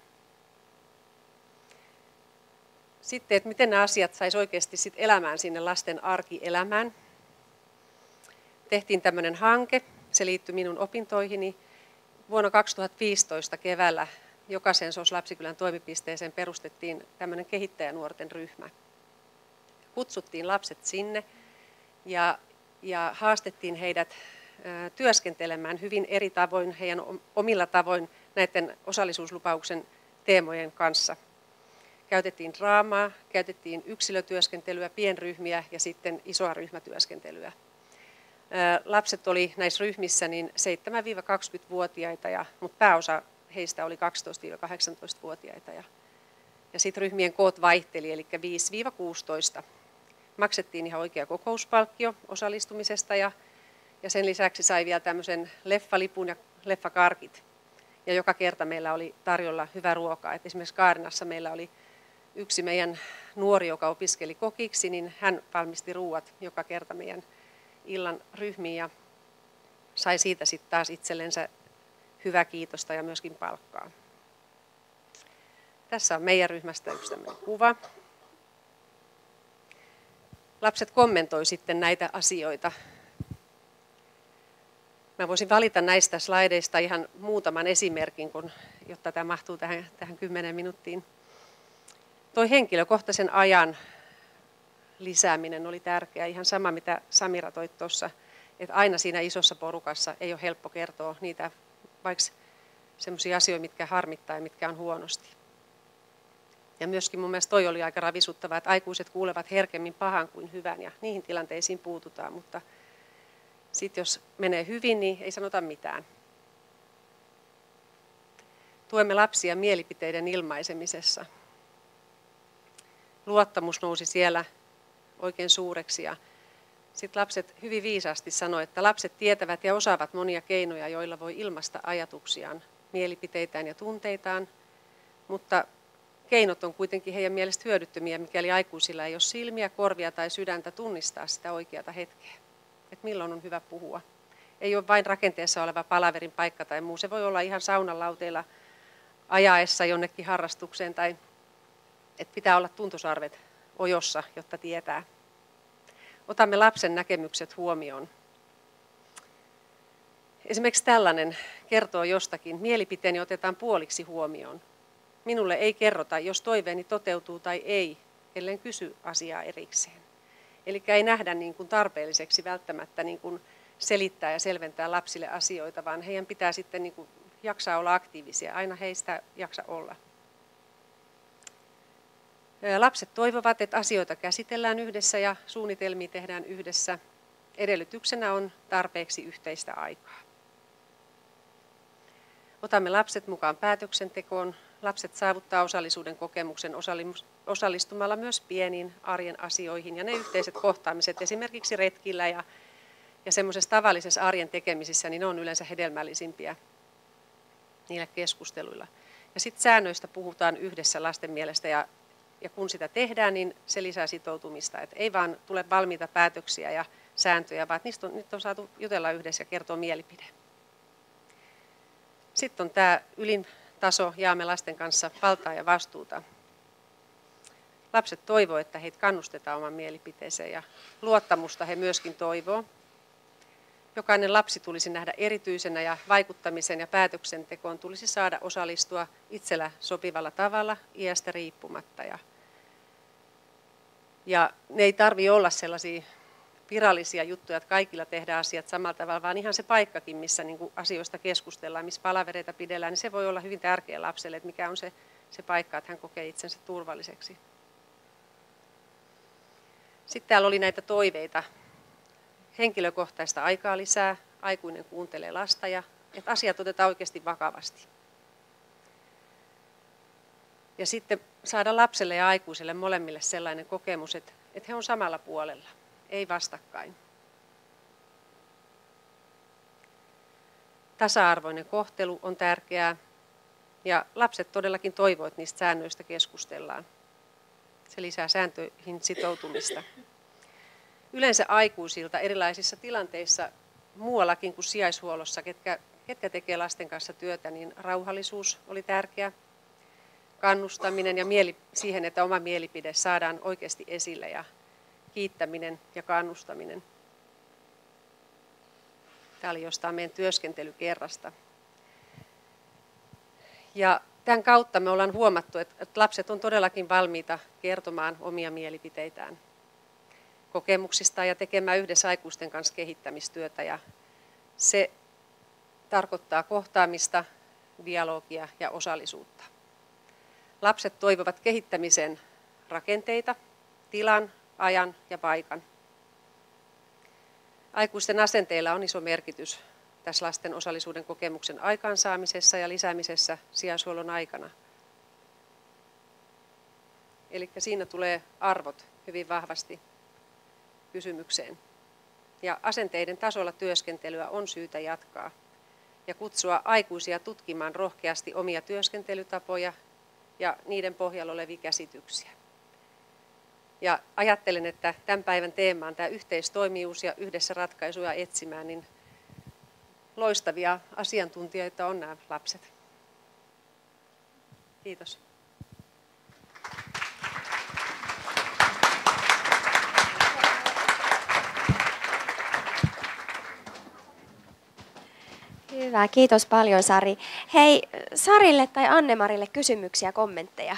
Sitten, että miten nämä asiat saisi oikeasti sit elämään sinne lasten arkielämään. Tehtiin tämmöinen hanke, se liittyi minun opintoihini. Vuonna kaksituhattaviisitoista keväällä jokaisen S O S-lapsikylän toimipisteeseen perustettiin tämmöinen kehittäjänuorten ryhmä. Kutsuttiin lapset sinne ja, ja haastettiin heidät ä, työskentelemään hyvin eri tavoin, heidän omilla tavoin näiden osallisuuslupauksen teemojen kanssa. Käytettiin draamaa, käytettiin yksilötyöskentelyä, pienryhmiä ja sitten isoa ryhmätyöskentelyä. Ä, lapset oli näissä ryhmissä niin seitsemän-kaksikymmentävuotiaita, ja, mutta pääosa heistä oli kaksitoista-kahdeksantoistavuotiaita. Ja, ja sitten ryhmien koot vaihteli, eli viisi-kuusitoista. Maksettiin ihan oikea kokouspalkkio osallistumisesta ja, ja sen lisäksi sai vielä tämmöisen leffalipun ja leffakarkit. Ja joka kerta meillä oli tarjolla hyvää ruokaa. Et esimerkiksi Kaarinassa meillä oli yksi meidän nuori, joka opiskeli kokiksi, niin hän valmisti ruuat joka kerta meidän illan ryhmiin ja sai siitä sitten taas itsellensä hyvää kiitosta ja myöskin palkkaa. Tässä on meidän ryhmästä yksi tämmöinen kuva. Lapset kommentoi sitten näitä asioita. Mä voisin valita näistä slaideista ihan muutaman esimerkin, kun, jotta tämä mahtuu tähän, tähän kymmeneen minuuttiin. Tuo henkilökohtaisen ajan lisääminen oli tärkeää, ihan sama mitä Samira toi tuossa, että aina siinä isossa porukassa ei ole helppo kertoa niitä, vaikka sellaisia asioita, mitkä harmittaa ja mitkä on huonosti. Ja myöskin mun mielestä toi oli aika ravisuttavaa, että aikuiset kuulevat herkemmin pahan kuin hyvän ja niihin tilanteisiin puututaan, mutta sitten jos menee hyvin, niin ei sanota mitään. Tuemme lapsia mielipiteiden ilmaisemisessa. Luottamus nousi siellä oikein suureksi ja sitten lapset hyvin viisaasti sanoivat, että lapset tietävät ja osaavat monia keinoja, joilla voi ilmaista ajatuksiaan, mielipiteitään ja tunteitaan, mutta keinot on kuitenkin heidän mielestä hyödyttömiä, mikäli aikuisilla ei ole silmiä, korvia tai sydäntä tunnistaa sitä oikeata hetkeä. Että milloin on hyvä puhua. Ei ole vain rakenteessa oleva palaverin paikka tai muu. Se voi olla ihan saunan lauteilla ajaessa jonnekin harrastukseen tai että pitää olla tuntosarvet ojossa, jotta tietää. Otamme lapsen näkemykset huomioon. Esimerkiksi tällainen kertoo jostakin. Mielipiteeni otetaan puoliksi huomioon. Minulle ei kerrota, jos toiveeni toteutuu tai ei, ellen kysy asiaa erikseen. Eli ei nähdä niin kuin tarpeelliseksi välttämättä niin kuin selittää ja selventää lapsille asioita, vaan heidän pitää sitten niin kuin jaksaa olla aktiivisia. Aina heistä jaksa olla. Lapset toivovat, että asioita käsitellään yhdessä ja suunnitelmia tehdään yhdessä. Edellytyksenä on tarpeeksi yhteistä aikaa. Otamme lapset mukaan päätöksentekoon. Lapset saavuttaa osallisuuden kokemuksen osallistumalla myös pieniin arjen asioihin ja ne yhteiset kohtaamiset esimerkiksi retkillä ja, ja semmoisessa tavallisessa arjen tekemisissä, niin ne on yleensä hedelmällisimpiä niillä keskusteluilla. Ja sitten säännöistä puhutaan yhdessä lasten mielestä ja, ja kun sitä tehdään, niin se lisää sitoutumista. Et ei vaan tule valmiita päätöksiä ja sääntöjä, vaan niistä on, nyt on saatu jutella yhdessä ja kertoa mielipide. Sitten on tämä ylin taso, jaamme lasten kanssa valtaa ja vastuuta. Lapset toivoo, että heitä kannustetaan oman mielipiteeseen ja luottamusta he myöskin toivoo. Jokainen lapsi tulisi nähdä erityisenä ja vaikuttamisen ja päätöksentekoon tulisi saada osallistua itsellä sopivalla tavalla iästä riippumatta. Ja, ja ne ei tarvitse olla sellaisia virallisia juttuja, että kaikilla tehdään asiat samalla tavalla, vaan ihan se paikkakin, missä niin kuin asioista keskustellaan, missä palavereita pidellään, niin se voi olla hyvin tärkeä lapselle, että mikä on se, se paikka, että hän kokee itsensä turvalliseksi. Sitten täällä oli näitä toiveita. Henkilökohtaista aikaa lisää, aikuinen kuuntelee lasta ja että asiat otetaan oikeasti vakavasti. Ja sitten saada lapselle ja aikuiselle molemmille sellainen kokemus, että, että he on samalla puolella. Ei vastakkain. Tasa-arvoinen kohtelu on tärkeää ja lapset todellakin toivovat, että niistä säännöistä keskustellaan. Se lisää sääntöihin sitoutumista. Yleensä aikuisilta erilaisissa tilanteissa muuallakin kuin sijaishuollossa, ketkä, ketkä tekee lasten kanssa työtä, niin rauhallisuus oli tärkeä. Kannustaminen ja mieli, siihen, että oma mielipide saadaan oikeasti esille ja kiittäminen ja kannustaminen. Tämä oli jostain meidän työskentelykerrasta. Ja tämän kautta me ollaan huomattu, että lapset on todellakin valmiita kertomaan omia mielipiteitään kokemuksistaan ja tekemään yhdessä aikuisten kanssa kehittämistyötä. Ja se tarkoittaa kohtaamista, dialogia ja osallisuutta. Lapset toivovat kehittämisen rakenteita, tilan, ajan ja paikan. Aikuisten asenteilla on iso merkitys tässä lasten osallisuuden kokemuksen aikaansaamisessa ja lisäämisessä sijaishuollon aikana. Eli siinä tulee arvot hyvin vahvasti kysymykseen. Ja asenteiden tasolla työskentelyä on syytä jatkaa ja kutsua aikuisia tutkimaan rohkeasti omia työskentelytapoja ja niiden pohjalla olevia käsityksiä. Ja ajattelen, että tämän päivän teema on tämä yhteistoimijuus ja yhdessä ratkaisuja etsimään, niin loistavia asiantuntijoita on nämä lapset. Kiitos. Hyvä, kiitos paljon Sari. Hei, Sarille tai Anne-Marille kysymyksiä, kommentteja?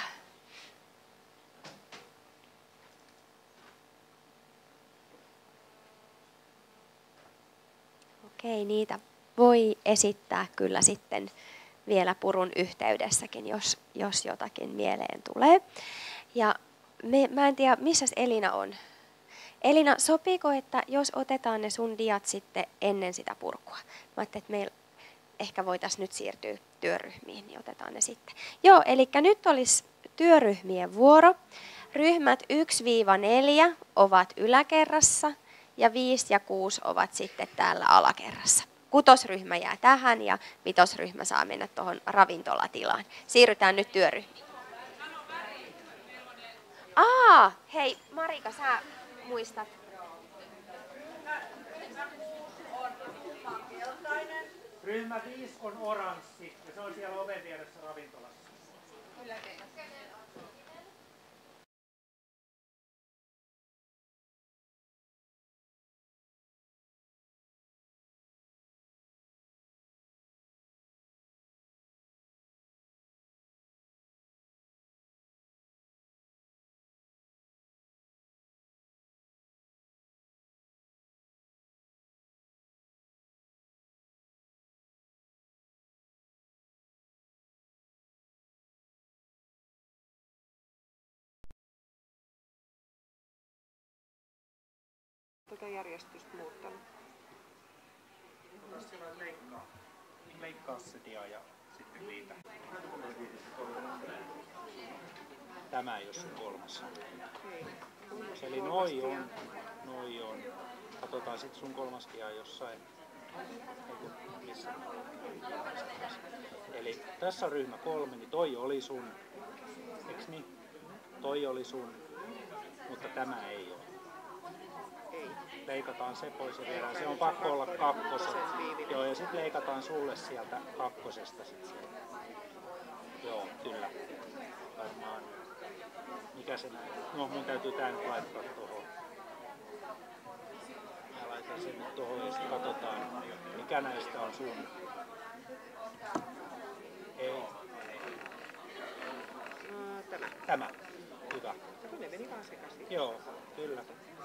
Okei, niitä voi esittää kyllä sitten vielä purun yhteydessäkin, jos, jos jotakin mieleen tulee. Ja me, mä en tiedä, missä Elina on. Elina, sopiiko, että jos otetaan ne sun diat sitten ennen sitä purkua? Mä ajattelin, että meillä ehkä voitaisiin nyt siirtyä työryhmiin, niin otetaan ne sitten. Joo, eli nyt olisi työryhmien vuoro. Ryhmät yksi neljä ovat yläkerrassa ja viisi ja kuusi ovat sitten täällä alakerrassa. Kutosryhmä jää tähän ja vitosryhmä saa mennä tuohon ravintolatilaan. Siirrytään nyt työryhmiin. Aa, hei Marika, sä muistat. Ryhmä viisi on oranssi ja se on siellä oven vieressä ravintolassa. Tätä järjestystä muuttanut. Leikkaa. Leikkaa se dia ja sitten liitä. Tämä ei ole sun kolmas. Eli noi on, noi on. Katsotaan sit sun kolmas dia jossain. Missä? Eli tässä on ryhmä kolme, niin toi oli sun. Eiks niin? Toi oli sun, mutta tämä ei ole. Leikataan se pois ja viedään. Se on pakko olla kakkoset. Joo, ja sitten leikataan sulle sieltä kakkosesta sit se. Joo, kyllä. Varmaan. Mikä se näin? No, mun täytyy tää nyt laittaa tohon. Mä laitan sen nyt tohon ja sitten katsotaan, mikä näistä on sun. Ei. No, tämä. Tämä. Hyvä. Ne meni vaan sekaisin. Joo, kyllä.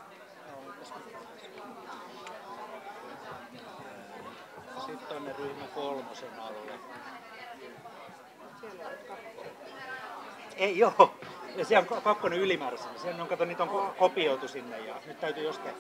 Sitten tonne ryhmä kolmosen alle. Siellä on kakkonen. Ei joo. Ja siellä on kakkonen ylimääräisenä. Siellä on, kato, niitä on kopioitu sinne ja nyt täytyy jostain.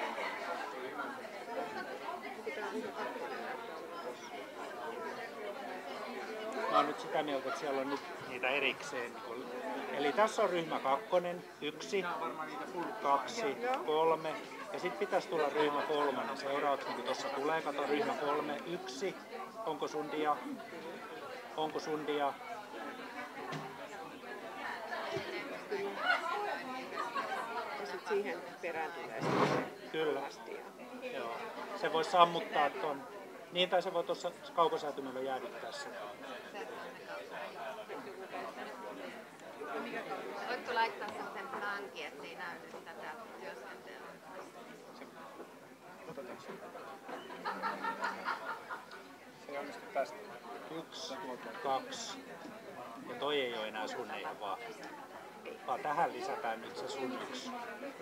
Mä oon nyt sitä mieltä, että siellä on nyt niitä erikseen. Eli tässä on ryhmä kakkonen, yksi, kaksi, kolme. Ja sitten pitäisi tulla ryhmä kolmannen. Seuraavaksi niin tuossa tulee, kato ryhmä kolme, yksi. Onko sun dia? Onko sun dia? Ja sitten siihen perään tulee sitten Kyllä. Joo. Se voi sammuttaa ton. Niin, tai se voi tuossa kaukosäätymellä jäädyttää sen. Voitko laittaa sen plankin, ettei näy nyt tätä työskentelyä? Se onnistuu tästä. Yksi, kaksi. Ja toi ei ole enää sun eikä vaan. Vaan tähän lisätään nyt se sun yksi.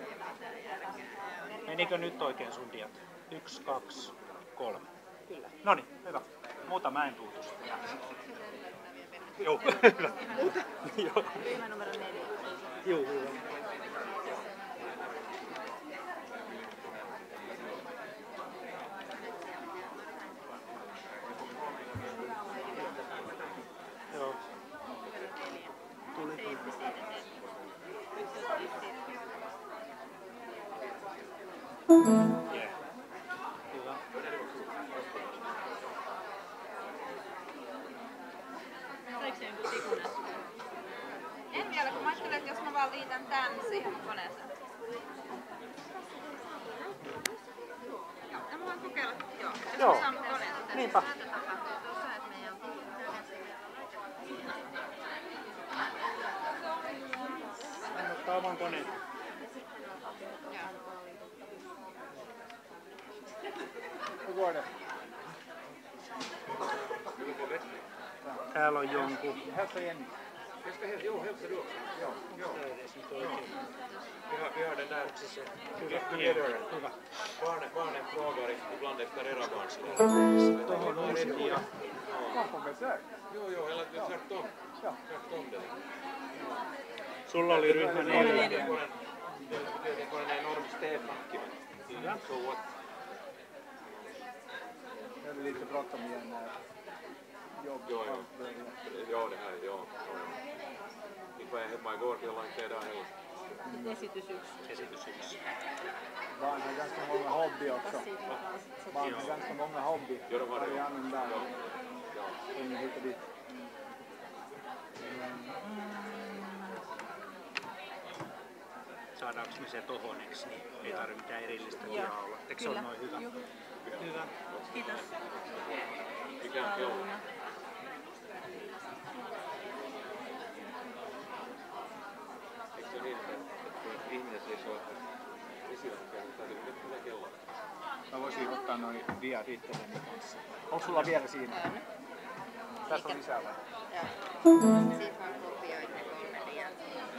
Menikö nyt oikein sun diat? Yksi, kaksi, kolme. Kyllä. Noniin, hyvä. Muuta mä en puutu sitä. Joo, hyvä. Joo. Ryhmä numero neljä. Joo, hyvä. Joo. Tuli, tuli. Yeah. Hyvä. En vielä, kun mä ajattelin, että jos mä vaan liitän tän siihen koneeseen. Joo, ja mä voin kokeilla, joo. Jos Joo. mä saan mun koneesta tästä. Niinpä. Tätä tapahtuu tuossa, että meidän Hän ottaa oman koneen. Vuode. Täällä on jonkun. Jag ska hälsa, jo, hälsa du också. Ja, ja. Vi har, vi har den där. Hyvä. Barnen, barnen frågar ibland efter era barns. Tuohon on Sofia. Joo, joo, eller tvärtom. Tvärtom det. Sulla oli ryhmä neljä. Det var en enorm städbacke. Så what? Det är lite bråttom igen när jobb. Jo, jo. Jo, det här, jo. Niin var jag hemma igår till jollain städaa heller. Esitys yksi. Esitys yksi. Barn har ganska många hobby också. Barn har ganska många hobby. Jo, det var det. Marianne där. Ja. Ingen hit och dit. Saadaanko me se tohon, eikö niin? Ei tarvitse mitään erillistä tilaa olla. Eikö se ole noin hyvä? Joo. Hyvä. Kiitos. Mikä on kello? Eikö se niin, että kun ihminen seisoo esillä, niin täytyy nyt hyvä kello? Mä voisin ottaa noin diat itselleni kanssa. Onko sulla vielä siinä? Tässä on lisää vai? Joo. Siitä vaan kopioitte kolme diaa.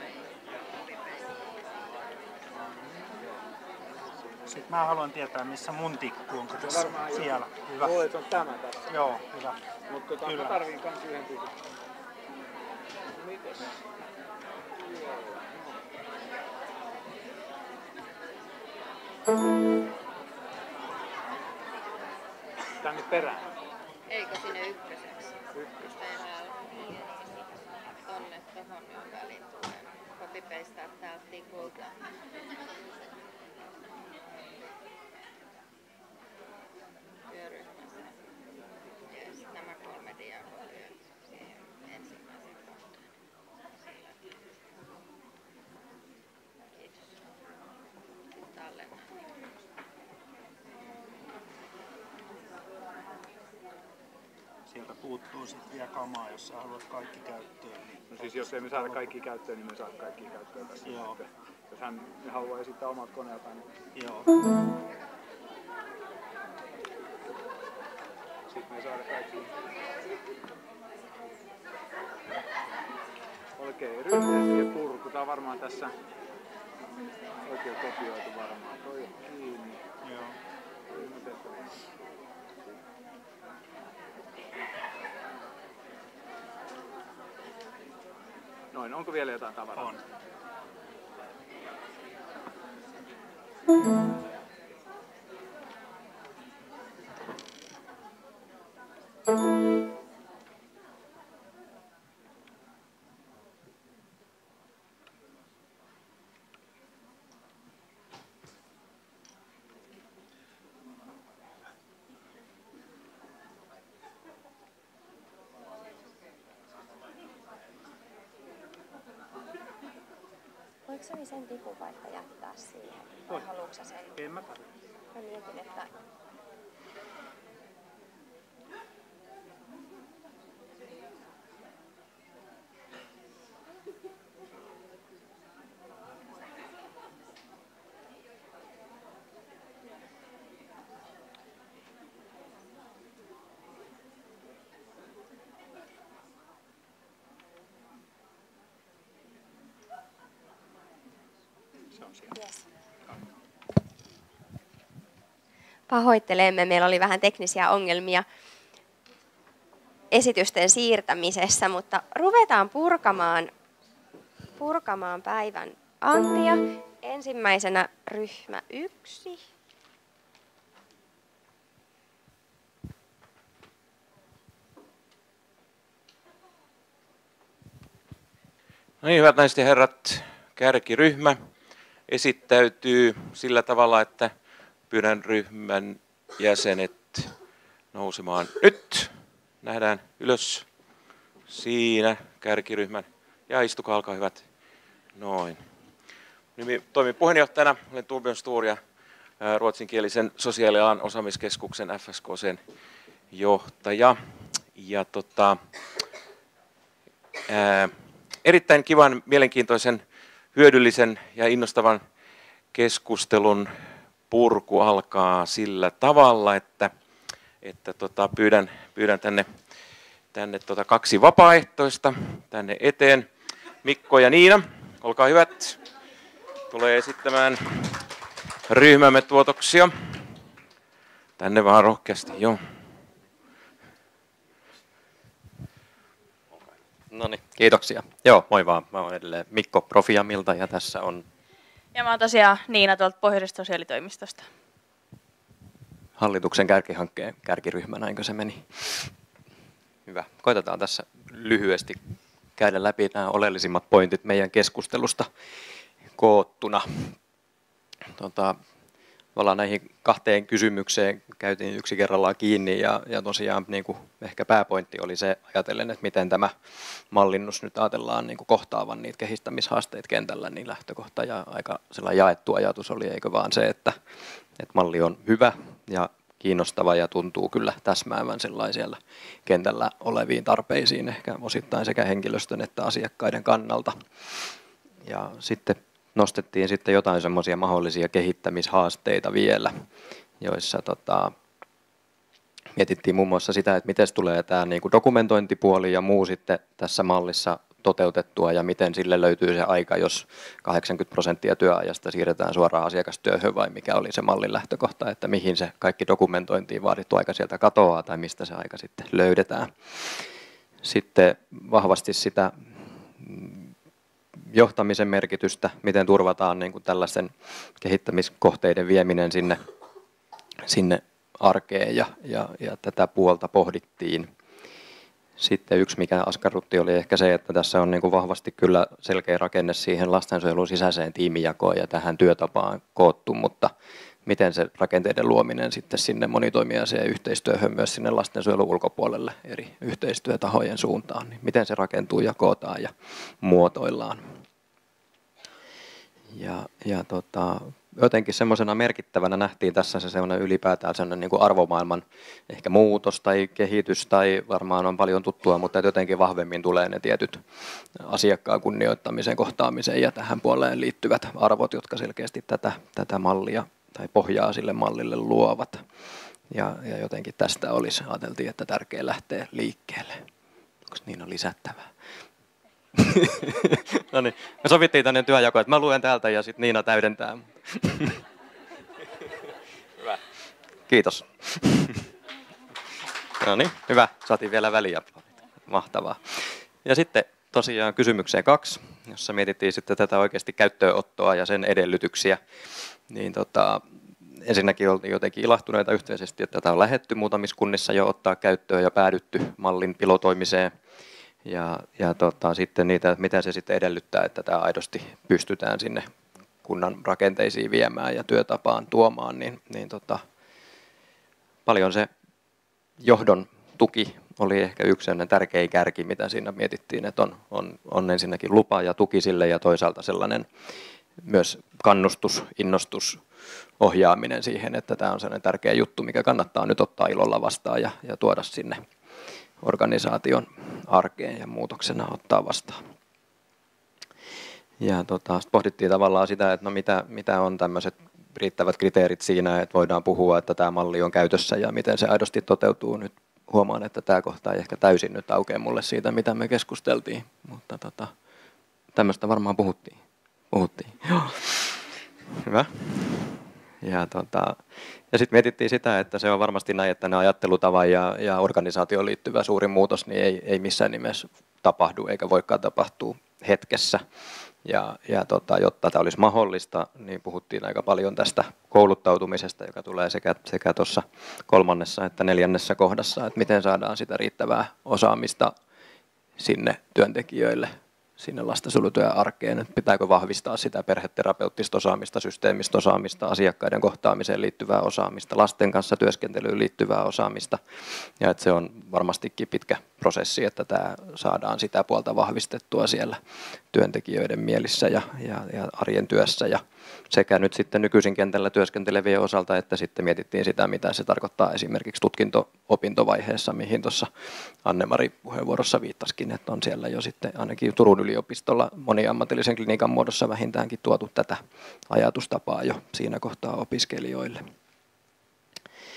Sitten mä haluan tietää, missä mun tikku onko tässä siellä. Hyvä. Luulen, että on tämä tässä. Joo, hyvä. Mutta tota, mä tarviin kans yhden tikun. Mites? Tänne perään. Eikö sinne ykköseksi? Ykköseksi. Tonne tohon jo väliin tulee. Copy-pastea täältä tikulta. Työryhmässä. Ja sitten nämä kolme diakopioita siihen ensimmäiseen kohtaan. Kiitos. Sitten tallennan. Sieltä puuttuu sitten vielä kamaa, jos sä haluat kaikki käyttöön. Niin No siis jos ei me saada kaikki käyttöön, niin me saada kaikki käyttöön tässä. Joo. Jos hän haluaa esittää omat koneeltaan, niin joo. Sitten me saada kaikki. Oikein ryhmästi ja purku. Tää on varmaan tässä oikein kopioitu varmaan. Toi on kiinni. Joo. Noin, onko vielä jotain tavaraa? On. Voiko se sen tikun vaikka jättää siihen? Vai haluatko sä sen? En mä tarvitse. Mä mietin, että yes. Pahoittelemme, meillä oli vähän teknisiä ongelmia esitysten siirtämisessä, mutta ruvetaan purkamaan, purkamaan päivän antia. Ensimmäisenä ryhmä yksi. No niin, hyvät naiset ja herrat, kärkiryhmä esittäytyy sillä tavalla, että pyydän ryhmän jäsenet nousemaan nyt. Nähdään ylös. Siinä kärkiryhmän. Ja istukaa, olkaa hyvät. Noin. Nimi toimin puheenjohtajana. Olen Torbjörn Stor, ruotsinkielisen sosiaalialan osaamiskeskuksen F S K:n johtaja. Ja tota, ää, erittäin kivan, mielenkiintoisen, hyödyllisen ja innostavan keskustelun purku alkaa sillä tavalla, että, että tota, pyydän, pyydän tänne tänne tuota kaksi vapaaehtoista tänne eteen. Mikko ja Niina, olkaa hyvät. Tulee esittämään ryhmämme tuotoksia. Tänne vaan rohkeasti, joo. No niin, kiitoksia. Joo, moi vaan. Mä oon edelleen Mikko Profiamilta ja tässä on... Ja mä oon tosiaan Niina tuolta Pohjoisesta sosiaalitoimistosta. Hallituksen kärkihankkeen kärkiryhmä, näinkö se meni? Hyvä. Koitetaan tässä lyhyesti käydä läpi nämä oleellisimmat pointit meidän keskustelusta koottuna. Tota, näihin kahteen kysymykseen käytiin yksi kerrallaan kiinni ja, ja tosiaan niin kuin ehkä pääpointti oli se ajatellen, että miten tämä mallinnus nyt ajatellaan niin kuin kohtaavan niitä kehittämishaasteita kentällä, niin lähtökohta ja aika sellainen jaettu ajatus oli, eikö vaan se, että, että malli on hyvä ja kiinnostava ja tuntuu kyllä täsmäävän sellaisella kentällä oleviin tarpeisiin ehkä osittain sekä henkilöstön että asiakkaiden kannalta. Ja sitten nostettiin sitten jotain semmoisia mahdollisia kehittämishaasteita vielä, joissa tota, mietittiin muun muassa sitä, että miten tulee tämä niin kuin dokumentointipuoli ja muu sitten tässä mallissa toteutettua ja miten sille löytyy se aika, jos kahdeksankymmentä prosenttia työajasta siirretään suoraan asiakastyöhön vai mikä oli se mallin lähtökohta, että mihin se kaikki dokumentointiin vaadittu aika sieltä katoaa tai mistä se aika sitten löydetään. Sitten vahvasti sitä johtamisen merkitystä, miten turvataan niin kuin tällaisen kehittämiskohteiden vieminen sinne, sinne arkeen ja, ja, ja tätä puolta pohdittiin. Sitten yksi, mikä askarrutti, oli ehkä se, että tässä on niin kuin vahvasti kyllä selkeä rakenne siihen lastensuojelun sisäiseen tiimijakoon ja tähän työtapaan koottu, mutta miten se rakenteiden luominen sitten sinne monitoimijaiseen yhteistyöhön myös sinne lastensuojelun ulkopuolelle eri yhteistyötahojen suuntaan, niin miten se rakentuu ja kootaan ja muotoillaan. Ja, ja tota, jotenkin semmoisena merkittävänä nähtiin tässä se sellainen ylipäätään sellainen niin kuin arvomaailman ehkä muutos tai kehitys tai varmaan on paljon tuttua, mutta jotenkin vahvemmin tulee ne tietyt asiakkaan kunnioittamisen, kohtaamiseen ja tähän puoleen liittyvät arvot, jotka selkeästi tätä, tätä mallia tai pohjaa sille mallille luovat. Ja, ja jotenkin tästä olisi, ajateltiin, että tärkeää lähteä liikkeelle. Onko niin on lisättävää? No niin, me sovittiin tänne työjakoon, että mä luen täältä ja sitten Niina täydentää. Hyvä. Kiitos. No niin, hyvä. Saatiin vielä väliä. Mahtavaa. Ja sitten tosiaan kysymykseen kaksi, jossa mietittiin sitten tätä oikeasti käyttöönottoa ja sen edellytyksiä. Niin tota, ensinnäkin oltiin jotenkin ilahtuneita yhteisesti, että tätä on lähdetty muutamissa kunnissa jo ottaa käyttöön ja päädytty mallin pilotoimiseen. Ja, ja tota, sitten niitä, mitä se sitten edellyttää, että tämä aidosti pystytään sinne kunnan rakenteisiin viemään ja työtapaan tuomaan, niin, niin tota, paljon se johdon tuki oli ehkä yksi sellainen tärkeä kärki, mitä siinä mietittiin, että on, on, on ensinnäkin lupa ja tuki sille ja toisaalta sellainen myös kannustus, innostus, ohjaaminen siihen, että tämä on sellainen tärkeä juttu, mikä kannattaa nyt ottaa ilolla vastaan ja, ja tuoda sinne organisaation arkeen ja muutoksena ottaa vastaan. Ja tota, pohdittiin tavallaan sitä, että no mitä, mitä on tämmöiset riittävät kriteerit siinä, että voidaan puhua, että tämä malli on käytössä ja miten se aidosti toteutuu. Nyt huomaan, että tämä kohta ei ehkä täysin nyt aukea mulle siitä, mitä me keskusteltiin, mutta tota, tämmöistä varmaan puhuttiin. puhuttiin. Joo. Hyvä. Ja, tota, ja sitten mietittiin sitä, että se on varmasti näin, että ne ajattelutavan ja, ja organisaatioon liittyvä suuri muutos niin ei, ei missään nimessä tapahdu eikä voikaan tapahtua hetkessä. Ja, ja tota, jotta tämä olisi mahdollista, niin puhuttiin aika paljon tästä kouluttautumisesta, joka tulee sekä, sekä tuossa kolmannessa että neljännessä kohdassa, että miten saadaan sitä riittävää osaamista sinne työntekijöille, sinne lastensuojelutyön arkeen, että pitääkö vahvistaa sitä perheterapeuttista osaamista, systeemistä osaamista, asiakkaiden kohtaamiseen liittyvää osaamista, lasten kanssa työskentelyyn liittyvää osaamista, ja että se on varmastikin pitkä prosessi, että tämä saadaan sitä puolta vahvistettua siellä työntekijöiden mielissä ja, ja, ja arjen työssä, ja sekä nyt sitten nykyisin kentällä työskentelevien osalta, että sitten mietittiin sitä, mitä se tarkoittaa esimerkiksi tutkinto-opintovaiheessa, mihin tuossa Anne-Mari puheenvuorossa viittasikin, että on siellä jo sitten ainakin Turun yliopistolla moniammatillisen klinikan muodossa vähintäänkin tuotu tätä ajatustapaa jo siinä kohtaa opiskelijoille.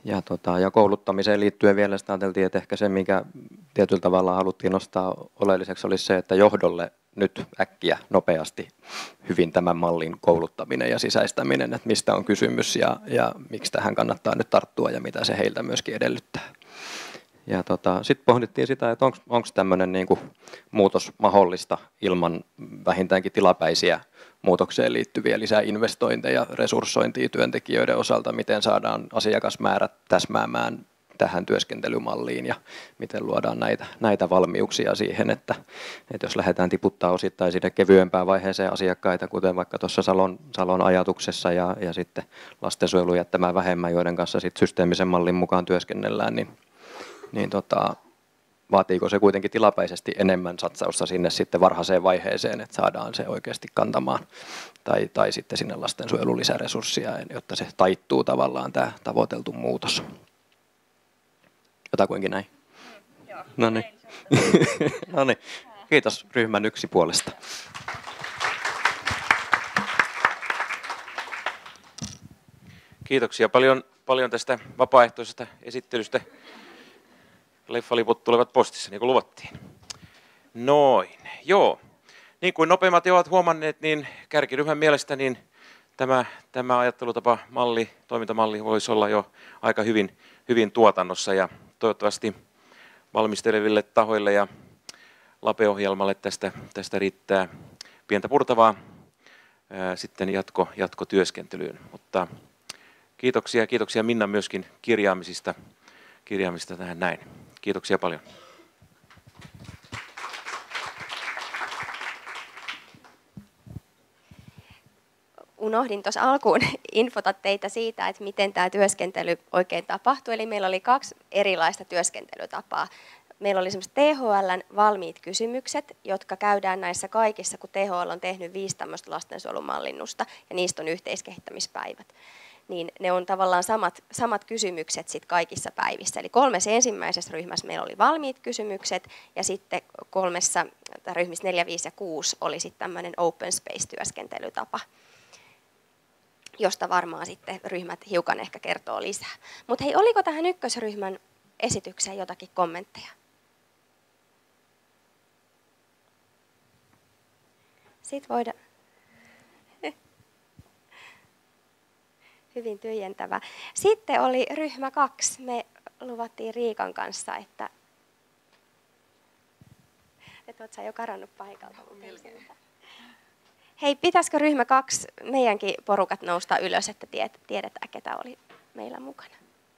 Ja, tota, ja kouluttamiseen liittyen vielä sitä ajateltiin, että ehkä se, mikä tietyllä tavalla haluttiin nostaa oleelliseksi, oli se, että johdolle nyt äkkiä, nopeasti hyvin tämän mallin kouluttaminen ja sisäistäminen, että mistä on kysymys ja, ja miksi tähän kannattaa nyt tarttua ja mitä se heiltä myöskin edellyttää. Ja tota, sitten pohdittiin sitä, että onko tämmöinen niinku muutos mahdollista ilman vähintäänkin tilapäisiä muutokseen liittyviä lisäinvestointeja, resurssointia työntekijöiden osalta, miten saadaan asiakasmäärät täsmäämään tähän työskentelymalliin ja miten luodaan näitä, näitä valmiuksia siihen, että, että jos lähdetään tiputtaa osittain sinne kevyempään vaiheeseen asiakkaita, kuten vaikka tuossa Salon, Salon ajatuksessa ja, ja sitten lastensuojelu jättämään vähemmän, joiden kanssa sitten systeemisen mallin mukaan työskennellään, niin, niin tota, vaatiiko se kuitenkin tilapäisesti enemmän satsausta sinne sitten varhaiseen vaiheeseen, että saadaan se oikeasti kantamaan, tai, tai sitten sinne lastensuojelun lisäresurssia, jotta se taittuu tavallaan tämä tavoiteltu muutos. Jotakuinkin näin. No niin. No niin. Kiitos ryhmän yksi puolesta. Kiitoksia paljon, paljon tästä vapaaehtoisesta esittelystä. Leffaliput tulevat postissa, niin kuin luvattiin. Noin, joo. Niin kuin nopeimmat ovat huomanneet, niin kärkiryhmän mielestä niin tämä, tämä ajattelutapa, malli, toimintamalli voisi olla jo aika hyvin, hyvin tuotannossa ja toivottavasti valmisteleville tahoille ja LAPE-ohjelmalle tästä, tästä riittää pientä purtavaa ää, sitten jatko, jatkotyöskentelyyn. Mutta kiitoksia, kiitoksia Minna myöskin kirjaamisista, kirjaamisista tähän näin. Kiitoksia paljon. Unohdin tuossa alkuun infota teitä siitä, että miten tämä työskentely oikein tapahtui. Eli meillä oli kaksi erilaista työskentelytapaa. Meillä oli semmoiset T H L:n valmiit kysymykset, jotka käydään näissä kaikissa, kun T H L on tehnyt viisi tämmöistä lastensuojelumallinnusta ja niistä on yhteiskehittämispäivät. Niin ne on tavallaan samat, samat kysymykset sit kaikissa päivissä. Eli kolmessa ensimmäisessä ryhmässä meillä oli valmiit kysymykset ja sitten kolmessa ryhmissä neljä, viisi ja kuusi oli sitten tämmöinen open space-työskentelytapa, josta varmaan sitten ryhmät hiukan ehkä kertoo lisää. Mutta hei, oliko tähän ykkösryhmän esitykseen jotakin kommentteja? Sitten voidaan... Hyvin tyhjentävä. Sitten oli ryhmä kaksi. Me luvattiin Riikan kanssa, että... Että oot sä jo karannut paikalta. Hei, pitäisikö ryhmä kaksi meidänkin porukat nousta ylös, että tiedetään, ketä oli meillä mukana?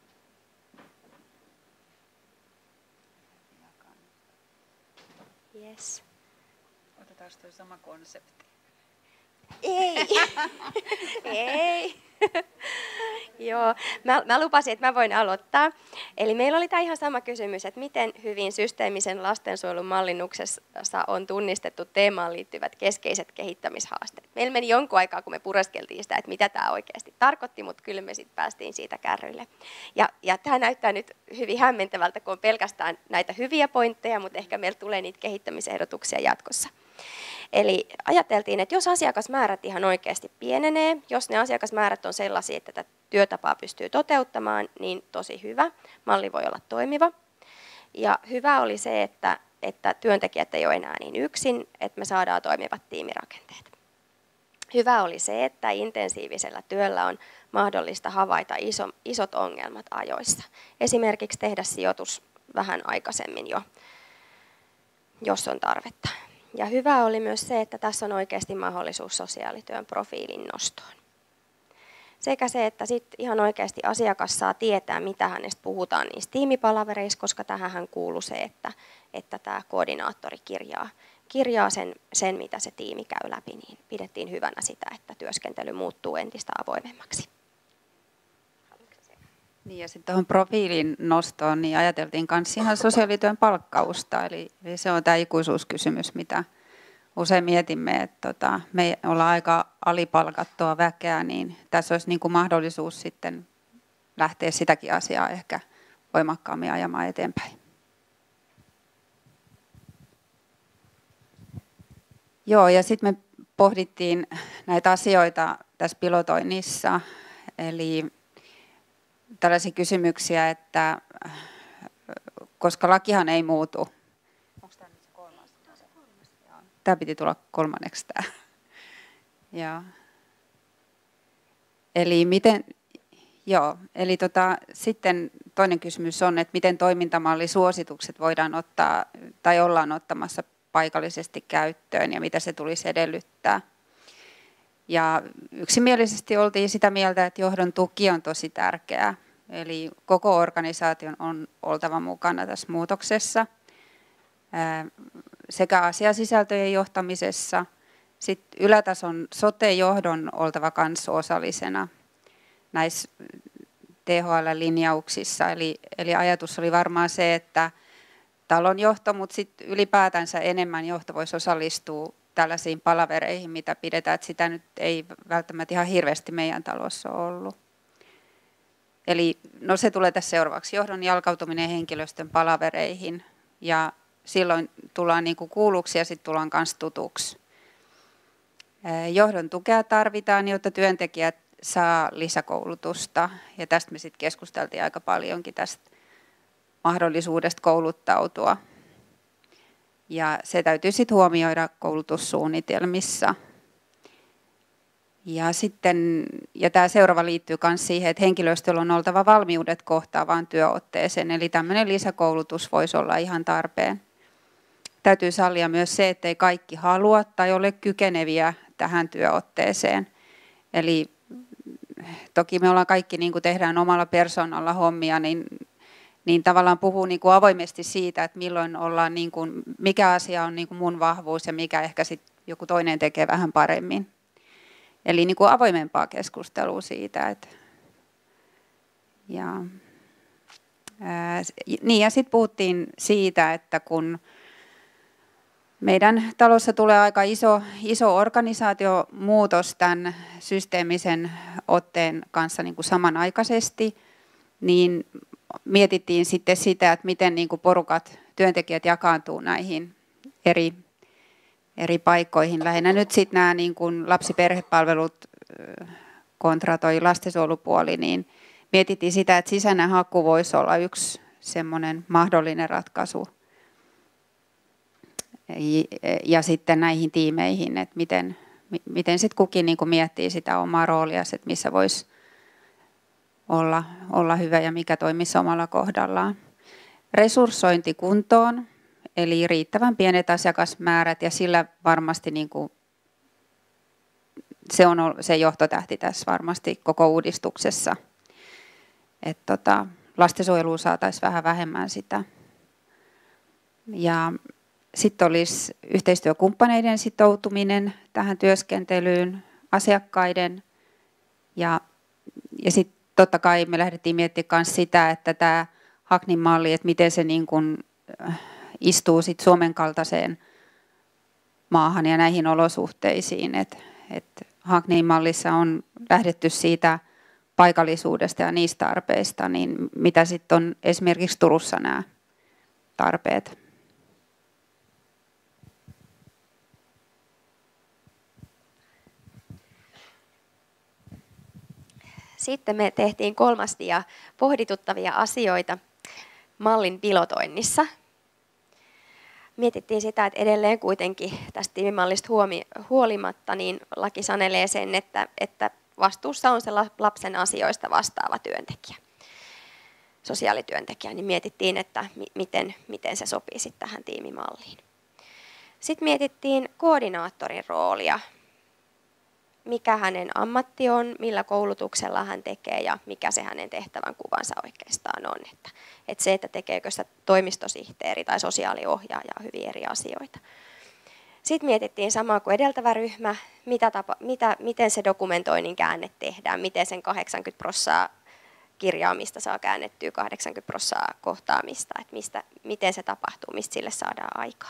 Yes. Otetaan tuo sama konsepti. Ei. Ei. Joo, mä, mä lupasin, että mä voin aloittaa. Eli meillä oli tämä ihan sama kysymys, että miten hyvin systeemisen lastensuojelun mallinnuksessa on tunnistettu teemaan liittyvät keskeiset kehittämishaasteet. Meillä meni jonkun aikaa, kun me pureskeltiin sitä, että mitä tämä oikeasti tarkoitti, mutta kyllä me sitten päästiin siitä kärryille. Ja, ja tämä näyttää nyt hyvin hämmentävältä, kun on pelkästään näitä hyviä pointteja, mutta ehkä meillä tulee niitä kehittämisehdotuksia jatkossa. Eli ajateltiin, että jos asiakasmäärät ihan oikeasti pienenee, jos ne asiakasmäärät on sellaisia, että tätä työtapaa pystyy toteuttamaan, niin tosi hyvä. Malli voi olla toimiva. Ja hyvä oli se, että, että työntekijät ei ole enää niin yksin, että me saadaan toimivat tiimirakenteet. Hyvä oli se, että intensiivisellä työllä on mahdollista havaita iso, isot ongelmat ajoissa. Esimerkiksi tehdä sijoitus vähän aikaisemmin jo, jos on tarvetta. Ja hyvä oli myös se, että tässä on oikeasti mahdollisuus sosiaalityön profiilin nostoon. Sekä se, että sit ihan oikeasti asiakas saa tietää, mitä hänestä puhutaan niissä tiimipalavereissa, koska tähän kuuluu se, että, että tämä koordinaattori kirjaa, kirjaa sen, sen, mitä se tiimi käy läpi, niin pidettiin hyvänä sitä, että työskentely muuttuu entistä avoimemmaksi. Niin ja sitten tuohon profiilin nostoon niin ajateltiin myös ihan sosiaalityön palkkausta, eli, eli se on tämä ikuisuuskysymys, mitä usein mietimme, että tota, me ollaan aika alipalkattua väkeä, niin tässä olisi niin kuin mahdollisuus sitten lähteä sitäkin asiaa ehkä voimakkaammin ajamaan eteenpäin. Joo, ja sitten me pohdittiin näitä asioita tässä pilotoinnissa, eli tällaisia kysymyksiä, että koska lakihan ei muutu. Onko tämä nyt se kolmas? Tämä piti tulla kolmanneksi tämä. Ja. Eli miten, joo, eli tota, sitten toinen kysymys on, että miten toimintamallisuositukset voidaan ottaa tai ollaan ottamassa paikallisesti käyttöön ja mitä se tulisi edellyttää. Ja yksimielisesti oltiin sitä mieltä, että johdon tuki on tosi tärkeää. Eli koko organisaation on oltava mukana tässä muutoksessa sekä asiasisältöjen johtamisessa. Sitten ylätason sote-johdon oltava kanssa osallisena näissä T H L-linjauksissa. Eli, eli ajatus oli varmaan se, että talon johto, mutta sitten ylipäätänsä enemmän johto voisi osallistua tällaisiin palavereihin, mitä pidetään, että sitä nyt ei välttämättä ihan hirveästi meidän talossa ole ollut. Eli no se tulee tässä seuraavaksi, johdon jalkautuminen henkilöstön palavereihin, ja silloin tullaan niin kuin kuulluksi ja sitten tullaan myös tutuksi. Johdon tukea tarvitaan, jotta työntekijät saa lisäkoulutusta, ja tästä me sitten keskusteltiin aika paljonkin tästä mahdollisuudesta kouluttautua. Ja se täytyy sitten huomioida koulutussuunnitelmissa. Ja, sitten, ja tämä seuraava liittyy myös siihen, että henkilöstöllä on oltava valmiudet kohtaavaan työotteeseen, eli tämmöinen lisäkoulutus voisi olla ihan tarpeen. Täytyy sallia myös se, että ei kaikki halua tai ole kykeneviä tähän työotteeseen. Eli toki me ollaan kaikki, niin kuin tehdään omalla persoonalla hommia, niin, niin tavallaan puhuu niin kuin avoimesti siitä, että milloin ollaan, niin kuin, mikä asia on niin kuin mun vahvuus ja mikä ehkä sit joku toinen tekee vähän paremmin. Eli niin kuin avoimempaa keskustelua siitä. Että, ja, ää, niin ja sitten puhuttiin siitä, että kun meidän talossa tulee aika iso, iso organisaatiomuutos tämän systeemisen otteen kanssa niin kuin samanaikaisesti, niin mietittiin sitten sitä, että miten niin kuin porukat, työntekijät jakaantuu näihin eri, eri paikkoihin. Lähinnä nyt sitten nämä niin kuin lapsiperhepalvelut kontra toi lastensuojelupuoli, niin mietittiin sitä, että sisäinen haku voisi olla yksi semmoinen mahdollinen ratkaisu. Ja sitten näihin tiimeihin, että miten, miten sitten kukin niin kuin miettii sitä omaa roolia, että missä voisi olla, olla hyvä ja mikä toimisi omalla kohdallaan. Resurssointi kuntoon, eli riittävän pienet asiakasmäärät, ja sillä varmasti niin kuin, se on se johtotähti tässä varmasti koko uudistuksessa. Että tota, lastensuojeluun saataisiin vähän vähemmän sitä. Ja sitten olisi yhteistyökumppaneiden sitoutuminen tähän työskentelyyn, asiakkaiden, ja, ja sitten totta kai me lähdettiin miettimään myös sitä, että tämä Hacknin malli, että miten se niin kuin istuu sit Suomen kaltaiseen maahan ja näihin olosuhteisiin. Et, et Hacknin mallissa on lähdetty siitä paikallisuudesta ja niistä tarpeista, niin mitä sitten on esimerkiksi Turussa nämä tarpeet. Sitten me tehtiin kolmastia pohdituttavia asioita mallin pilotoinnissa. Mietittiin sitä, että edelleen kuitenkin tästä tiimimallista huolimatta, niin laki sanelee sen, että, että vastuussa on se lapsen asioista vastaava työntekijä, sosiaalityöntekijä. Niin mietittiin, että miten, miten se sopii sitten tähän tiimimalliin. Sitten mietittiin koordinaattorin roolia. Mikä hänen ammatti on, millä koulutuksella hän tekee ja mikä se hänen tehtävän kuvansa oikeastaan on. Että, että se, että tekeekö sitä toimistosihteeri tai sosiaaliohjaaja on hyvin eri asioita. Sitten mietittiin samaa kuin edeltävä ryhmä, mitä tapa, mitä, miten se dokumentoinnin käänne tehdään, miten sen kahdeksankymmentä prosenttia kirjaamista saa käännettyä kahdeksankymmentä prosenttia kohtaamista, että mistä, miten se tapahtuu, mistä sille saadaan aikaa.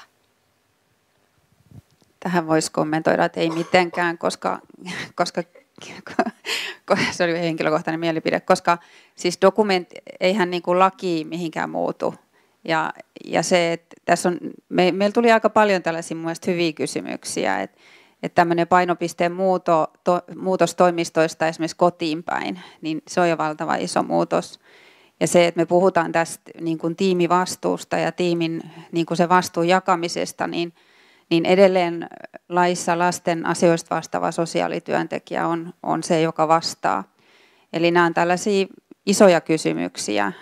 Tähän voisi kommentoida, että ei mitenkään, koska, koska se oli henkilökohtainen mielipide, koska siis dokumentti, eihän niin kuin laki mihinkään muutu. Ja, ja se, että tässä on, me, meillä tuli aika paljon tällaisia mun mielestä hyviä kysymyksiä, että, että tämmöinen painopisteen muuto, to, muutos toimistoista esimerkiksi kotiin päin, niin se on jo valtava iso muutos. Ja se, että me puhutaan tästä niin kuin tiimivastuusta ja tiimin niin kuin se vastuun jakamisesta, niin, niin edelleen laissa lasten asioista vastaava sosiaalityöntekijä on, on se, joka vastaa. Eli nämä on tällaisia isoja kysymyksiä.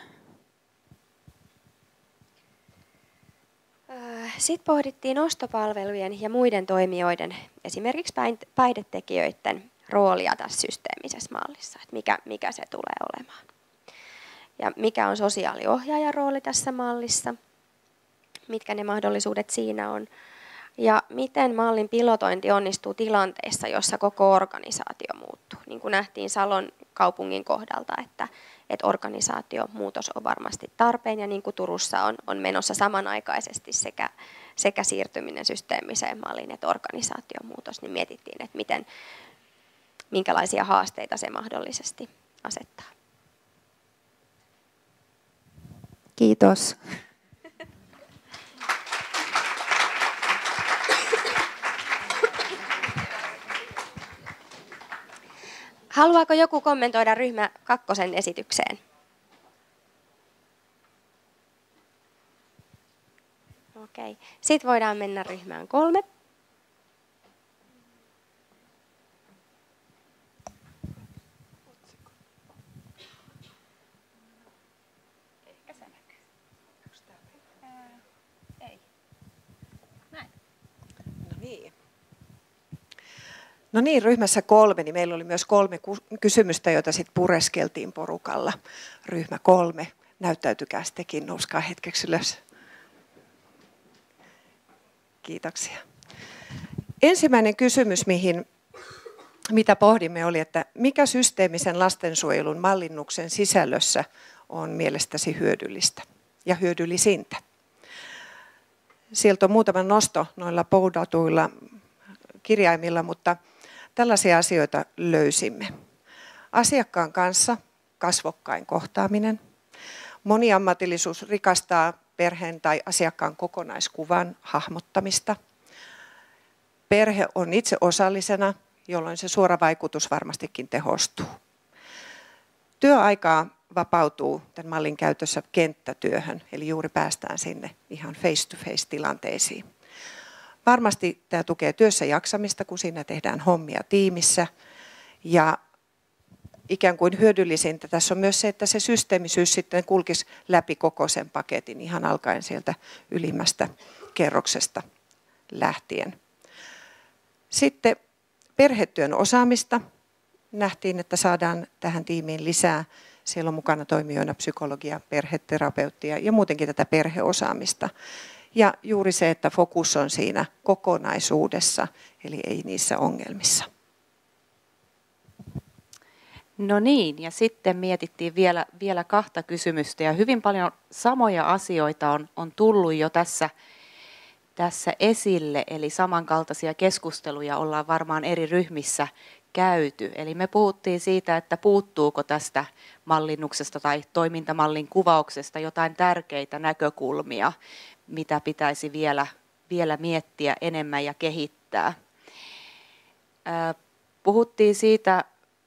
Sitten pohdittiin ostopalvelujen ja muiden toimijoiden, esimerkiksi päihdetekijöiden roolia tässä systeemisessä mallissa, että mikä, mikä se tulee olemaan. Ja mikä on sosiaaliohjaajan rooli tässä mallissa, mitkä ne mahdollisuudet siinä on, ja miten mallin pilotointi onnistuu tilanteessa, jossa koko organisaatio muuttuu. Niin kuin nähtiin Salon kaupungin kohdalta, että, että organisaatiomuutos on varmasti tarpeen, ja niin kuin Turussa on, on menossa samanaikaisesti sekä, sekä siirtyminen systeemiseen malliin että organisaatiomuutos, niin mietittiin, että miten, minkälaisia haasteita se mahdollisesti asettaa. Kiitos. Haluaako joku kommentoida ryhmä kakkosen esitykseen? Okei. Sitten voidaan mennä ryhmään kolme. No niin, ryhmässä kolme, niin meillä oli myös kolme kysymystä, joita sitten pureskeltiin porukalla. Ryhmä kolme, näyttäytykää tekin, nouskaa hetkeksi ylös. Kiitoksia. Ensimmäinen kysymys, mihin, mitä pohdimme, oli, että mikä systeemisen lastensuojelun mallinnuksen sisällössä on mielestäsi hyödyllistä ja hyödyllisintä? Sieltä on muutama nosto noilla poudatuilla kirjaimilla, mutta tällaisia asioita löysimme. Asiakkaan kanssa kasvokkain kohtaaminen. Moniammatillisuus rikastaa perheen tai asiakkaan kokonaiskuvan hahmottamista. Perhe on itse osallisena, jolloin se suora vaikutus varmastikin tehostuu. Työaikaa vapautuu tämän mallin käytössä kenttätyöhön, eli juuri päästään sinne ihan face-to-face tilanteisiin. Varmasti tämä tukee työssä jaksamista, kun siinä tehdään hommia tiimissä. Ja ikään kuin hyödyllisintä tässä on myös se, että se systeemisyys sitten kulkisi läpi koko sen paketin, ihan alkaen sieltä ylimmästä kerroksesta lähtien. Sitten perhetyön osaamista. Nähtiin, että saadaan tähän tiimiin lisää. Siellä on mukana toimijoina psykologia, perheterapeuttia ja muutenkin tätä perheosaamista. Ja juuri se, että fokus on siinä kokonaisuudessa, eli ei niissä ongelmissa. No niin, ja sitten mietittiin vielä, vielä kahta kysymystä, ja hyvin paljon samoja asioita on, on tullut jo tässä, tässä esille, eli samankaltaisia keskusteluja ollaan varmaan eri ryhmissä käyty. Eli me puhuttiin siitä, että puuttuuko tästä mallinnuksesta tai toimintamallin kuvauksesta jotain tärkeitä näkökulmia, mitä pitäisi vielä, vielä miettiä enemmän ja kehittää. Puhuttiin siitä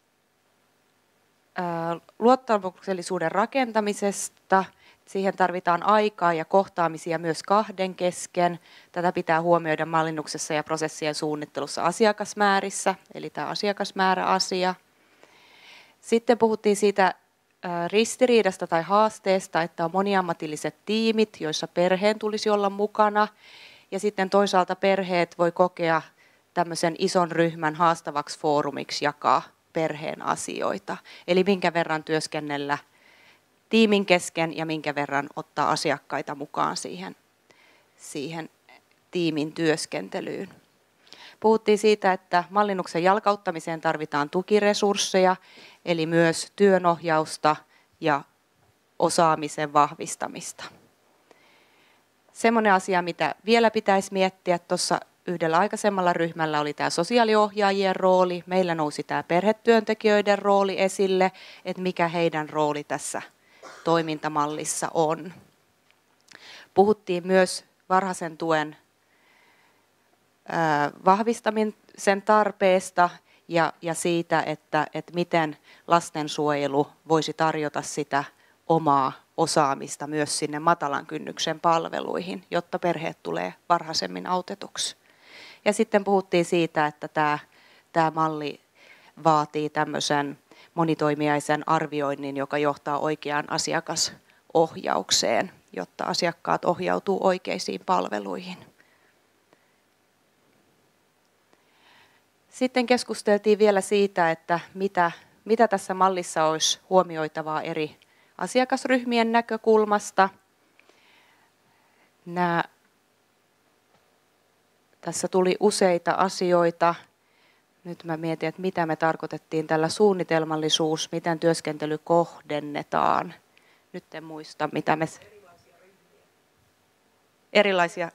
luottamuksellisuuden rakentamisesta. Siihen tarvitaan aikaa ja kohtaamisia myös kahden kesken. Tätä pitää huomioida mallinnuksessa ja prosessien suunnittelussa asiakasmäärissä, eli tämä asiakasmääräasia. Sitten puhuttiin siitä ristiriidasta tai haasteesta, että on moniammatilliset tiimit, joissa perheen tulisi olla mukana. Ja sitten toisaalta perheet voi kokea tämmöisen ison ryhmän haastavaksi foorumiksi jakaa perheen asioita. Eli minkä verran työskennellä tiimin kesken ja minkä verran ottaa asiakkaita mukaan siihen, siihen tiimin työskentelyyn. Puhuttiin siitä, että mallinnuksen jalkauttamiseen tarvitaan tukiresursseja, eli myös työnohjausta ja osaamisen vahvistamista. Semmoinen asia, mitä vielä pitäisi miettiä, tuossa yhdellä aikaisemmalla ryhmällä oli tämä sosiaaliohjaajien rooli. Meillä nousi tämä perhetyöntekijöiden rooli esille, että mikä heidän rooli tässä toimintamallissa on. Puhuttiin myös varhaisen tuen vahvistamisen tarpeesta ja, ja siitä, että, että miten lastensuojelu voisi tarjota sitä omaa osaamista myös sinne matalan kynnyksen palveluihin, jotta perheet tulee varhaisemmin autetuksi. Ja sitten puhuttiin siitä, että tämä, tämä malli vaatii tämmöisen monitoimijaisen arvioinnin, joka johtaa oikeaan asiakasohjaukseen, jotta asiakkaat ohjautuu oikeisiin palveluihin. Sitten keskusteltiin vielä siitä, että mitä, mitä tässä mallissa olisi huomioitavaa eri asiakasryhmien näkökulmasta. Nämä, tässä tuli useita asioita. Nyt mä mietin, että mitä me tarkoitettiin tällä suunnitelmallisuus, miten työskentely kohdennetaan. Nyt en muista, mitä me... Erilaisia...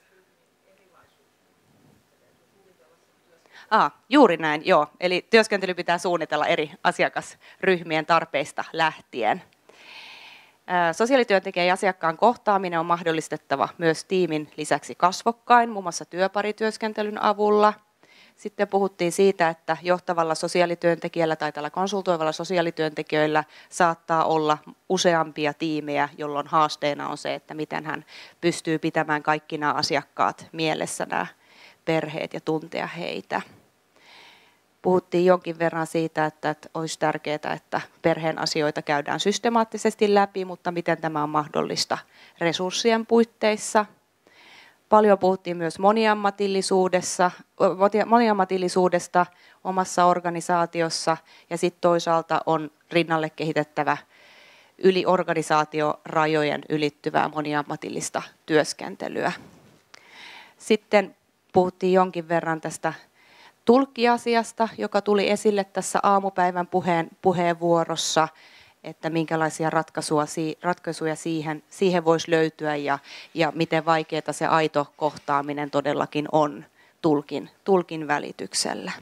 Ah, juuri näin, joo. Eli työskentely pitää suunnitella eri asiakasryhmien tarpeista lähtien. Sosiaalityöntekijän ja asiakkaan kohtaaminen on mahdollistettava myös tiimin lisäksi kasvokkain, muun muassa työparityöskentelyn avulla. Sitten puhuttiin siitä, että johtavalla sosiaalityöntekijällä tai tällä konsultoivalla sosiaalityöntekijöillä saattaa olla useampia tiimejä, jolloin haasteena on se, että miten hän pystyy pitämään kaikki nämä asiakkaat mielessä, nämä perheet ja tuntea heitä. Puhuttiin jonkin verran siitä, että, että olisi tärkeää, että perheen asioita käydään systemaattisesti läpi, mutta miten tämä on mahdollista resurssien puitteissa. Paljon puhuttiin myös moniammatillisuudessa, moniammatillisuudesta omassa organisaatiossa ja sitten toisaalta on rinnalle kehitettävä yli organisaatiorajojen ylittyvää moniammatillista työskentelyä. Sitten puhuttiin jonkin verran tästä tulkkiasiasta, joka tuli esille tässä aamupäivän puheen, puheenvuorossa, että minkälaisia ratkaisuja, ratkaisuja siihen, siihen voisi löytyä ja, ja miten vaikeaa se aito kohtaaminen todellakin on tulkin, tulkin välityksellä.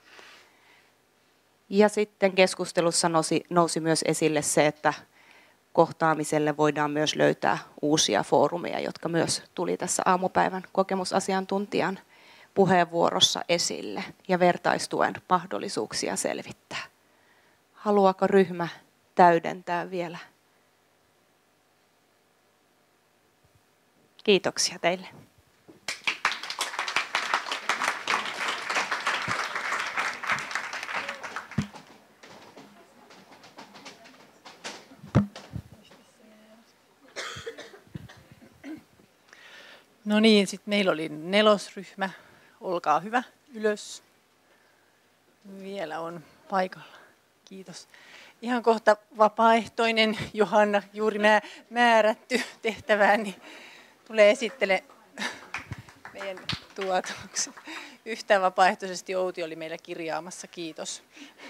Ja sitten keskustelussa nousi, nousi myös esille se, että kohtaamiselle voidaan myös löytää uusia foorumeja, jotka myös tuli tässä aamupäivän kokemusasiantuntijan puheenvuorossa esille ja vertaistuen mahdollisuuksia selvittää. Haluaako ryhmä täydentää vielä? Kiitoksia teille. No niin, sitten meillä oli nelosryhmä. Olkaa hyvä, ylös. Vielä on paikalla. Kiitos. Ihan kohta vapaaehtoinen Johanna, juuri nämä määrätty tehtävään, niin tulee esittele meidän tuotokset. Yhtään vapaaehtoisesti Outi oli meillä kirjaamassa, kiitos.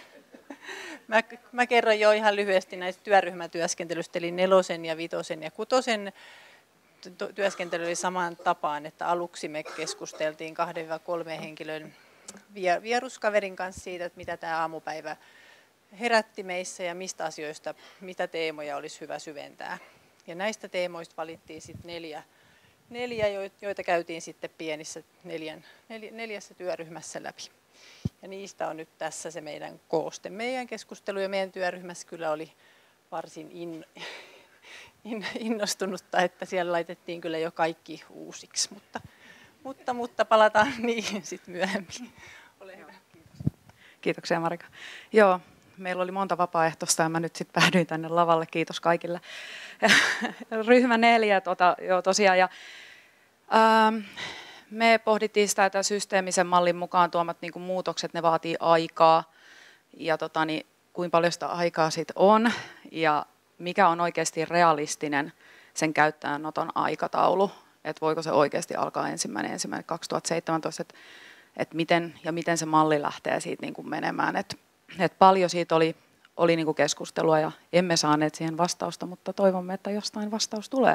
Mä, mä kerron jo ihan lyhyesti näistä työryhmätyöskentelystä, eli nelosen ja vitosen ja kutosen työskentely oli samaan tapaan, että aluksi me keskusteltiin kahden kolmen henkilön vieruskaverin kanssa siitä, että mitä tämä aamupäivä herätti meissä ja mistä asioista, mitä teemoja olisi hyvä syventää. Ja näistä teemoista valittiin sitten neljä, neljä, joita käytiin sitten pienissä neljän, neljä, neljässä työryhmässä läpi. Ja niistä on nyt tässä se meidän kooste. Meidän keskustelu ja meidän työryhmässä kyllä oli varsin in, in, innostunutta, että siellä laitettiin kyllä jo kaikki uusiksi, mutta, mutta, mutta palataan niihin sitten myöhemmin. Ole hyvä. Kiitos. Kiitoksia Marika. Joo. Meillä oli monta vapaaehtoista ja mä nyt sitten päädyin tänne lavalle. Kiitos kaikille. Ryhmä neljä tota, joo, tosiaan. Ja, ähm, me pohdittiin sitä, että systeemisen mallin mukaan tuomat niin kuin muutokset, ne vaatii aikaa. Ja tota, niin, kuinka paljon sitä aikaa sitten on ja mikä on oikeasti realistinen sen käyttöönoton aikataulu. Että voiko se oikeasti alkaa ensimmäinen ensimmäinen kaksituhattaseitsemäntoista, että et miten ja miten se malli lähtee siitä niin kuin menemään. Et, Et paljon siitä oli, oli niinku keskustelua ja emme saaneet siihen vastausta, mutta toivomme, että jostain vastaus tulee.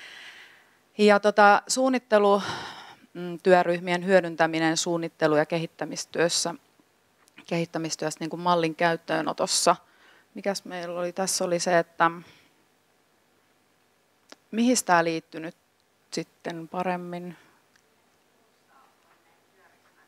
Ja tota, suunnittelu, työryhmien hyödyntäminen suunnittelu- ja kehittämistyössä, kehittämistyössä niin kuin mallin käyttöönotossa. Mikäs meillä oli? Tässä oli se, että mihin tämä liittyy nyt sitten paremmin?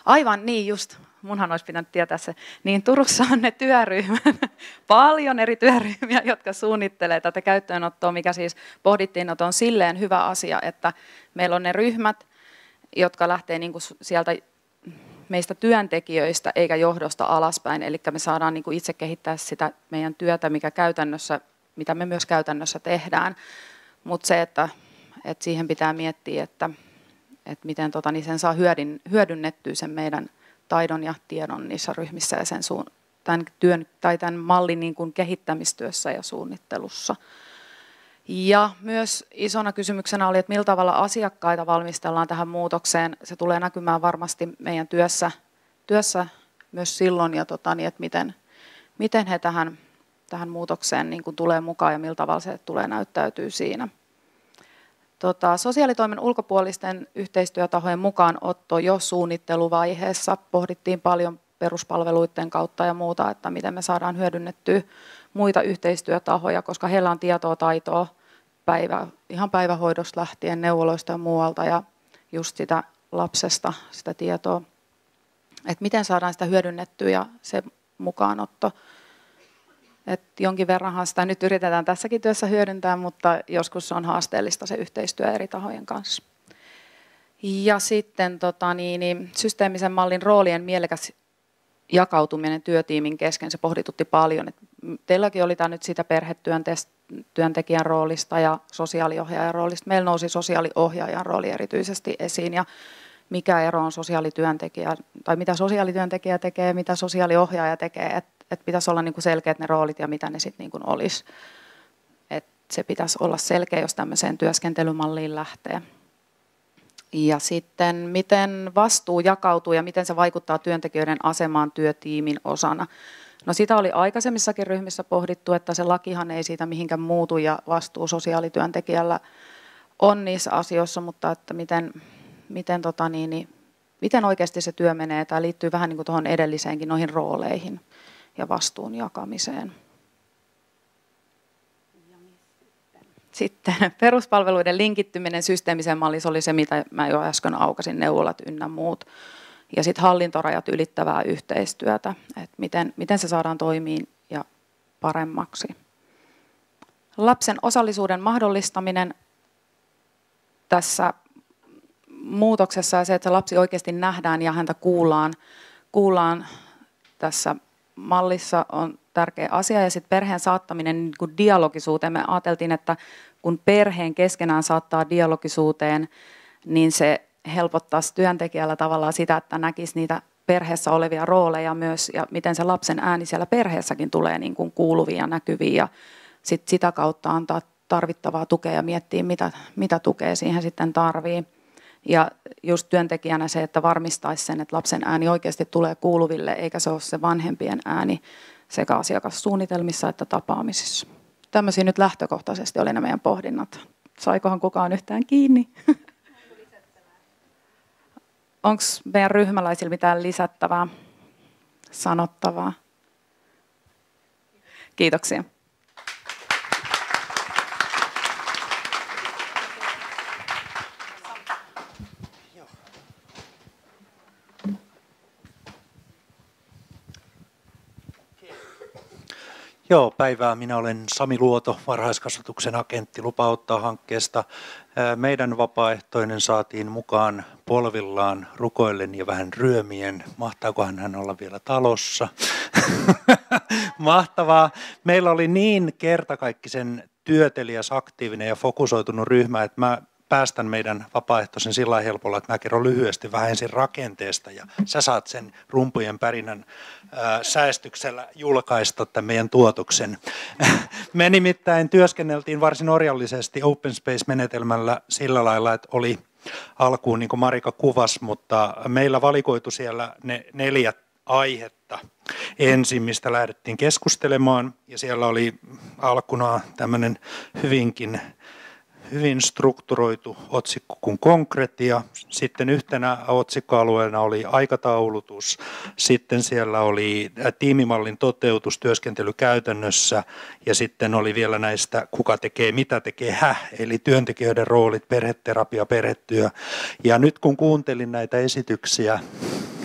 Aivan niin just, munhan olisi pitänyt tietää se. Niin Turussa on ne työryhmät, paljon eri työryhmiä, jotka suunnittelee tätä käyttöönottoa, mikä siis pohdittiin, että on silleen hyvä asia, että meillä on ne ryhmät, jotka lähtee niin kuin sieltä meistä työntekijöistä eikä johdosta alaspäin, eli me saadaan niin kuin itse kehittää sitä meidän työtä, mikä käytännössä, mitä me myös käytännössä tehdään, mutta se, että, että siihen pitää miettiä, että, että miten tota, niin sen saa hyödyn, hyödynnettyä sen meidän taidon ja tiedon niissä ryhmissä ja sen suun, tämän, työn, tai tämän mallin niin kuin kehittämistyössä ja suunnittelussa. Ja myös isona kysymyksenä oli, että millä tavalla asiakkaita valmistellaan tähän muutokseen. Se tulee näkymään varmasti meidän työssä, työssä myös silloin, ja tota, niin, että miten, miten he tähän, tähän muutokseen niin kuin tulee mukaan ja millä tavalla se tulee näyttäytyy siinä. Tota, sosiaalitoimen ulkopuolisten yhteistyötahojen mukaanotto jo suunnitteluvaiheessa. Pohdittiin paljon peruspalveluiden kautta ja muuta, että miten me saadaan hyödynnettyä muita yhteistyötahoja, koska heillä on tietoa, taitoa päivä, ihan päivähoidosta lähtien, neuvoloista ja muualta ja just sitä lapsesta, sitä tietoa, että miten saadaan sitä hyödynnettyä ja se mukaanotto. Et jonkin verranhan sitä nyt yritetään tässäkin työssä hyödyntää, mutta joskus on haasteellista se yhteistyö eri tahojen kanssa. Ja sitten tota, niin, niin, systeemisen mallin roolien mielekäs jakautuminen työtiimin kesken, se pohditutti paljon. Et teilläkin oli tämä nyt sitä perhetyöntekijän roolista ja sosiaaliohjaajan roolista. Meillä nousi sosiaaliohjaajan rooli erityisesti esiin ja mikä ero on sosiaalityöntekijä, tai mitä sosiaalityöntekijä tekee, mitä sosiaaliohjaaja tekee, että et pitäisi olla niinku selkeät ne roolit ja mitä ne sitten niinku olisi. Et se pitäisi olla selkeä, jos tämmöiseen työskentelymalliin lähtee. Ja sitten miten vastuu jakautuu ja miten se vaikuttaa työntekijöiden asemaan työtiimin osana. No sitä oli aikaisemmissakin ryhmissä pohdittu, että se lakihan ei siitä mihinkään muutu ja vastuu sosiaalityöntekijällä on niissä asioissa, mutta että miten, miten, tota niin, niin, miten oikeasti se työ menee. Tämä liittyy vähän niin kuin tuohon edelliseenkin noihin rooleihin ja vastuun jakamiseen. Sitten peruspalveluiden linkittyminen systeemisen mallissa oli se, mitä mä jo äsken aukasin, neuvolat ynnä muut. Ja sitten hallintorajat ylittävää yhteistyötä, että miten, miten se saadaan toimiin ja paremmaksi. Lapsen osallisuuden mahdollistaminen tässä muutoksessa ja se, että se lapsi oikeasti nähdään ja häntä kuullaan, kuullaan tässä mallissa on tärkeä asia. Ja sitten perheen saattaminen niin kuin dialogisuuteen. Me ajateltiin, että kun perheen keskenään saattaa dialogisuuteen, niin se helpottaisi työntekijällä tavallaan sitä, että näkisi niitä perheessä olevia rooleja myös ja miten se lapsen ääni siellä perheessäkin tulee niin kuin kuuluviin ja näkyviin ja sit sitä kautta antaa tarvittavaa tukea ja miettiä, mitä, mitä tukea siihen sitten tarvii. Ja just työntekijänä se, että varmistaisi sen, että lapsen ääni oikeasti tulee kuuluville, eikä se ole se vanhempien ääni sekä asiakassuunnitelmissa että tapaamisissa. Tämmöisiä nyt lähtökohtaisesti oli ne meidän pohdinnat. Saikohan kukaan yhtään kiinni? Onko meidän ryhmäläisillä mitään lisättävää, sanottavaa? Kiitoksia. Joo, päivää. Minä olen Sami Luoto, varhaiskasvatuksen agentti Lupa-auttaa hankkeesta. Meidän vapaaehtoinen saatiin mukaan polvillaan rukoillen ja vähän ryömien. Mahtaakohan hän olla vielä talossa? Mahtavaa. Meillä oli niin kertakaikkisen työteliäs, aktiivinen ja fokusoitunut ryhmä, että mä päästän meidän vapaaehtoisen sillä lailla helpolla, että mä kerron lyhyesti vähän ensin rakenteesta ja sä saat sen rumpujen pärinän ää, säästyksellä julkaista tämän meidän tuotoksen. Me nimittäin työskenneltiin varsin orjallisesti open space-menetelmällä sillä lailla, että oli alkuun niin kuin Marika kuvasi, mutta meillä valikoitu siellä ne neljä aihetta ensin, mistä lähdettiin keskustelemaan ja siellä oli alkuna tämmöinen hyvinkin hyvin strukturoitu otsikko kuin konkretia. Sitten yhtenä otsikkoalueena oli aikataulutus. Sitten siellä oli tiimimallin toteutus työskentelykäytännössä. Ja sitten oli vielä näistä kuka tekee, mitä tekee hä, eli työntekijöiden roolit, perheterapia, perhetyö. Ja nyt kun kuuntelin näitä esityksiä,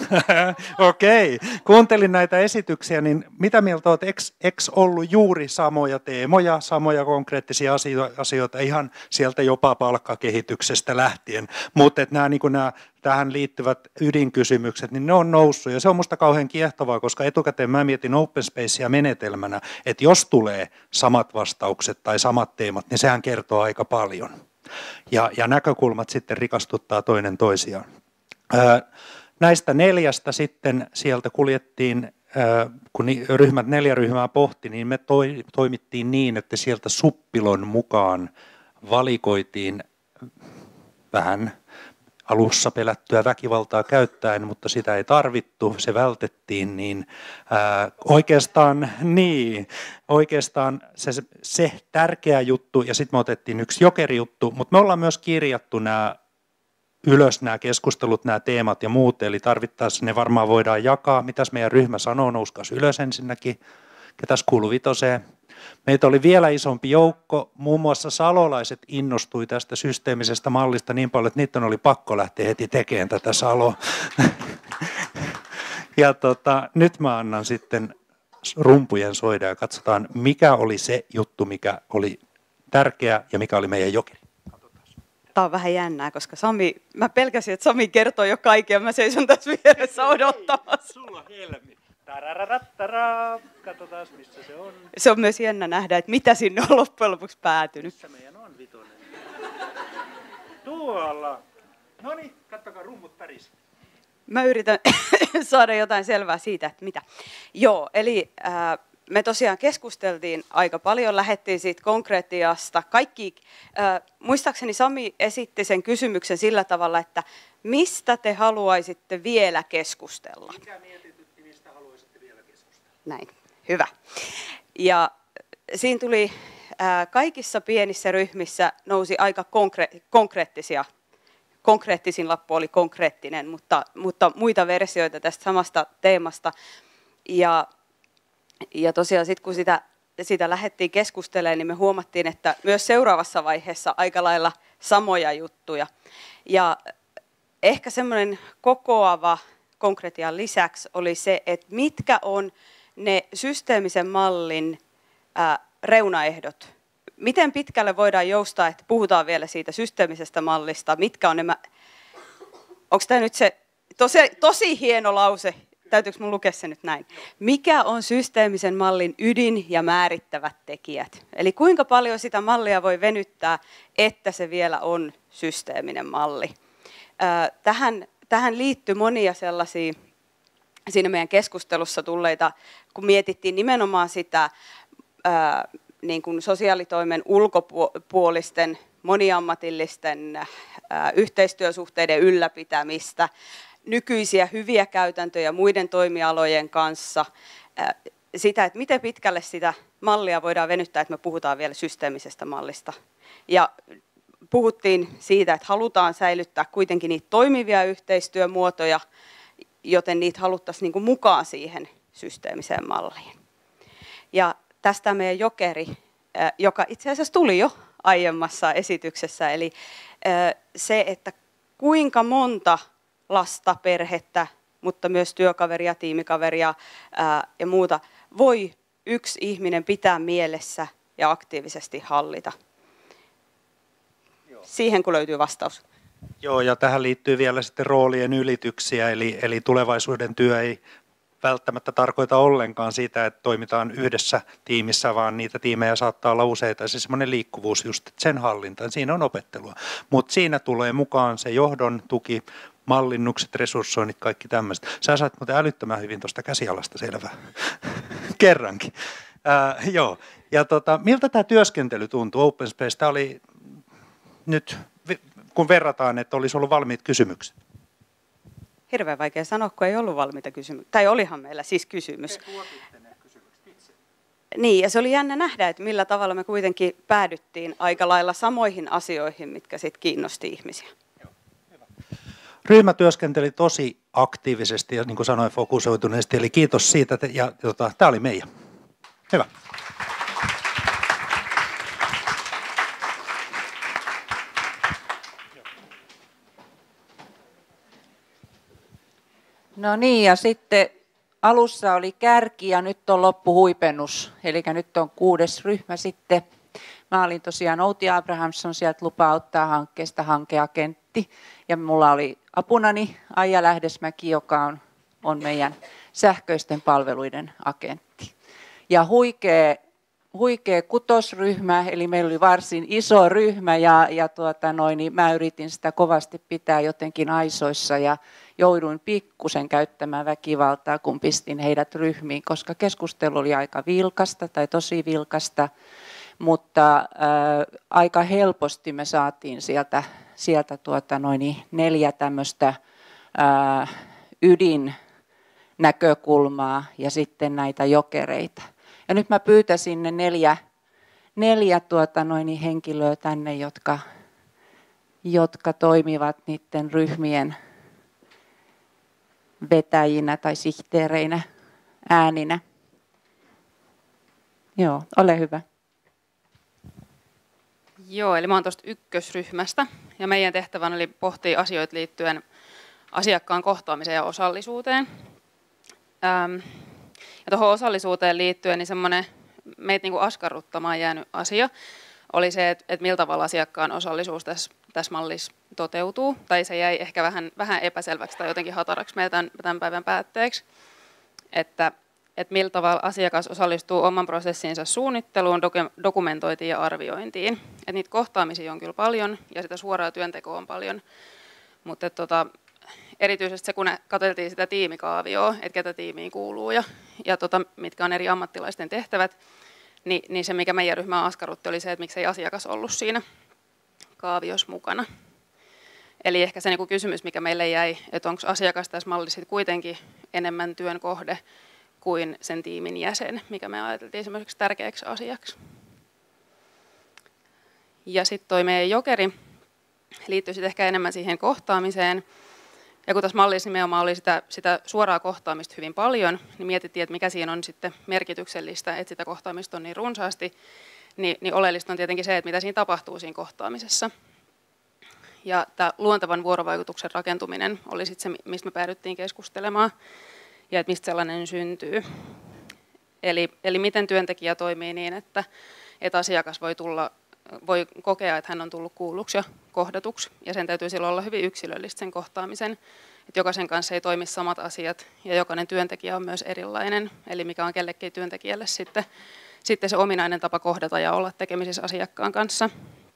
Okei, kuuntelin näitä esityksiä, niin mitä mieltä olet, eikö ollut juuri samoja teemoja, samoja konkreettisia asioita, ihan sieltä jopa palkkakehityksestä lähtien, mutta että nämä, niin kuin nämä tähän liittyvät ydinkysymykset, niin ne on noussut, ja se on musta kauhean kiehtovaa, koska etukäteen mä mietin open spacea menetelmänä, että jos tulee samat vastaukset tai samat teemat, niin sehän kertoo aika paljon, ja, ja näkökulmat sitten rikastuttaa toinen toisiaan. Näistä neljästä sitten sieltä kuljettiin, kun ryhmät, neljä ryhmää pohti, niin me toi, toimittiin niin, että sieltä suppilon mukaan valikoitiin vähän alussa pelättyä väkivaltaa käyttäen, mutta sitä ei tarvittu, se vältettiin, niin ää, oikeastaan, niin, oikeastaan se, se tärkeä juttu, ja sitten me otettiin yksi jokerijuttu, mutta me ollaan myös kirjattu nämä ylös nämä keskustelut, nämä teemat ja muut, eli tarvittaessa ne varmaan voidaan jakaa. Mitäs meidän ryhmä sanoo, nouskas ylös ensinnäkin. Ketäs kuuluu vitoseen? Meitä oli vielä isompi joukko, muun muassa salolaiset innostui tästä systeemisestä mallista niin paljon, että niiden oli pakko lähteä heti tekemään tätä Saloa. Ja tota, nyt mä annan sitten rumpujen soida ja katsotaan, mikä oli se juttu, mikä oli tärkeä ja mikä oli meidän jokeri. Tämä on vähän jännää, koska Sami, mä pelkäsin, että Sami kertoo jo kaiken ja mä seison tässä vieressä odottamassa. Sulla helmi. Tarararattara. Katsotaan, missä se on. Se on myös jännä nähdä, että mitä sinne on loppujen lopuksi päätynyt. Missä meidän on vitonen? Tuolla. No niin, katsokaa rummut päris. Mä yritän saada jotain selvää siitä, että mitä. Joo, eli äh, me tosiaan keskusteltiin aika paljon, lähdettiin siitä konkretiasta. Kaikki, äh, muistaakseni Sami esitti sen kysymyksen sillä tavalla, että mistä te haluaisitte vielä keskustella? Mikä mietitytti, mistä haluaisitte vielä keskustella? Näin, hyvä. Ja siinä tuli äh, kaikissa pienissä ryhmissä nousi aika konkre- konkreettisia, konkreettisin lappu oli konkreettinen, mutta, mutta muita versioita tästä samasta teemasta. Ja Ja tosiaan sitten kun sitä, sitä lähdettiin keskustelemaan, niin me huomattiin, että myös seuraavassa vaiheessa aika lailla samoja juttuja. Ja ehkä semmoinen kokoava konkretian lisäksi oli se, että mitkä on ne systeemisen mallin ää, reunaehdot. Miten pitkälle voidaan joustaa, että puhutaan vielä siitä systeemisestä mallista, mitkä on nämä, onko tämä nyt se tosi, tosi hieno lause, täytyykö minun lukea se nyt näin? Mikä on systeemisen mallin ydin ja määrittävät tekijät? Eli kuinka paljon sitä mallia voi venyttää, että se vielä on systeeminen malli? Tähän, tähän liittyy monia sellaisia siinä meidän keskustelussa tulleita, kun mietittiin nimenomaan sitä ää, niin kuin sosiaalitoimen ulkopuolisten moniammatillisten ää, yhteistyösuhteiden ylläpitämistä, nykyisiä hyviä käytäntöjä muiden toimialojen kanssa, sitä, että miten pitkälle sitä mallia voidaan venyttää, että me puhutaan vielä systeemisestä mallista. Ja puhuttiin siitä, että halutaan säilyttää kuitenkin niitä toimivia yhteistyömuotoja, joten niitä haluttaisiin niin kuin mukaan siihen systeemiseen malliin. Ja tästä meidän jokeri, joka itse asiassa tuli jo aiemmassa esityksessä, eli se, että kuinka monta lasta, perhettä, mutta myös työkaveria, tiimikaveria ää, ja muuta, voi yksi ihminen pitää mielessä ja aktiivisesti hallita. Joo. Siihen kun löytyy vastaus. Joo, ja tähän liittyy vielä sitten roolien ylityksiä, eli, eli tulevaisuuden työ ei välttämättä tarkoita ollenkaan sitä, että toimitaan yhdessä tiimissä, vaan niitä tiimejä saattaa olla useita, ja se semmoinen liikkuvuus just sen hallintaan, siinä on opettelua. Mutta siinä tulee mukaan se johdon tuki, mallinnukset, resurssoinnit, kaikki tämmöiset. Sä saat muuten älyttömän hyvin tuosta käsialasta selvää. Kerrankin. Ää, joo. Ja tota, miltä tämä työskentely tuntuu Open Space? Tämä oli nyt, kun verrataan, että olisi ollut valmiit kysymykset. Hirveän vaikea sanoa, kun ei ollut valmiita kysymyksiä. Tai olihan meillä siis kysymys. Te tuotitte ne kysymykset itse. Niin, ja se oli jännä nähdä, että millä tavalla me kuitenkin päädyttiin aika lailla samoihin asioihin, mitkä sitten kiinnosti ihmisiä. Ryhmä työskenteli tosi aktiivisesti ja niin kuin sanoin, fokusoituneesti, eli kiitos siitä, ja tota, tämä oli meidän. Hyvä. No niin, ja sitten alussa oli kärki ja nyt on loppuhuipennus, eli nyt on kuudes ryhmä sitten. Mä olin tosiaan Outi Abrahamsson, sieltä lupa ottaa hankkeesta hankeagentti, ja mulla oli apunani Aija Lähdesmäki, joka on, on meidän sähköisten palveluiden agentti. Ja huikea, huikea kutosryhmä, eli meillä oli varsin iso ryhmä, ja, ja tuota noin, niin mä yritin sitä kovasti pitää jotenkin aisoissa, ja jouduin pikkusen käyttämään väkivaltaa, kun pistin heidät ryhmiin, koska keskustelu oli aika vilkasta tai tosi vilkasta, mutta äh, aika helposti me saatiin sieltä, sieltä tuota noin, neljä tämmöistä äh, ydinnäkökulmaa ja sitten näitä jokereita. Ja nyt mä pyytäisin ne neljä, neljä tuota noin, henkilöä tänne, jotka, jotka toimivat niiden ryhmien vetäjinä tai sihteereinä, ääninä. Joo, ole hyvä. Joo, eli mä oon tuosta ykkösryhmästä ja meidän tehtävänä oli pohtia asioita liittyen asiakkaan kohtaamiseen ja osallisuuteen. Ähm, ja tuohon osallisuuteen liittyen niin semmoinen meitä niinku askarruttamaan jäänyt asia oli se, että, että millä tavalla asiakkaan osallisuus tässä, tässä mallissa toteutuu. Tai se jäi ehkä vähän, vähän epäselväksi tai jotenkin hataraksi meidän tämän, tämän päivän päätteeksi. Että, että millä tavalla asiakas osallistuu oman prosessinsa suunnitteluun, dokumentointiin ja arviointiin. Että niitä kohtaamisia on kyllä paljon ja sitä suoraa työntekoa on paljon. Mutta tota, erityisesti se, kun katseltiin sitä tiimikaavioa, että ketä tiimiin kuuluu ja, ja tota, mitkä on eri ammattilaisten tehtävät, niin, niin se, mikä meidän ryhmää askarrutti, oli se, että miksei asiakas ollut siinä kaaviossa mukana. Eli ehkä se niin kuin kysymys, mikä meille jäi, että onko asiakas tässä mallissa kuitenkin enemmän työn kohde kuin sen tiimin jäsen, mikä me ajateltiin esimerkiksi tärkeäksi asiaksi. Ja sitten toi meidän jokeri liittyy sitten ehkä enemmän siihen kohtaamiseen. Ja kun tässä mallissa nimenomaan oli sitä, sitä suoraa kohtaamista hyvin paljon, niin mietittiin, että mikä siinä on sitten merkityksellistä, että sitä kohtaamista on niin runsaasti, niin, niin oleellista on tietenkin se, että mitä siinä tapahtuu siinä kohtaamisessa. Ja tämä luontavan vuorovaikutuksen rakentuminen oli sitten se, mistä me päädyttiin keskustelemaan, ja että mistä sellainen syntyy. Eli, eli miten työntekijä toimii niin, että, että asiakas voi, tulla, voi kokea, että hän on tullut kuulluksi ja kohdatuksi, ja sen täytyy silloin olla hyvin yksilöllistä sen kohtaamisen, että jokaisen kanssa ei toimi samat asiat, ja jokainen työntekijä on myös erilainen, eli mikä on kellekin työntekijälle sitten, sitten se ominainen tapa kohdata ja olla tekemisissä asiakkaan kanssa.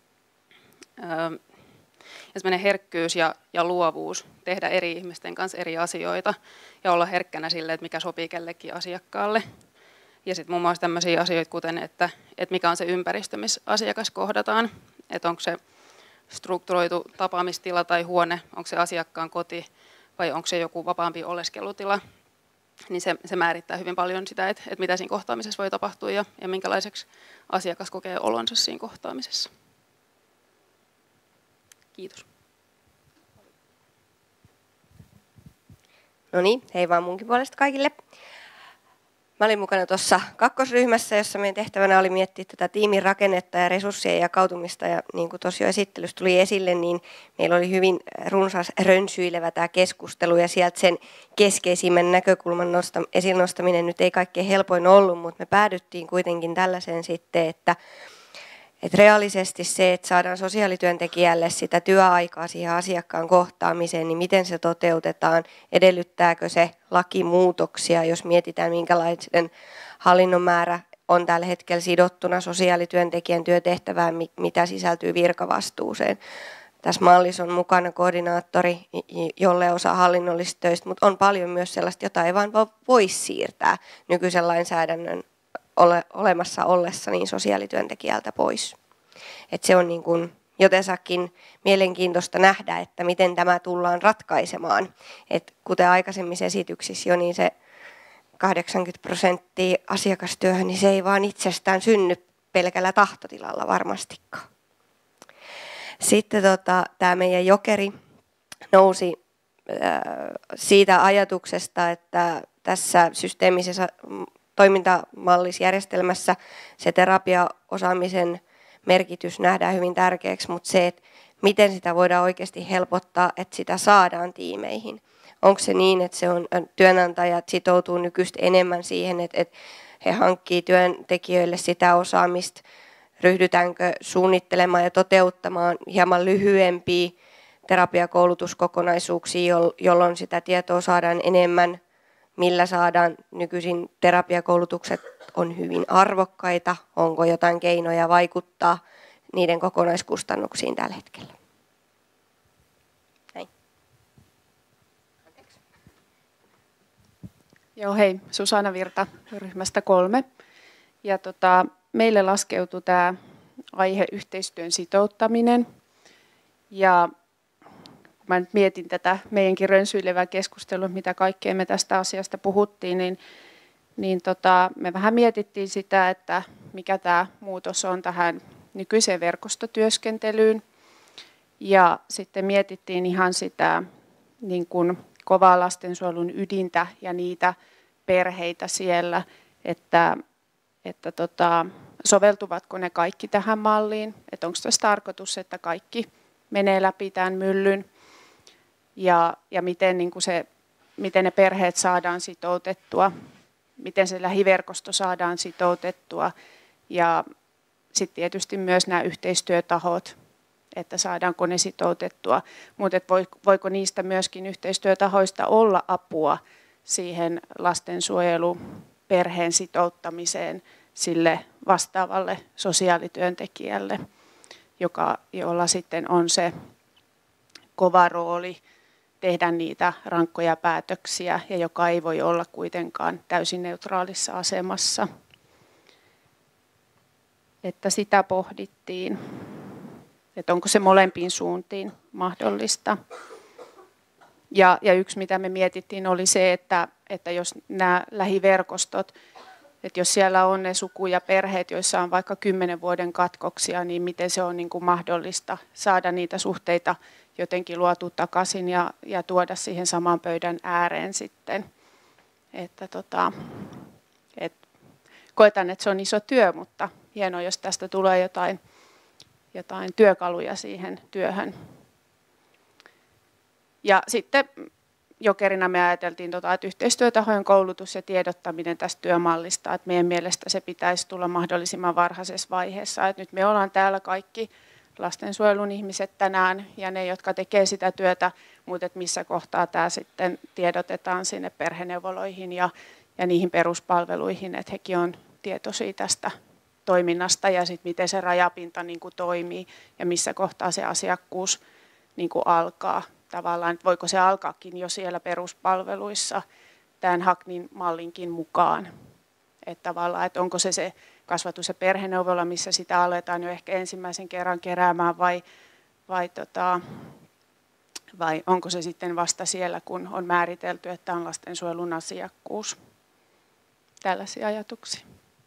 Ja semmoinen herkkyys ja, ja luovuus tehdä eri ihmisten kanssa eri asioita ja olla herkkänä sille, että mikä sopii kellekin asiakkaalle. Ja sitten muun muassa tämmöisiä asioita, kuten että, että mikä on se ympäristö, missä asiakas kohdataan. Että onko se strukturoitu tapaamistila tai huone, onko se asiakkaan koti vai onko se joku vapaampi oleskelutila. Niin se, se määrittää hyvin paljon sitä, että, että mitä siinä kohtaamisessa voi tapahtua ja, ja minkälaiseksi asiakas kokee olonsa siinä kohtaamisessa. Kiitos. No niin, hei vaan munkin puolesta kaikille. Mä olin mukana tuossa kakkosryhmässä, jossa meidän tehtävänä oli miettiä tätä tiimin rakennetta ja resurssien jakautumista. Ja niin kuin tuossa jo esittelyssä tuli esille, niin meillä oli hyvin runsas rönsyilevä tämä keskustelu. Ja sieltä sen keskeisimmän näkökulman nosta, esiin nostaminen nyt ei kaikkein helpoin ollut, mutta me päädyttiin kuitenkin tällaiseen sitten, että Että reaalisesti se, että saadaan sosiaalityöntekijälle sitä työaikaa siihen asiakkaan kohtaamiseen, niin miten se toteutetaan, edellyttääkö se lakimuutoksia, jos mietitään minkälainen hallinnon määrä on tällä hetkellä sidottuna sosiaalityöntekijän työtehtävään, mitä sisältyy virkavastuuseen. Tässä mallissa on mukana koordinaattori, jolle osa hallinnollisista töistä, mutta on paljon myös sellaista, jota ei vaan voi siirtää nykyisen lainsäädännön ole, olemassa ollessa niin sosiaalityöntekijältä pois. Et se on niin kuin jotensakin mielenkiintoista nähdä, että miten tämä tullaan ratkaisemaan. Et kuten aikaisemmissa esityksissä jo, niin se kahdeksankymmentä prosenttia asiakastyöhön, niin se ei vaan itsestään synny pelkällä tahtotilalla varmastikaan. Sitten tota, tämä meidän jokeri nousi äh, siitä ajatuksesta, että tässä systeemisessä toimintamallisjärjestelmässä se terapiaosaamisen merkitys nähdään hyvin tärkeäksi, mutta se, että miten sitä voidaan oikeasti helpottaa, että sitä saadaan tiimeihin, onko se niin, että se on, työnantajat sitoutuu nykyistä enemmän siihen, että, että he hankkii työntekijöille sitä osaamista, ryhdytäänkö suunnittelemaan ja toteuttamaan hieman lyhyempiä terapiakoulutuskokonaisuuksia, jolloin sitä tietoa saadaan enemmän, millä saadaan. Nykyisin terapiakoulutukset on hyvin arvokkaita, onko jotain keinoja vaikuttaa niiden kokonaiskustannuksiin tällä hetkellä. Näin. Joo, hei, Susanna Virta ryhmästä kolme. Ja tota, meille laskeutui tämä aihe yhteistyön sitouttaminen. Ja kun mä nyt mietin tätä meidänkin rönsyilevää keskustelua, mitä kaikkea me tästä asiasta puhuttiin, niin, niin tota, me vähän mietittiin sitä, että mikä tämä muutos on tähän nykyiseen verkostotyöskentelyyn. Ja sitten mietittiin ihan sitä niin kuin kovaa lastensuojelun ydintä ja niitä perheitä siellä, että, että tota, soveltuvatko ne kaikki tähän malliin, että onko tässä tarkoitus, että kaikki menee läpi tämän myllyn ja, ja miten, niin kuin se, miten ne perheet saadaan sitoutettua, miten se lähiverkosto saadaan sitoutettua ja sitten tietysti myös nämä yhteistyötahot, että saadaanko ne sitoutettua, mutta voiko niistä myöskin yhteistyötahoista olla apua siihen lastensuojeluperheen sitouttamiseen sille vastaavalle sosiaalityöntekijälle, joka, jolla sitten on se kova rooli tehdä niitä rankkoja päätöksiä ja joka ei voi olla kuitenkaan täysin neutraalissa asemassa. Että sitä pohdittiin, että onko se molempiin suuntiin mahdollista. Ja, ja yksi, mitä me mietittiin, oli se, että, että jos nämä lähiverkostot, että jos siellä on ne suku- ja perheet, joissa on vaikka kymmenen vuoden katkoksia, niin miten se on niin kuin mahdollista saada niitä suhteita jotenkin luotua takaisin ja, ja tuoda siihen saman pöydän ääreen sitten. Että tota, et, koetan, että se on iso työ, mutta hienoa, jos tästä tulee jotain, jotain työkaluja siihen työhön. Ja sitten jokerina me ajateltiin, tota, että yhteistyötahojen koulutus ja tiedottaminen tästä työmallista, että meidän mielestä se pitäisi tulla mahdollisimman varhaisessa vaiheessa. Että nyt me ollaan täällä kaikki lastensuojelun ihmiset tänään ja ne, jotka tekee sitä työtä, mutta että missä kohtaa tämä sitten tiedotetaan sinne perheneuvoloihin ja, ja niihin peruspalveluihin, että hekin on tietoisia tästä toiminnasta ja sitten miten se rajapinta niin kuin toimii ja missä kohtaa se asiakkuus niin kuin alkaa. Tavallaan, että voiko se alkaakin jo siellä peruspalveluissa tämän Hacknin mallinkin mukaan. Että tavallaan, että onko se se kasvatus- ja perheneuvola, missä sitä aletaan jo ehkä ensimmäisen kerran keräämään vai, vai, tota, vai onko se sitten vasta siellä, kun on määritelty, että on lastensuojelun asiakkuus. Tällaisia ajatuksia.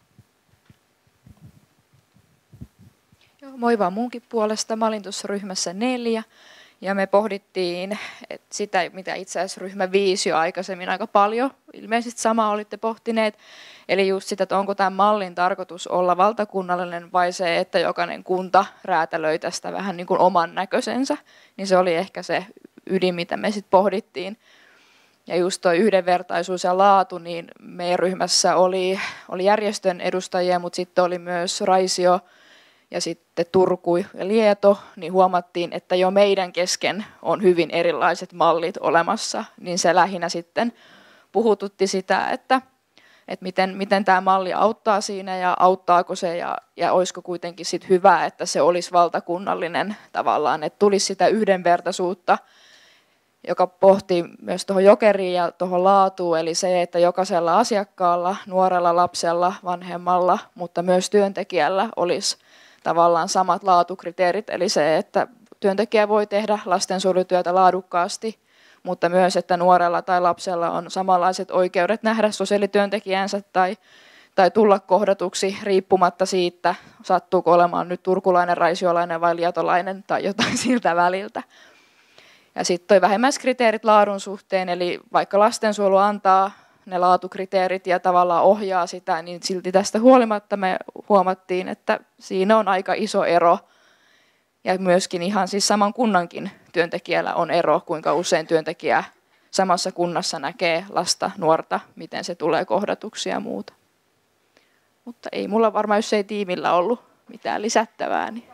Joo, moi vaan munkin puolesta. Mä olin tuossa ryhmässä neljä. Ja me pohdittiin että sitä, mitä itse asiassa ryhmä viisi jo aikaisemmin aika paljon. Ilmeisesti samaa olitte pohtineet. Eli just sitä, että onko tämän mallin tarkoitus olla valtakunnallinen vai se, että jokainen kunta räätälöi tästä vähän niin kuin oman näköisensä. Niin se oli ehkä se ydin, mitä me sitten pohdittiin. Ja just tuo yhdenvertaisuus ja laatu, niin meidän ryhmässä oli, oli järjestön edustajia, mutta sitten oli myös Raisio, ja sitten Turku ja Lieto, niin huomattiin, että jo meidän kesken on hyvin erilaiset mallit olemassa, niin se lähinnä sitten puhututti sitä, että, että miten, miten tämä malli auttaa siinä ja auttaako se ja, ja olisiko kuitenkin sit hyvä, että se olisi valtakunnallinen tavallaan, että tulisi sitä yhdenvertaisuutta, joka pohtii myös tuohon jokeriin ja tuohon laatuun, eli se, että jokaisella asiakkaalla, nuorella lapsella, vanhemmalla, mutta myös työntekijällä olisi tavallaan samat laatukriteerit, eli se, että työntekijä voi tehdä lastensuojelutyötä laadukkaasti, mutta myös, että nuorella tai lapsella on samanlaiset oikeudet nähdä sosiaalityöntekijänsä tai, tai tulla kohdatuksi riippumatta siitä, sattuuko olemaan nyt turkulainen, raisiolainen vai lietolainen tai jotain siltä väliltä. Ja sitten toi vähemmäiskriteerit laadun suhteen, eli vaikka lastensuojelu antaa ne laatukriteerit ja tavallaan ohjaa sitä, niin silti tästä huolimatta me huomattiin, että siinä on aika iso ero. Ja myöskin ihan siis saman kunnankin työntekijällä on ero, kuinka usein työntekijä samassa kunnassa näkee lasta, nuorta, miten se tulee kohdatuksi ja muuta. Mutta ei mulla varmaan, jos ei tiimillä ollut mitään lisättävää. Niin.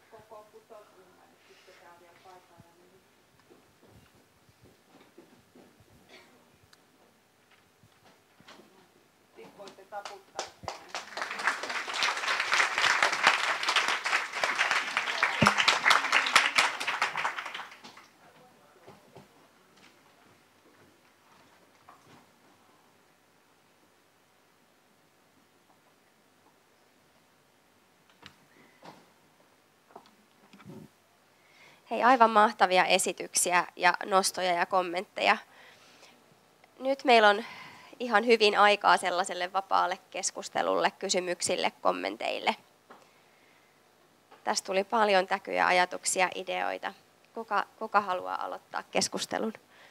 Hei, aivan mahtavia esityksiä ja nostoja ja kommentteja. Nyt meillä on ihan hyvin aikaa sellaiselle vapaalle keskustelulle, kysymyksille, kommenteille. Tästä tuli paljon täkyjä, ajatuksia, ideoita. Kuka, kuka haluaa aloittaa keskustelun?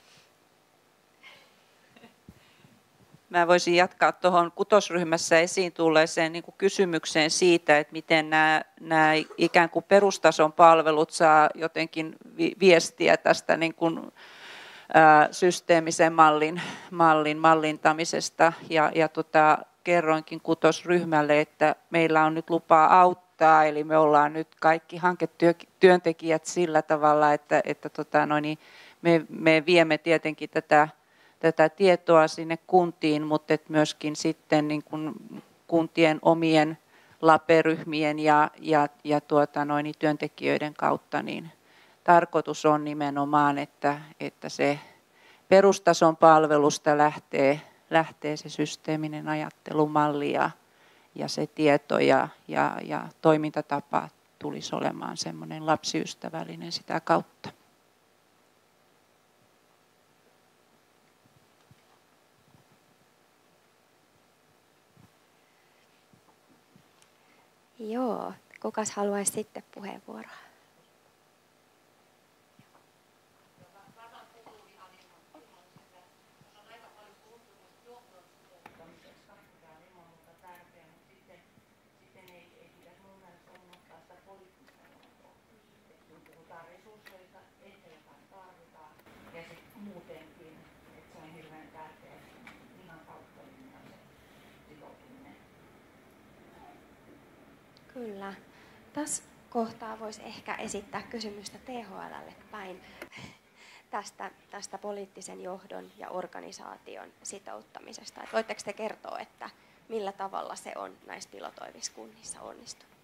Mä voisin jatkaa tuohon kutosryhmässä esiin tulleeseen niin kuin kysymykseen siitä, että miten nämä, nämä ikään kuin perustason palvelut saa jotenkin viestiä tästä niin kuin, ää, systeemisen mallin, mallin mallintamisesta. Ja, ja tota, kerroinkin kutosryhmälle, että meillä on nyt lupa auttaa, eli me ollaan nyt kaikki hanketyöntekijät sillä tavalla, että, että tota, no niin, me, me viemme tietenkin tätä tätä tietoa sinne kuntiin, mutta et myöskin sitten niin kuin kuntien omien laperyhmien ja, ja, ja tuota noin, työntekijöiden kautta, niin tarkoitus on nimenomaan, että, että se perustason palvelusta lähtee, lähtee se systeeminen ajattelumalli ja, ja se tieto ja, ja, ja toimintatapa tulisi olemaan semmoinen lapsiystävällinen sitä kautta. Joo, kukas haluaisi sitten puheenvuoroa? Kyllä. Tässä kohtaa voisi ehkä esittää kysymystä T H L:lle päin tästä, tästä poliittisen johdon ja organisaation sitouttamisesta. Et voitteko te kertoa, että millä tavalla se on näissä pilotoivissa kunnissa onnistunut?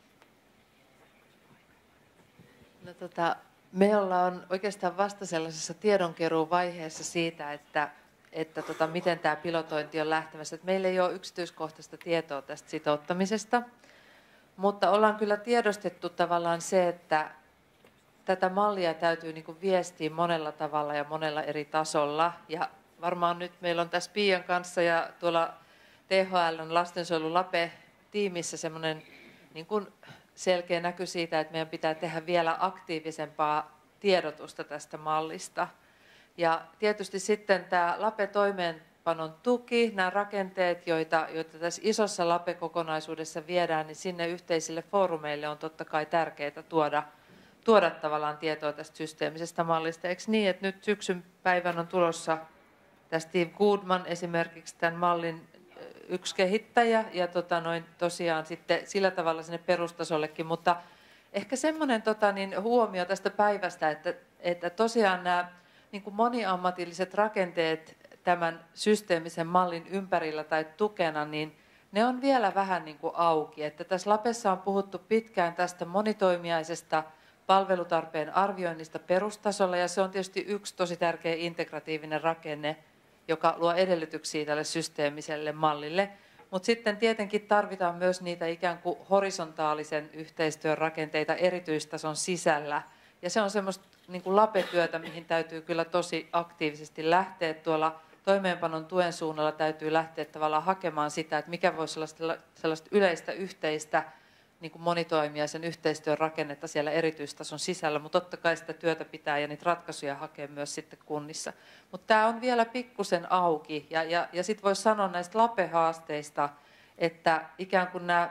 No, tota, me ollaan oikeastaan vasta sellaisessa tiedonkeruun vaiheessa siitä, että että tota, miten tämä pilotointi on lähtemässä. Et meillä ei ole yksityiskohtaista tietoa tästä sitouttamisesta. Mutta ollaan kyllä tiedostettu tavallaan se, että tätä mallia täytyy niin kuin viestiä monella tavalla ja monella eri tasolla. Ja varmaan nyt meillä on tässä Piian kanssa ja tuolla T H L:n lastensuojelun LAPE-tiimissä semmoinen niin kuin selkeä näky siitä, että meidän pitää tehdä vielä aktiivisempaa tiedotusta tästä mallista. Ja tietysti sitten tämä LAPE-toimeenpanon tuki, nämä rakenteet, joita, joita tässä isossa LAPE-kokonaisuudessa viedään, niin sinne yhteisille foorumeille on totta kai tärkeää tuoda, tuoda tavallaan tietoa tästä systeemisestä mallista. Eikö niin, että nyt syksyn päivän on tulossa tästä Steve Goodman esimerkiksi tämän mallin yksi kehittäjä ja tota noin, tosiaan sitten sillä tavalla sinne perustasollekin, mutta ehkä semmoinen tota, niin, huomio tästä päivästä, että, että tosiaan nämä niin kuin moniammatilliset rakenteet tämän systeemisen mallin ympärillä tai tukena, niin ne on vielä vähän niin kuin auki. Että tässä LAPEssa on puhuttu pitkään tästä monitoimiaisesta palvelutarpeen arvioinnista perustasolla, ja se on tietysti yksi tosi tärkeä integratiivinen rakenne, joka luo edellytyksiä tälle systeemiselle mallille. Mutta sitten tietenkin tarvitaan myös niitä ikään kuin horisontaalisen yhteistyön rakenteita erityistason sisällä. Ja se on semmoista niin kuin LAPE-työtä, mihin täytyy kyllä tosi aktiivisesti lähteä. Tuolla toimeenpanon tuen suunnalla täytyy lähteä tavallaan hakemaan sitä, että mikä voisi olla sellaista yleistä yhteistä niin kuin monitoimijaisen yhteistyön rakennetta siellä erityistason sisällä, mutta totta kai sitä työtä pitää ja niitä ratkaisuja hakea myös sitten kunnissa. Mutta tämä on vielä pikkusen auki, ja, ja, ja sitten voisi sanoa näistä LAPE-haasteista, että ikään kuin nämä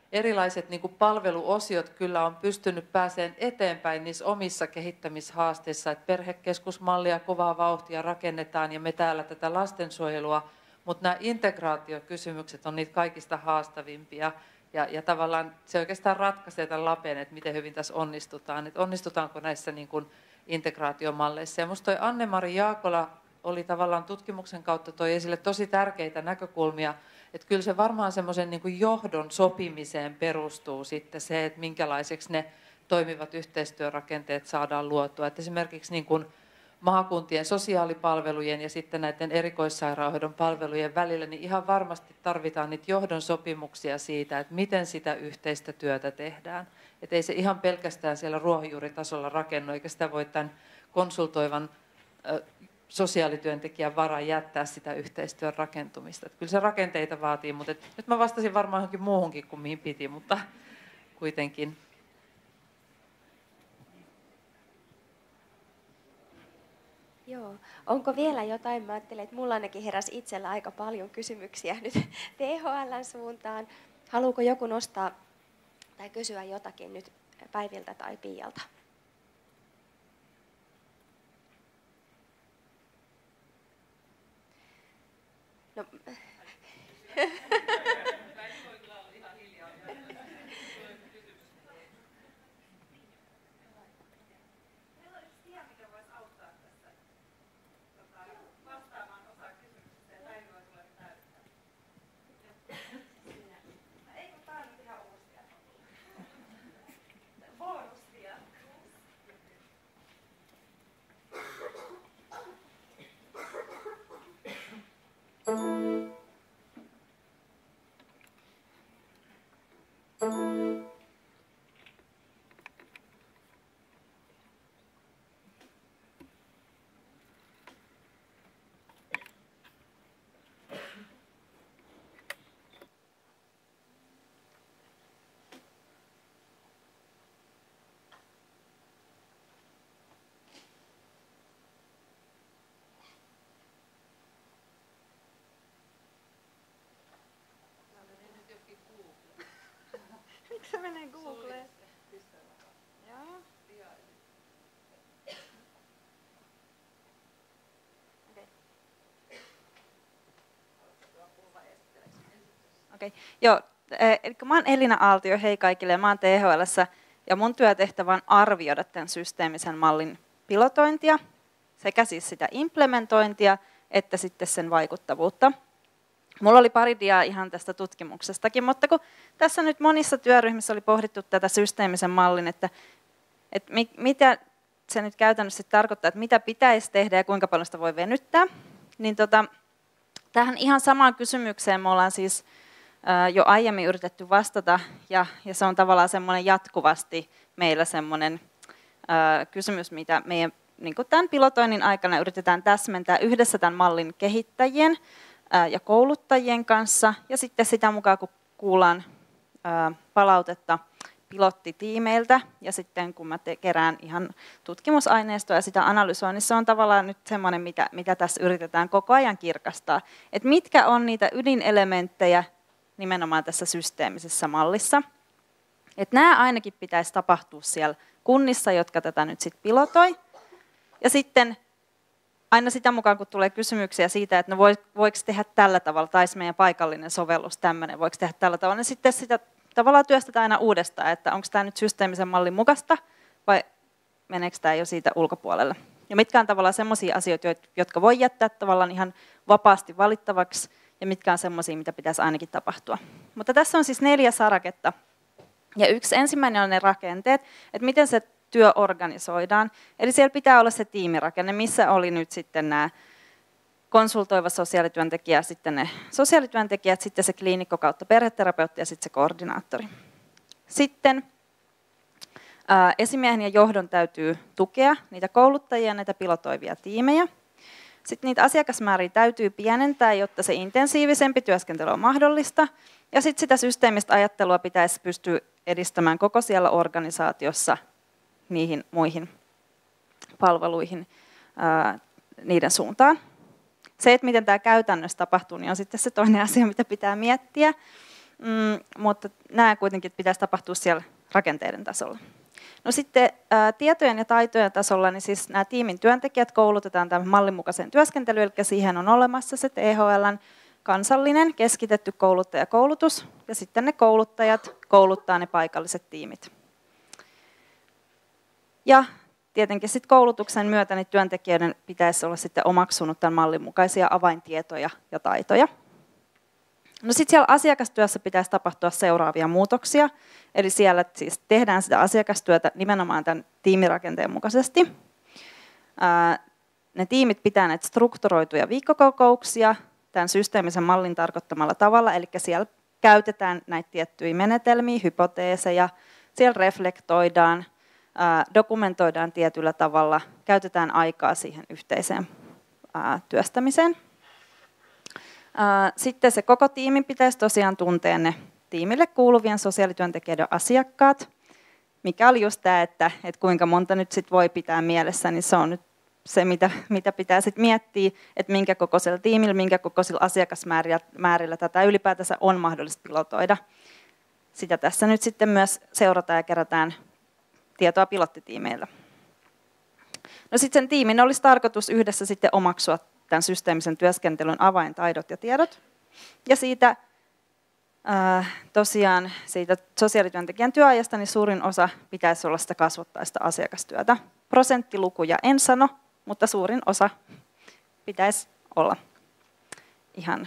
erilaiset niin kuin palveluosiot kyllä on pystynyt pääsemään eteenpäin niissä omissa kehittämishaasteissa, että perhekeskusmallia kovaa vauhtia rakennetaan ja me täällä tätä lastensuojelua, mutta nämä integraatiokysymykset on niitä kaikista haastavimpia ja, ja tavallaan se oikeastaan ratkaisee tämän Lapen, että miten hyvin tässä onnistutaan, että onnistutaanko näissä niin kuin integraatiomalleissa. Ja minusta toi Anne-Mari Jaakola oli tavallaan tutkimuksen kautta toi esille tosi tärkeitä näkökulmia, että kyllä se varmaan semmoisen niin kuin johdon sopimiseen perustuu sitten se, että minkälaiseksi ne toimivat yhteistyörakenteet saadaan luotua. Että esimerkiksi niin kuin maakuntien sosiaalipalvelujen ja sitten näiden erikoissairaanhoidon palvelujen välillä, niin ihan varmasti tarvitaan niitä johdon sopimuksia siitä, että miten sitä yhteistä työtä tehdään. Että ei se ihan pelkästään siellä ruohonjuuritasolla rakennu, eikä sitä voi tämän konsultoivan sosiaalityöntekijän varaan jättää sitä yhteistyön rakentumista. Että kyllä se rakenteita vaatii, mutta et, nyt mä vastasin varmaan johonkin muuhunkin kuin mihin piti, mutta kuitenkin. Joo. Onko vielä jotain? Mä ajattelen, että mulla ainakin heräsi itsellä aika paljon kysymyksiä nyt T H L:n suuntaan. Haluuko joku nostaa tai kysyä jotakin nyt Päiviltä tai Piialta? No. Se menee Googleen. Joo. Okei. Joo, eli mä oon Elina Aaltio, hei kaikille, mä oon T H L:ssä ja mun työtehtävä on arvioida tämän systeemisen mallin pilotointia, sekä siis sitä implementointia, että sitten sen vaikuttavuutta. Mulla oli pari diaa ihan tästä tutkimuksestakin, mutta kun tässä nyt monissa työryhmissä oli pohdittu tätä systeemisen mallin, että, että mitä se nyt käytännössä tarkoittaa, että mitä pitäisi tehdä ja kuinka paljon sitä voi venyttää, niin tota, tähän ihan samaan kysymykseen me ollaan siis ää, jo aiemmin yritetty vastata, ja, ja se on tavallaan semmoinen jatkuvasti meillä semmoinen ää, kysymys, mitä meidän niin kuin tämän pilotoinnin aikana yritetään täsmentää yhdessä tämän mallin kehittäjien ja kouluttajien kanssa, ja sitten sitä mukaan, kun kuullaan palautetta pilottitiimeiltä, ja sitten kun mä te- kerään ihan tutkimusaineistoa ja sitä analysoin, niin se on tavallaan nyt semmoinen, mitä, mitä tässä yritetään koko ajan kirkastaa. Että mitkä on niitä ydinelementtejä nimenomaan tässä systeemisessä mallissa. Että nämä ainakin pitäisi tapahtua siellä kunnissa, jotka tätä nyt sitten pilotoi, ja sitten aina sitä mukaan, kun tulee kysymyksiä siitä, että no voiko tehdä tällä tavalla, tai meidän paikallinen sovellus tämmöinen, voiko tehdä tällä tavalla, niin sitten sitä tavallaan työstetään aina uudestaan, että onko tämä nyt systeemisen mallin mukaista, vai meneekö tämä jo siitä ulkopuolelle. Ja mitkä on tavallaan semmoisia asioita, jotka voi jättää tavallaan ihan vapaasti valittavaksi, ja mitkä on semmoisia, mitä pitäisi ainakin tapahtua. Mutta tässä on siis neljä saraketta, ja yksi ensimmäinen on ne rakenteet, että miten se työ organisoidaan. Eli siellä pitää olla se tiimirakenne, missä oli nyt sitten nämä konsultoiva sosiaalityöntekijä, sitten ne sosiaalityöntekijät, sitten se kliinikko kautta perheterapeutti ja sitten se koordinaattori. Sitten ää, esimiehen ja johdon täytyy tukea niitä kouluttajia, näitä pilotoivia tiimejä. Sitten niitä asiakasmääriä täytyy pienentää, jotta se intensiivisempi työskentely on mahdollista. Ja sitten sitä systeemistä ajattelua pitäisi pystyä edistämään koko siellä organisaatiossa niihin muihin palveluihin ää, niiden suuntaan. Se, että miten tämä käytännössä tapahtuu, niin on sitten se toinen asia, mitä pitää miettiä. mm, mutta nämä kuitenkin pitäisi tapahtua siellä rakenteiden tasolla. No sitten ää, tietojen ja taitojen tasolla, niin siis nämä tiimin työntekijät koulutetaan tämän mallin mukaiseen työskentelyyn, eli siihen on olemassa se T H L:n kansallinen keskitetty kouluttajakoulutus, ja sitten ne kouluttajat kouluttaa ne paikalliset tiimit. Ja tietenkin sitten koulutuksen myötä niin työntekijöiden pitäisi olla sitten omaksunut tämän mallin mukaisia avaintietoja ja taitoja. No sitten siellä asiakastyössä pitäisi tapahtua seuraavia muutoksia. Eli siellä siis tehdään sitä asiakastyötä nimenomaan tämän tiimirakenteen mukaisesti. Ää, ne tiimit pitää näitä strukturoituja viikkokokouksia tämän systeemisen mallin tarkoittamalla tavalla. Eli siellä käytetään näitä tiettyjä menetelmiä, hypoteeseja, siellä reflektoidaan, ää, dokumentoidaan tietyllä tavalla, käytetään aikaa siihen yhteiseen ää, työstämiseen. Sitten se koko tiimi pitäisi tosiaan tuntea ne tiimille kuuluvien sosiaalityöntekijöiden asiakkaat, mikä oli just tämä, että, että kuinka monta nyt sit voi pitää mielessä, niin se on nyt se, mitä, mitä pitää sit miettiä, että minkä kokoisella tiimillä, minkä kokoisilla asiakasmäärillä tätä ylipäätänsä on mahdollista pilotoida. Sitä tässä nyt sitten myös seurataan ja kerätään tietoa pilottitiimeillä. No sitten sen tiimin olisi tarkoitus yhdessä sitten omaksua tämän systeemisen työskentelyn avaintaidot ja tiedot. Ja siitä ää, tosiaan siitä sosiaalityöntekijän työajasta niin suurin osa pitäisi olla sitä kasvottaista asiakastyötä. Prosenttilukuja en sano, mutta suurin osa pitäisi olla ihan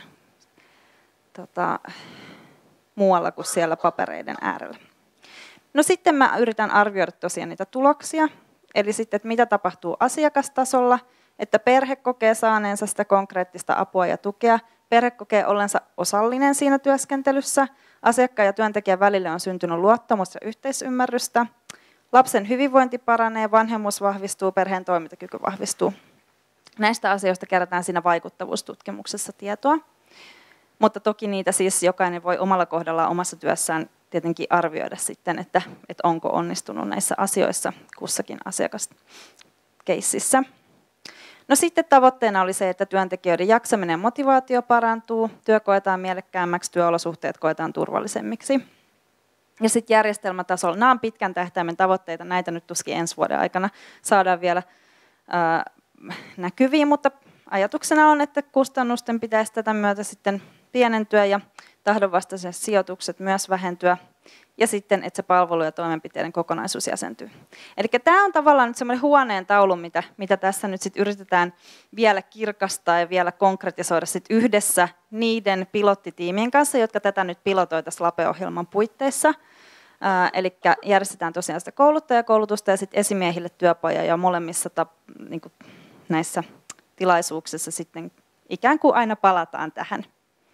tota, muualla kuin siellä papereiden äärellä. No sitten mä yritän arvioida tosiaan niitä tuloksia, eli sitten, että mitä tapahtuu asiakastasolla, että perhe kokee saaneensa sitä konkreettista apua ja tukea, perhe kokee ollensa osallinen siinä työskentelyssä, asiakkaan ja työntekijän välille on syntynyt luottamus ja yhteisymmärrystä, lapsen hyvinvointi paranee, vanhemmuus vahvistuu, perheen toimintakyky vahvistuu. Näistä asioista kerätään siinä vaikuttavuustutkimuksessa tietoa, mutta toki niitä siis jokainen voi omalla kohdallaan omassa työssään tietenkin arvioida sitten, että, että onko onnistunut näissä asioissa kussakin asiakaskeississä. No sitten tavoitteena oli se, että työntekijöiden jaksaminen ja motivaatio parantuu, työ koetaan mielekkäämmäksi, työolosuhteet koetaan turvallisemmiksi. Ja sitten järjestelmätasolla, nämä on pitkän tähtäimen tavoitteita, näitä nyt tuskin ensi vuoden aikana saadaan vielä ää, näkyviin, mutta ajatuksena on, että kustannusten pitäisi tätä myötä sitten pienentyä ja tahdonvastaiset sijoitukset myös vähentyä. Ja sitten, että se palvelu ja toimenpiteiden kokonaisuus jäsentyy. Eli tämä on tavallaan nyt semmoinen huoneen taulu, mitä, mitä tässä nyt sit yritetään vielä kirkastaa ja vielä konkretisoida sit yhdessä niiden pilottitiimien kanssa, jotka tätä nyt pilotoi tässä LAPE-ohjelman puitteissa. Ää, eli järjestetään tosiaan sitä kouluttajakoulutusta ja sitten esimiehille työpaja ja molemmissa tap, niin kuin näissä tilaisuuksissa sitten ikään kuin aina palataan tähän.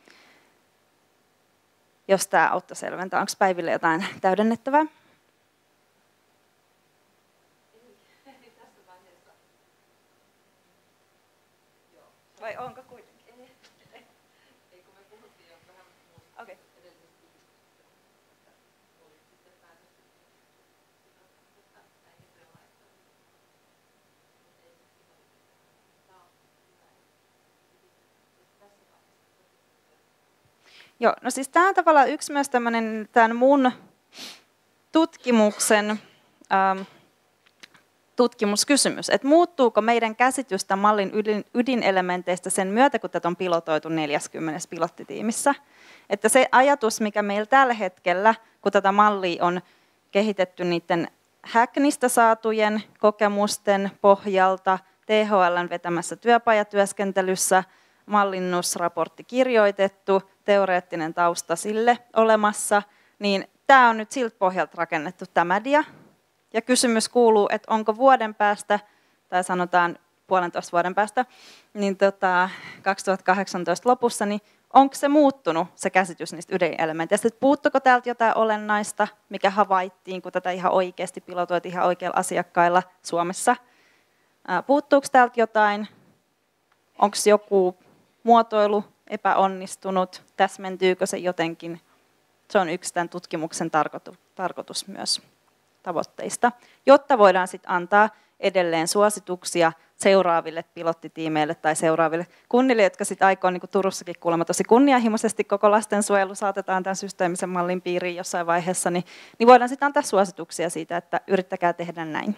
Jos tämä auttaa selventää. Onko Päiville jotain täydennettävää? Vai onko kuitenkin? Ei, kun me puhuttiin jo vähän muuta. Okei. Joo, no siis tämä on tavallaan yksi myös tämmöinen tämän mun tutkimuksen ähm, tutkimuskysymys, että muuttuuko meidän käsitystä mallin ydin, ydinelementeistä sen myötä, kun tätä on pilotoitu neljäkymmentä pilottitiimissä. Että se ajatus, mikä meillä tällä hetkellä, kun tätä mallia on kehitetty niiden Hacknista saatujen kokemusten pohjalta, T H L:n vetämässä työpajatyöskentelyssä, mallinnusraportti kirjoitettu, teoreettinen tausta sille olemassa, niin tämä on nyt siltä pohjalta rakennettu tämä dia. Ja kysymys kuuluu, että onko vuoden päästä, tai sanotaan puolentoista vuoden päästä, niin tota, kaksituhattakahdeksantoista lopussa, niin onko se muuttunut, se käsitys niistä ydinelementeistä? Että puuttuko täältä jotain olennaista, mikä havaittiin, kun tätä ihan oikeasti pilotoitiin ihan oikeilla asiakkailla Suomessa? Puuttuuko täältä jotain? Onko joku muotoilu epäonnistunut? Täsmentyykö se jotenkin? Se on yksi tämän tutkimuksen tarkoitus myös tavoitteista, jotta voidaan sitten antaa edelleen suosituksia seuraaville pilottitiimeille tai seuraaville kunnille, jotka sitten aikoo, niin kuin Turussakin kuulemma tosi kunnianhimoisesti koko lastensuojelu saatetaan tämän systeemisen mallin piiriin jossain vaiheessa, niin, niin voidaan sitten antaa suosituksia siitä, että yrittäkää tehdä näin.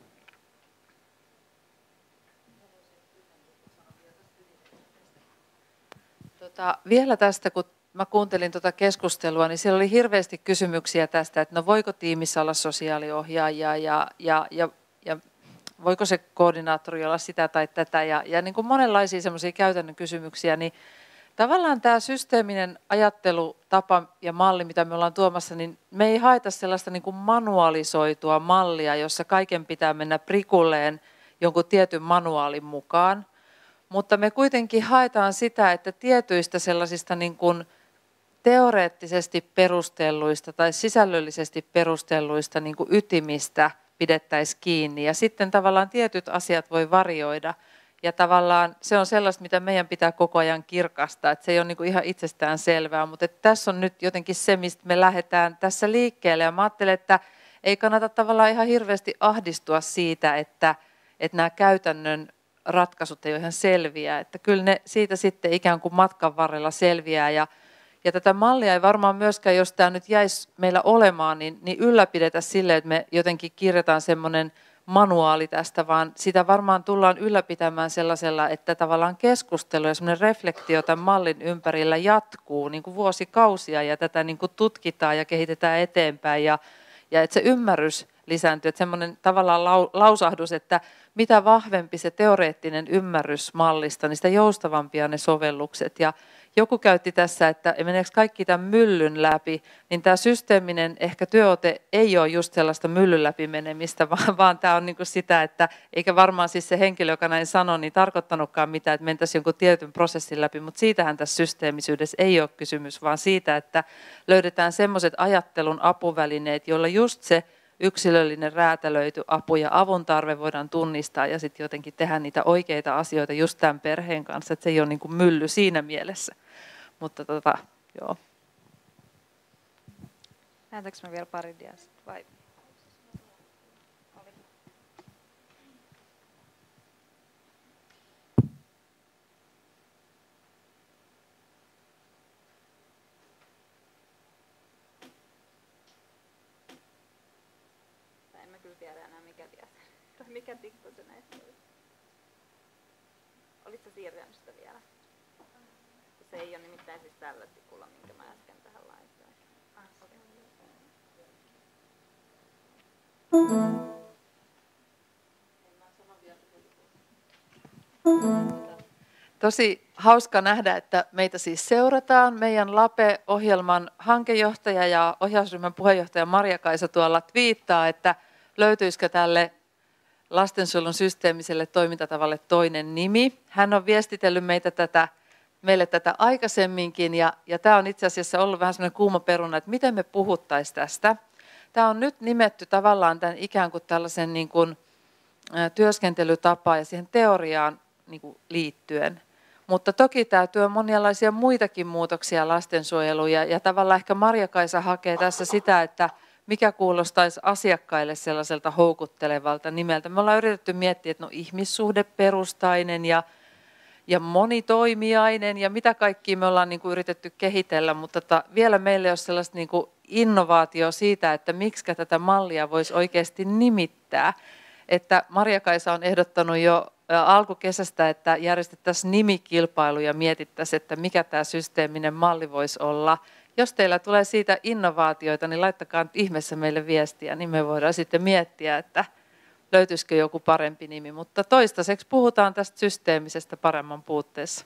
Tota, vielä tästä, kun mä kuuntelin tuota keskustelua, niin siellä oli hirveästi kysymyksiä tästä, että no voiko tiimissä olla sosiaaliohjaajia ja, ja, ja, ja voiko se koordinaattori olla sitä tai tätä ja, ja niin kuin monenlaisia semmoisia käytännön kysymyksiä, niin tavallaan tämä systeeminen ajattelutapa ja malli, mitä me ollaan tuomassa, niin me ei haeta sellaista niin kuin manualisoitua mallia, jossa kaiken pitää mennä prikulleen jonkun tietyn manuaalin mukaan, mutta me kuitenkin haetaan sitä, että tietyistä sellaisista niin kuin teoreettisesti perustelluista tai sisällöllisesti perustelluista niin kuin ytimistä pidettäisiin kiinni ja sitten tavallaan tietyt asiat voi varioida ja tavallaan se on sellaista, mitä meidän pitää koko ajan kirkastaa, että se ei ole niin kuin ihan itsestään selvää, mutta että tässä on nyt jotenkin se, mistä me lähdetään tässä liikkeelle ja mä ajattelen, että ei kannata tavallaan ihan hirveästi ahdistua siitä, että, että nämä käytännön ratkaisut ei ole ihan selviä, että kyllä ne siitä sitten ikään kuin matkan varrella selviää ja Ja tätä mallia ei varmaan myöskään, jos tämä nyt jäisi meillä olemaan, niin, niin ylläpidetä sille, että me jotenkin kirjataan semmoinen manuaali tästä, vaan sitä varmaan tullaan ylläpitämään sellaisella, että tavallaan keskustelu ja semmoinen reflektio tämän mallin ympärillä jatkuu niin kuin vuosikausia ja tätä niin kuin tutkitaan ja kehitetään eteenpäin ja, ja että se ymmärrys lisääntyy, että semmoinen tavallaan lausahdus, että mitä vahvempi se teoreettinen ymmärrys mallista, niin sitä joustavampia ne sovellukset ja joku käytti tässä, että meneekö kaikki tämän myllyn läpi, niin tämä systeeminen ehkä työote ei ole just sellaista myllyn läpi menemistä, vaan, vaan tämä on niin kuin sitä, että eikä varmaan siis se henkilö, joka näin sanoi, niin tarkoittanutkaan mitään, että mentäisiin jonkun tietyn prosessin läpi, mutta siitähän tässä systeemisyydessä ei ole kysymys, vaan siitä, että löydetään semmoiset ajattelun apuvälineet, joilla just se yksilöllinen räätälöity apu ja avun tarve voidaan tunnistaa ja sitten jotenkin tehdä niitä oikeita asioita just tämän perheen kanssa, että se ei ole niin kuin mylly siinä mielessä. Mutta tota, joo. Näytänkö mä vielä pari diasta vai? En mä kyllä tiedä enää mikä dia. Mikä tikku se näistä oli? Olitko siirtänyt sitä vielä? Se ei ole nimittäin siis tällä tikulla, minkä mä äsken tähän laitoin. Ah, okay. Tosi hauska nähdä, että meitä siis seurataan. Meidän LAPE-ohjelman hankejohtaja ja ohjausryhmän puheenjohtaja Marja-Kaisa tuolla twiittaa, että löytyisikö tälle lastensuojelun systeemiselle toimintatavalle toinen nimi. Hän on viestitellyt meitä tätä, meille tätä aikaisemminkin ja, ja tämä on itse asiassa ollut vähän sellainen kuuma peruna, että miten me puhuttaisiin tästä. Tämä on nyt nimetty tavallaan tämän ikään kuin tällaisen niin kuin, ä, työskentelytapaan ja siihen teoriaan niin kuin liittyen. Mutta toki tämä työ monialaisia muitakin muutoksia lastensuojeluun ja, ja tavallaan ehkä Marja-Kaisa hakee tässä sitä, että mikä kuulostaisi asiakkaille sellaiselta houkuttelevalta nimeltä. Me ollaan yritetty miettiä, että no ihmissuhdeperustainen ja, ja monitoimiainen ja mitä kaikkia me ollaan niin kuin yritetty kehitellä, mutta tota, vielä meillä ei ole sellaista niin kuin innovaatio siitä, että miksi tätä mallia voisi oikeasti nimittää. Että Marja-Kaisa on ehdottanut jo alkukesästä, että järjestettäisiin nimikilpailu ja mietittäisiin, että mikä tämä systeeminen malli voisi olla. Jos teillä tulee siitä innovaatioita, niin laittakaa nyt ihmeessä meille viestiä, niin me voidaan sitten miettiä, että löytyisikö joku parempi nimi. Mutta toistaiseksi puhutaan tästä systeemisestä paremman puutteessa.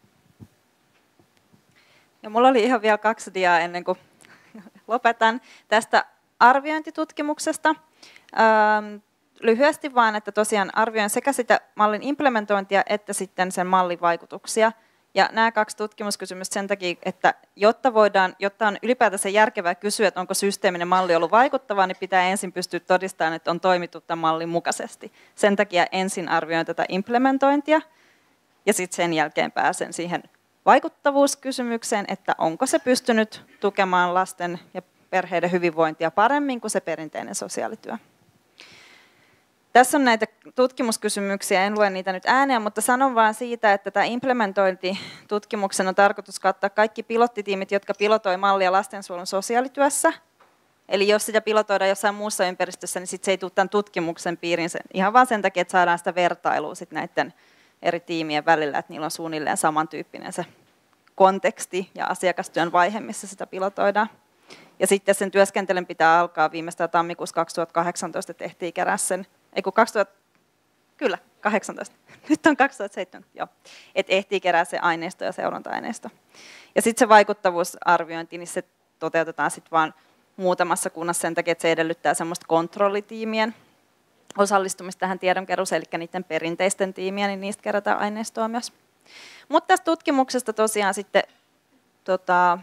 Ja mulla oli ihan vielä kaksi diaa ennen kuin lopetan tästä arviointitutkimuksesta. Ähm, lyhyesti vaan, että tosiaan arvioin sekä sitä mallin implementointia että sitten sen mallin vaikutuksia. Ja nämä kaksi tutkimuskysymystä sen takia, että jotta, voidaan, jotta on ylipäätänsä järkevää kysyä, että onko systeeminen malli ollut vaikuttava, niin pitää ensin pystyä todistamaan, että on toimittu tämän mallin mukaisesti. Sen takia ensin arvioin tätä implementointia ja sitten sen jälkeen pääsen siihen vaikuttavuuskysymykseen, että onko se pystynyt tukemaan lasten ja perheiden hyvinvointia paremmin kuin se perinteinen sosiaalityö. Tässä on näitä tutkimuskysymyksiä, en lue niitä nyt ääneen, mutta sanon vaan siitä, että tämä implementointitutkimuksen on tarkoitus kattaa kaikki pilottitiimit, jotka pilotoi mallia lastensuojelun sosiaalityössä. Eli jos sitä pilotoidaan jossain muussa ympäristössä, niin sit se ei tule tämän tutkimuksen piiriin ihan vaan sen takia, että saadaan sitä vertailua sit näiden eri tiimien välillä, että niillä on suunnilleen samantyyppinen se konteksti ja asiakastyön vaihe, missä sitä pilotoidaan. Ja sitten sen työskentelyn pitää alkaa viimeistään tammikuussa kaksituhattakahdeksantoista tehtiin kerää sen, ei kun kaksituhatta, kyllä, kahdeksantoista, nyt on kaksituhattaseitsemäntoista, joo, että ehtii kerää se aineisto ja seuranta-aineisto. Ja sitten se vaikuttavuusarviointi, niin se toteutetaan sitten vaan muutamassa kunnassa sen takia, että se edellyttää semmoista kontrollitiimien osallistumista tähän tiedonkeruuseen, eli niiden perinteisten tiimiä, niin niistä kerätään aineistoa myös. Mutta tästä tutkimuksesta tosiaan sitten, tota,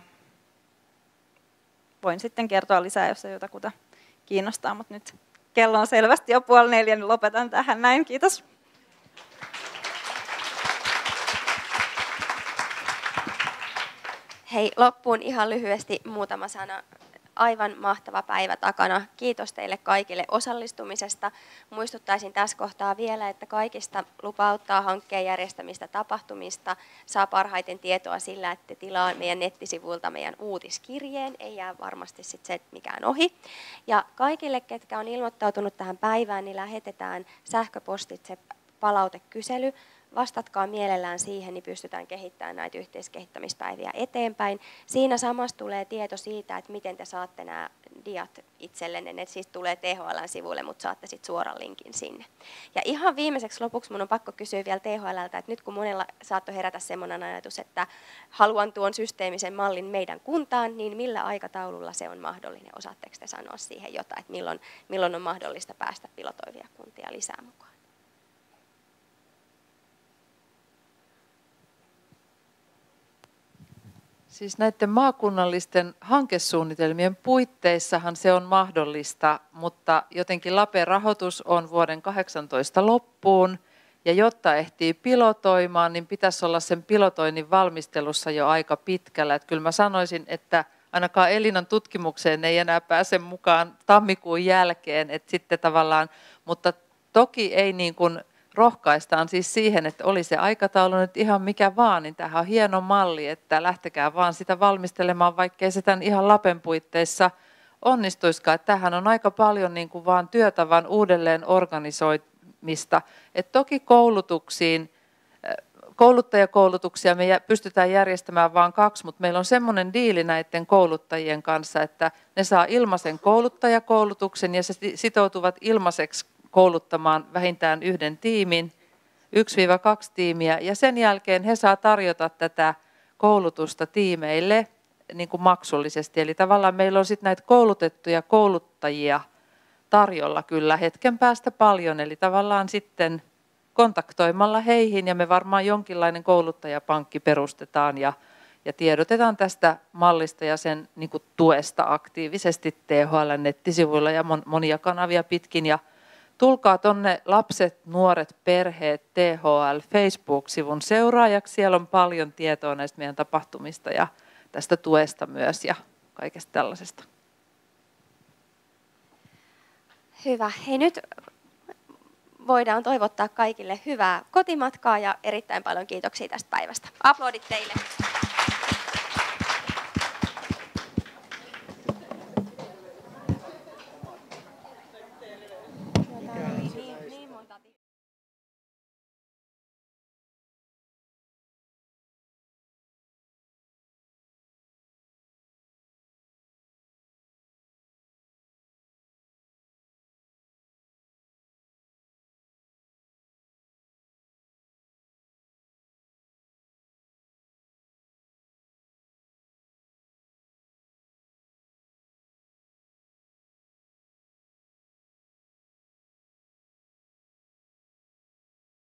voin sitten kertoa lisää, jos se jotakuta kiinnostaa, mutta nyt kello on selvästi jo puoli neljä, niin lopetan tähän näin. Kiitos. Hei, loppuun ihan lyhyesti muutama sana. Aivan mahtava päivä takana. Kiitos teille kaikille osallistumisesta. Muistuttaisin tässä kohtaa vielä, että kaikista lupauttaa hankkeen järjestämistä tapahtumista saa parhaiten tietoa sillä, että tilaa meidän nettisivuilta meidän uutiskirjeen. Ei jää varmasti sit se mikään ohi. Ja kaikille, ketkä on ilmoittautunut tähän päivään, niin lähetetään sähköpostitse palautekysely. Vastatkaa mielellään siihen, niin pystytään kehittämään näitä yhteiskehittämispäiviä eteenpäin. Siinä samassa tulee tieto siitä, että miten te saatte nämä diat itsellenne. Ne siis tulee T H L-sivuille, mutta saatte sitten suoran linkin sinne. Ja ihan viimeiseksi lopuksi minun on pakko kysyä vielä T H L:ltä, että nyt kun monella saattoi herätä semmoinen ajatus, että haluan tuon systeemisen mallin meidän kuntaan, niin millä aikataululla se on mahdollinen? Osaatteko te sanoa siihen jotain, että milloin, milloin on mahdollista päästä pilotoivia kuntia lisää mukaan? Siis näiden maakunnallisten hankesuunnitelmien puitteissahan se on mahdollista, mutta jotenkin Lapen rahoitus on vuoden kahdeksantoista loppuun, ja jotta ehtii pilotoimaan, niin pitäisi olla sen pilotoinnin valmistelussa jo aika pitkällä. Että kyllä mä sanoisin, että ainakaan Elinan tutkimukseen ei enää pääse mukaan tammikuun jälkeen, että sitten tavallaan, mutta toki ei niin kuin rohkaistaan siis siihen, että oli se aikataulu nyt ihan mikä vaan, niin tämähän on hieno malli, että lähtekää vaan sitä valmistelemaan, vaikkei se tämän ihan Lapen puitteissa onnistuisikaan. Että tämähän on aika paljon niin kuin vaan työtavan uudelleen organisoimista. Et toki koulutuksiin, kouluttajakoulutuksia me pystytään järjestämään vain kaksi, mutta meillä on semmoinen diili näiden kouluttajien kanssa, että ne saa ilmaisen kouluttajakoulutuksen ja se sitoutuvat ilmaiseksi kouluttamaan vähintään yhden tiimin, yksi kaksi tiimiä, ja sen jälkeen he saa tarjota tätä koulutusta tiimeille niin kuin maksullisesti. Eli tavallaan meillä on sitten näitä koulutettuja kouluttajia tarjolla kyllä hetken päästä paljon, eli tavallaan sitten kontaktoimalla heihin, ja me varmaan jonkinlainen kouluttajapankki perustetaan ja, ja tiedotetaan tästä mallista ja sen niin kuin tuesta aktiivisesti T H L:n nettisivuilla ja monia kanavia pitkin. Ja tulkaa tuonne Lapset, Nuoret, Perheet, T H L Facebook-sivun seuraajaksi. Siellä on paljon tietoa näistä meidän tapahtumista ja tästä tuesta myös ja kaikesta tällaisesta. Hyvä. Hei, nyt voidaan toivottaa kaikille hyvää kotimatkaa ja erittäin paljon kiitoksia tästä päivästä. Aplodit teille.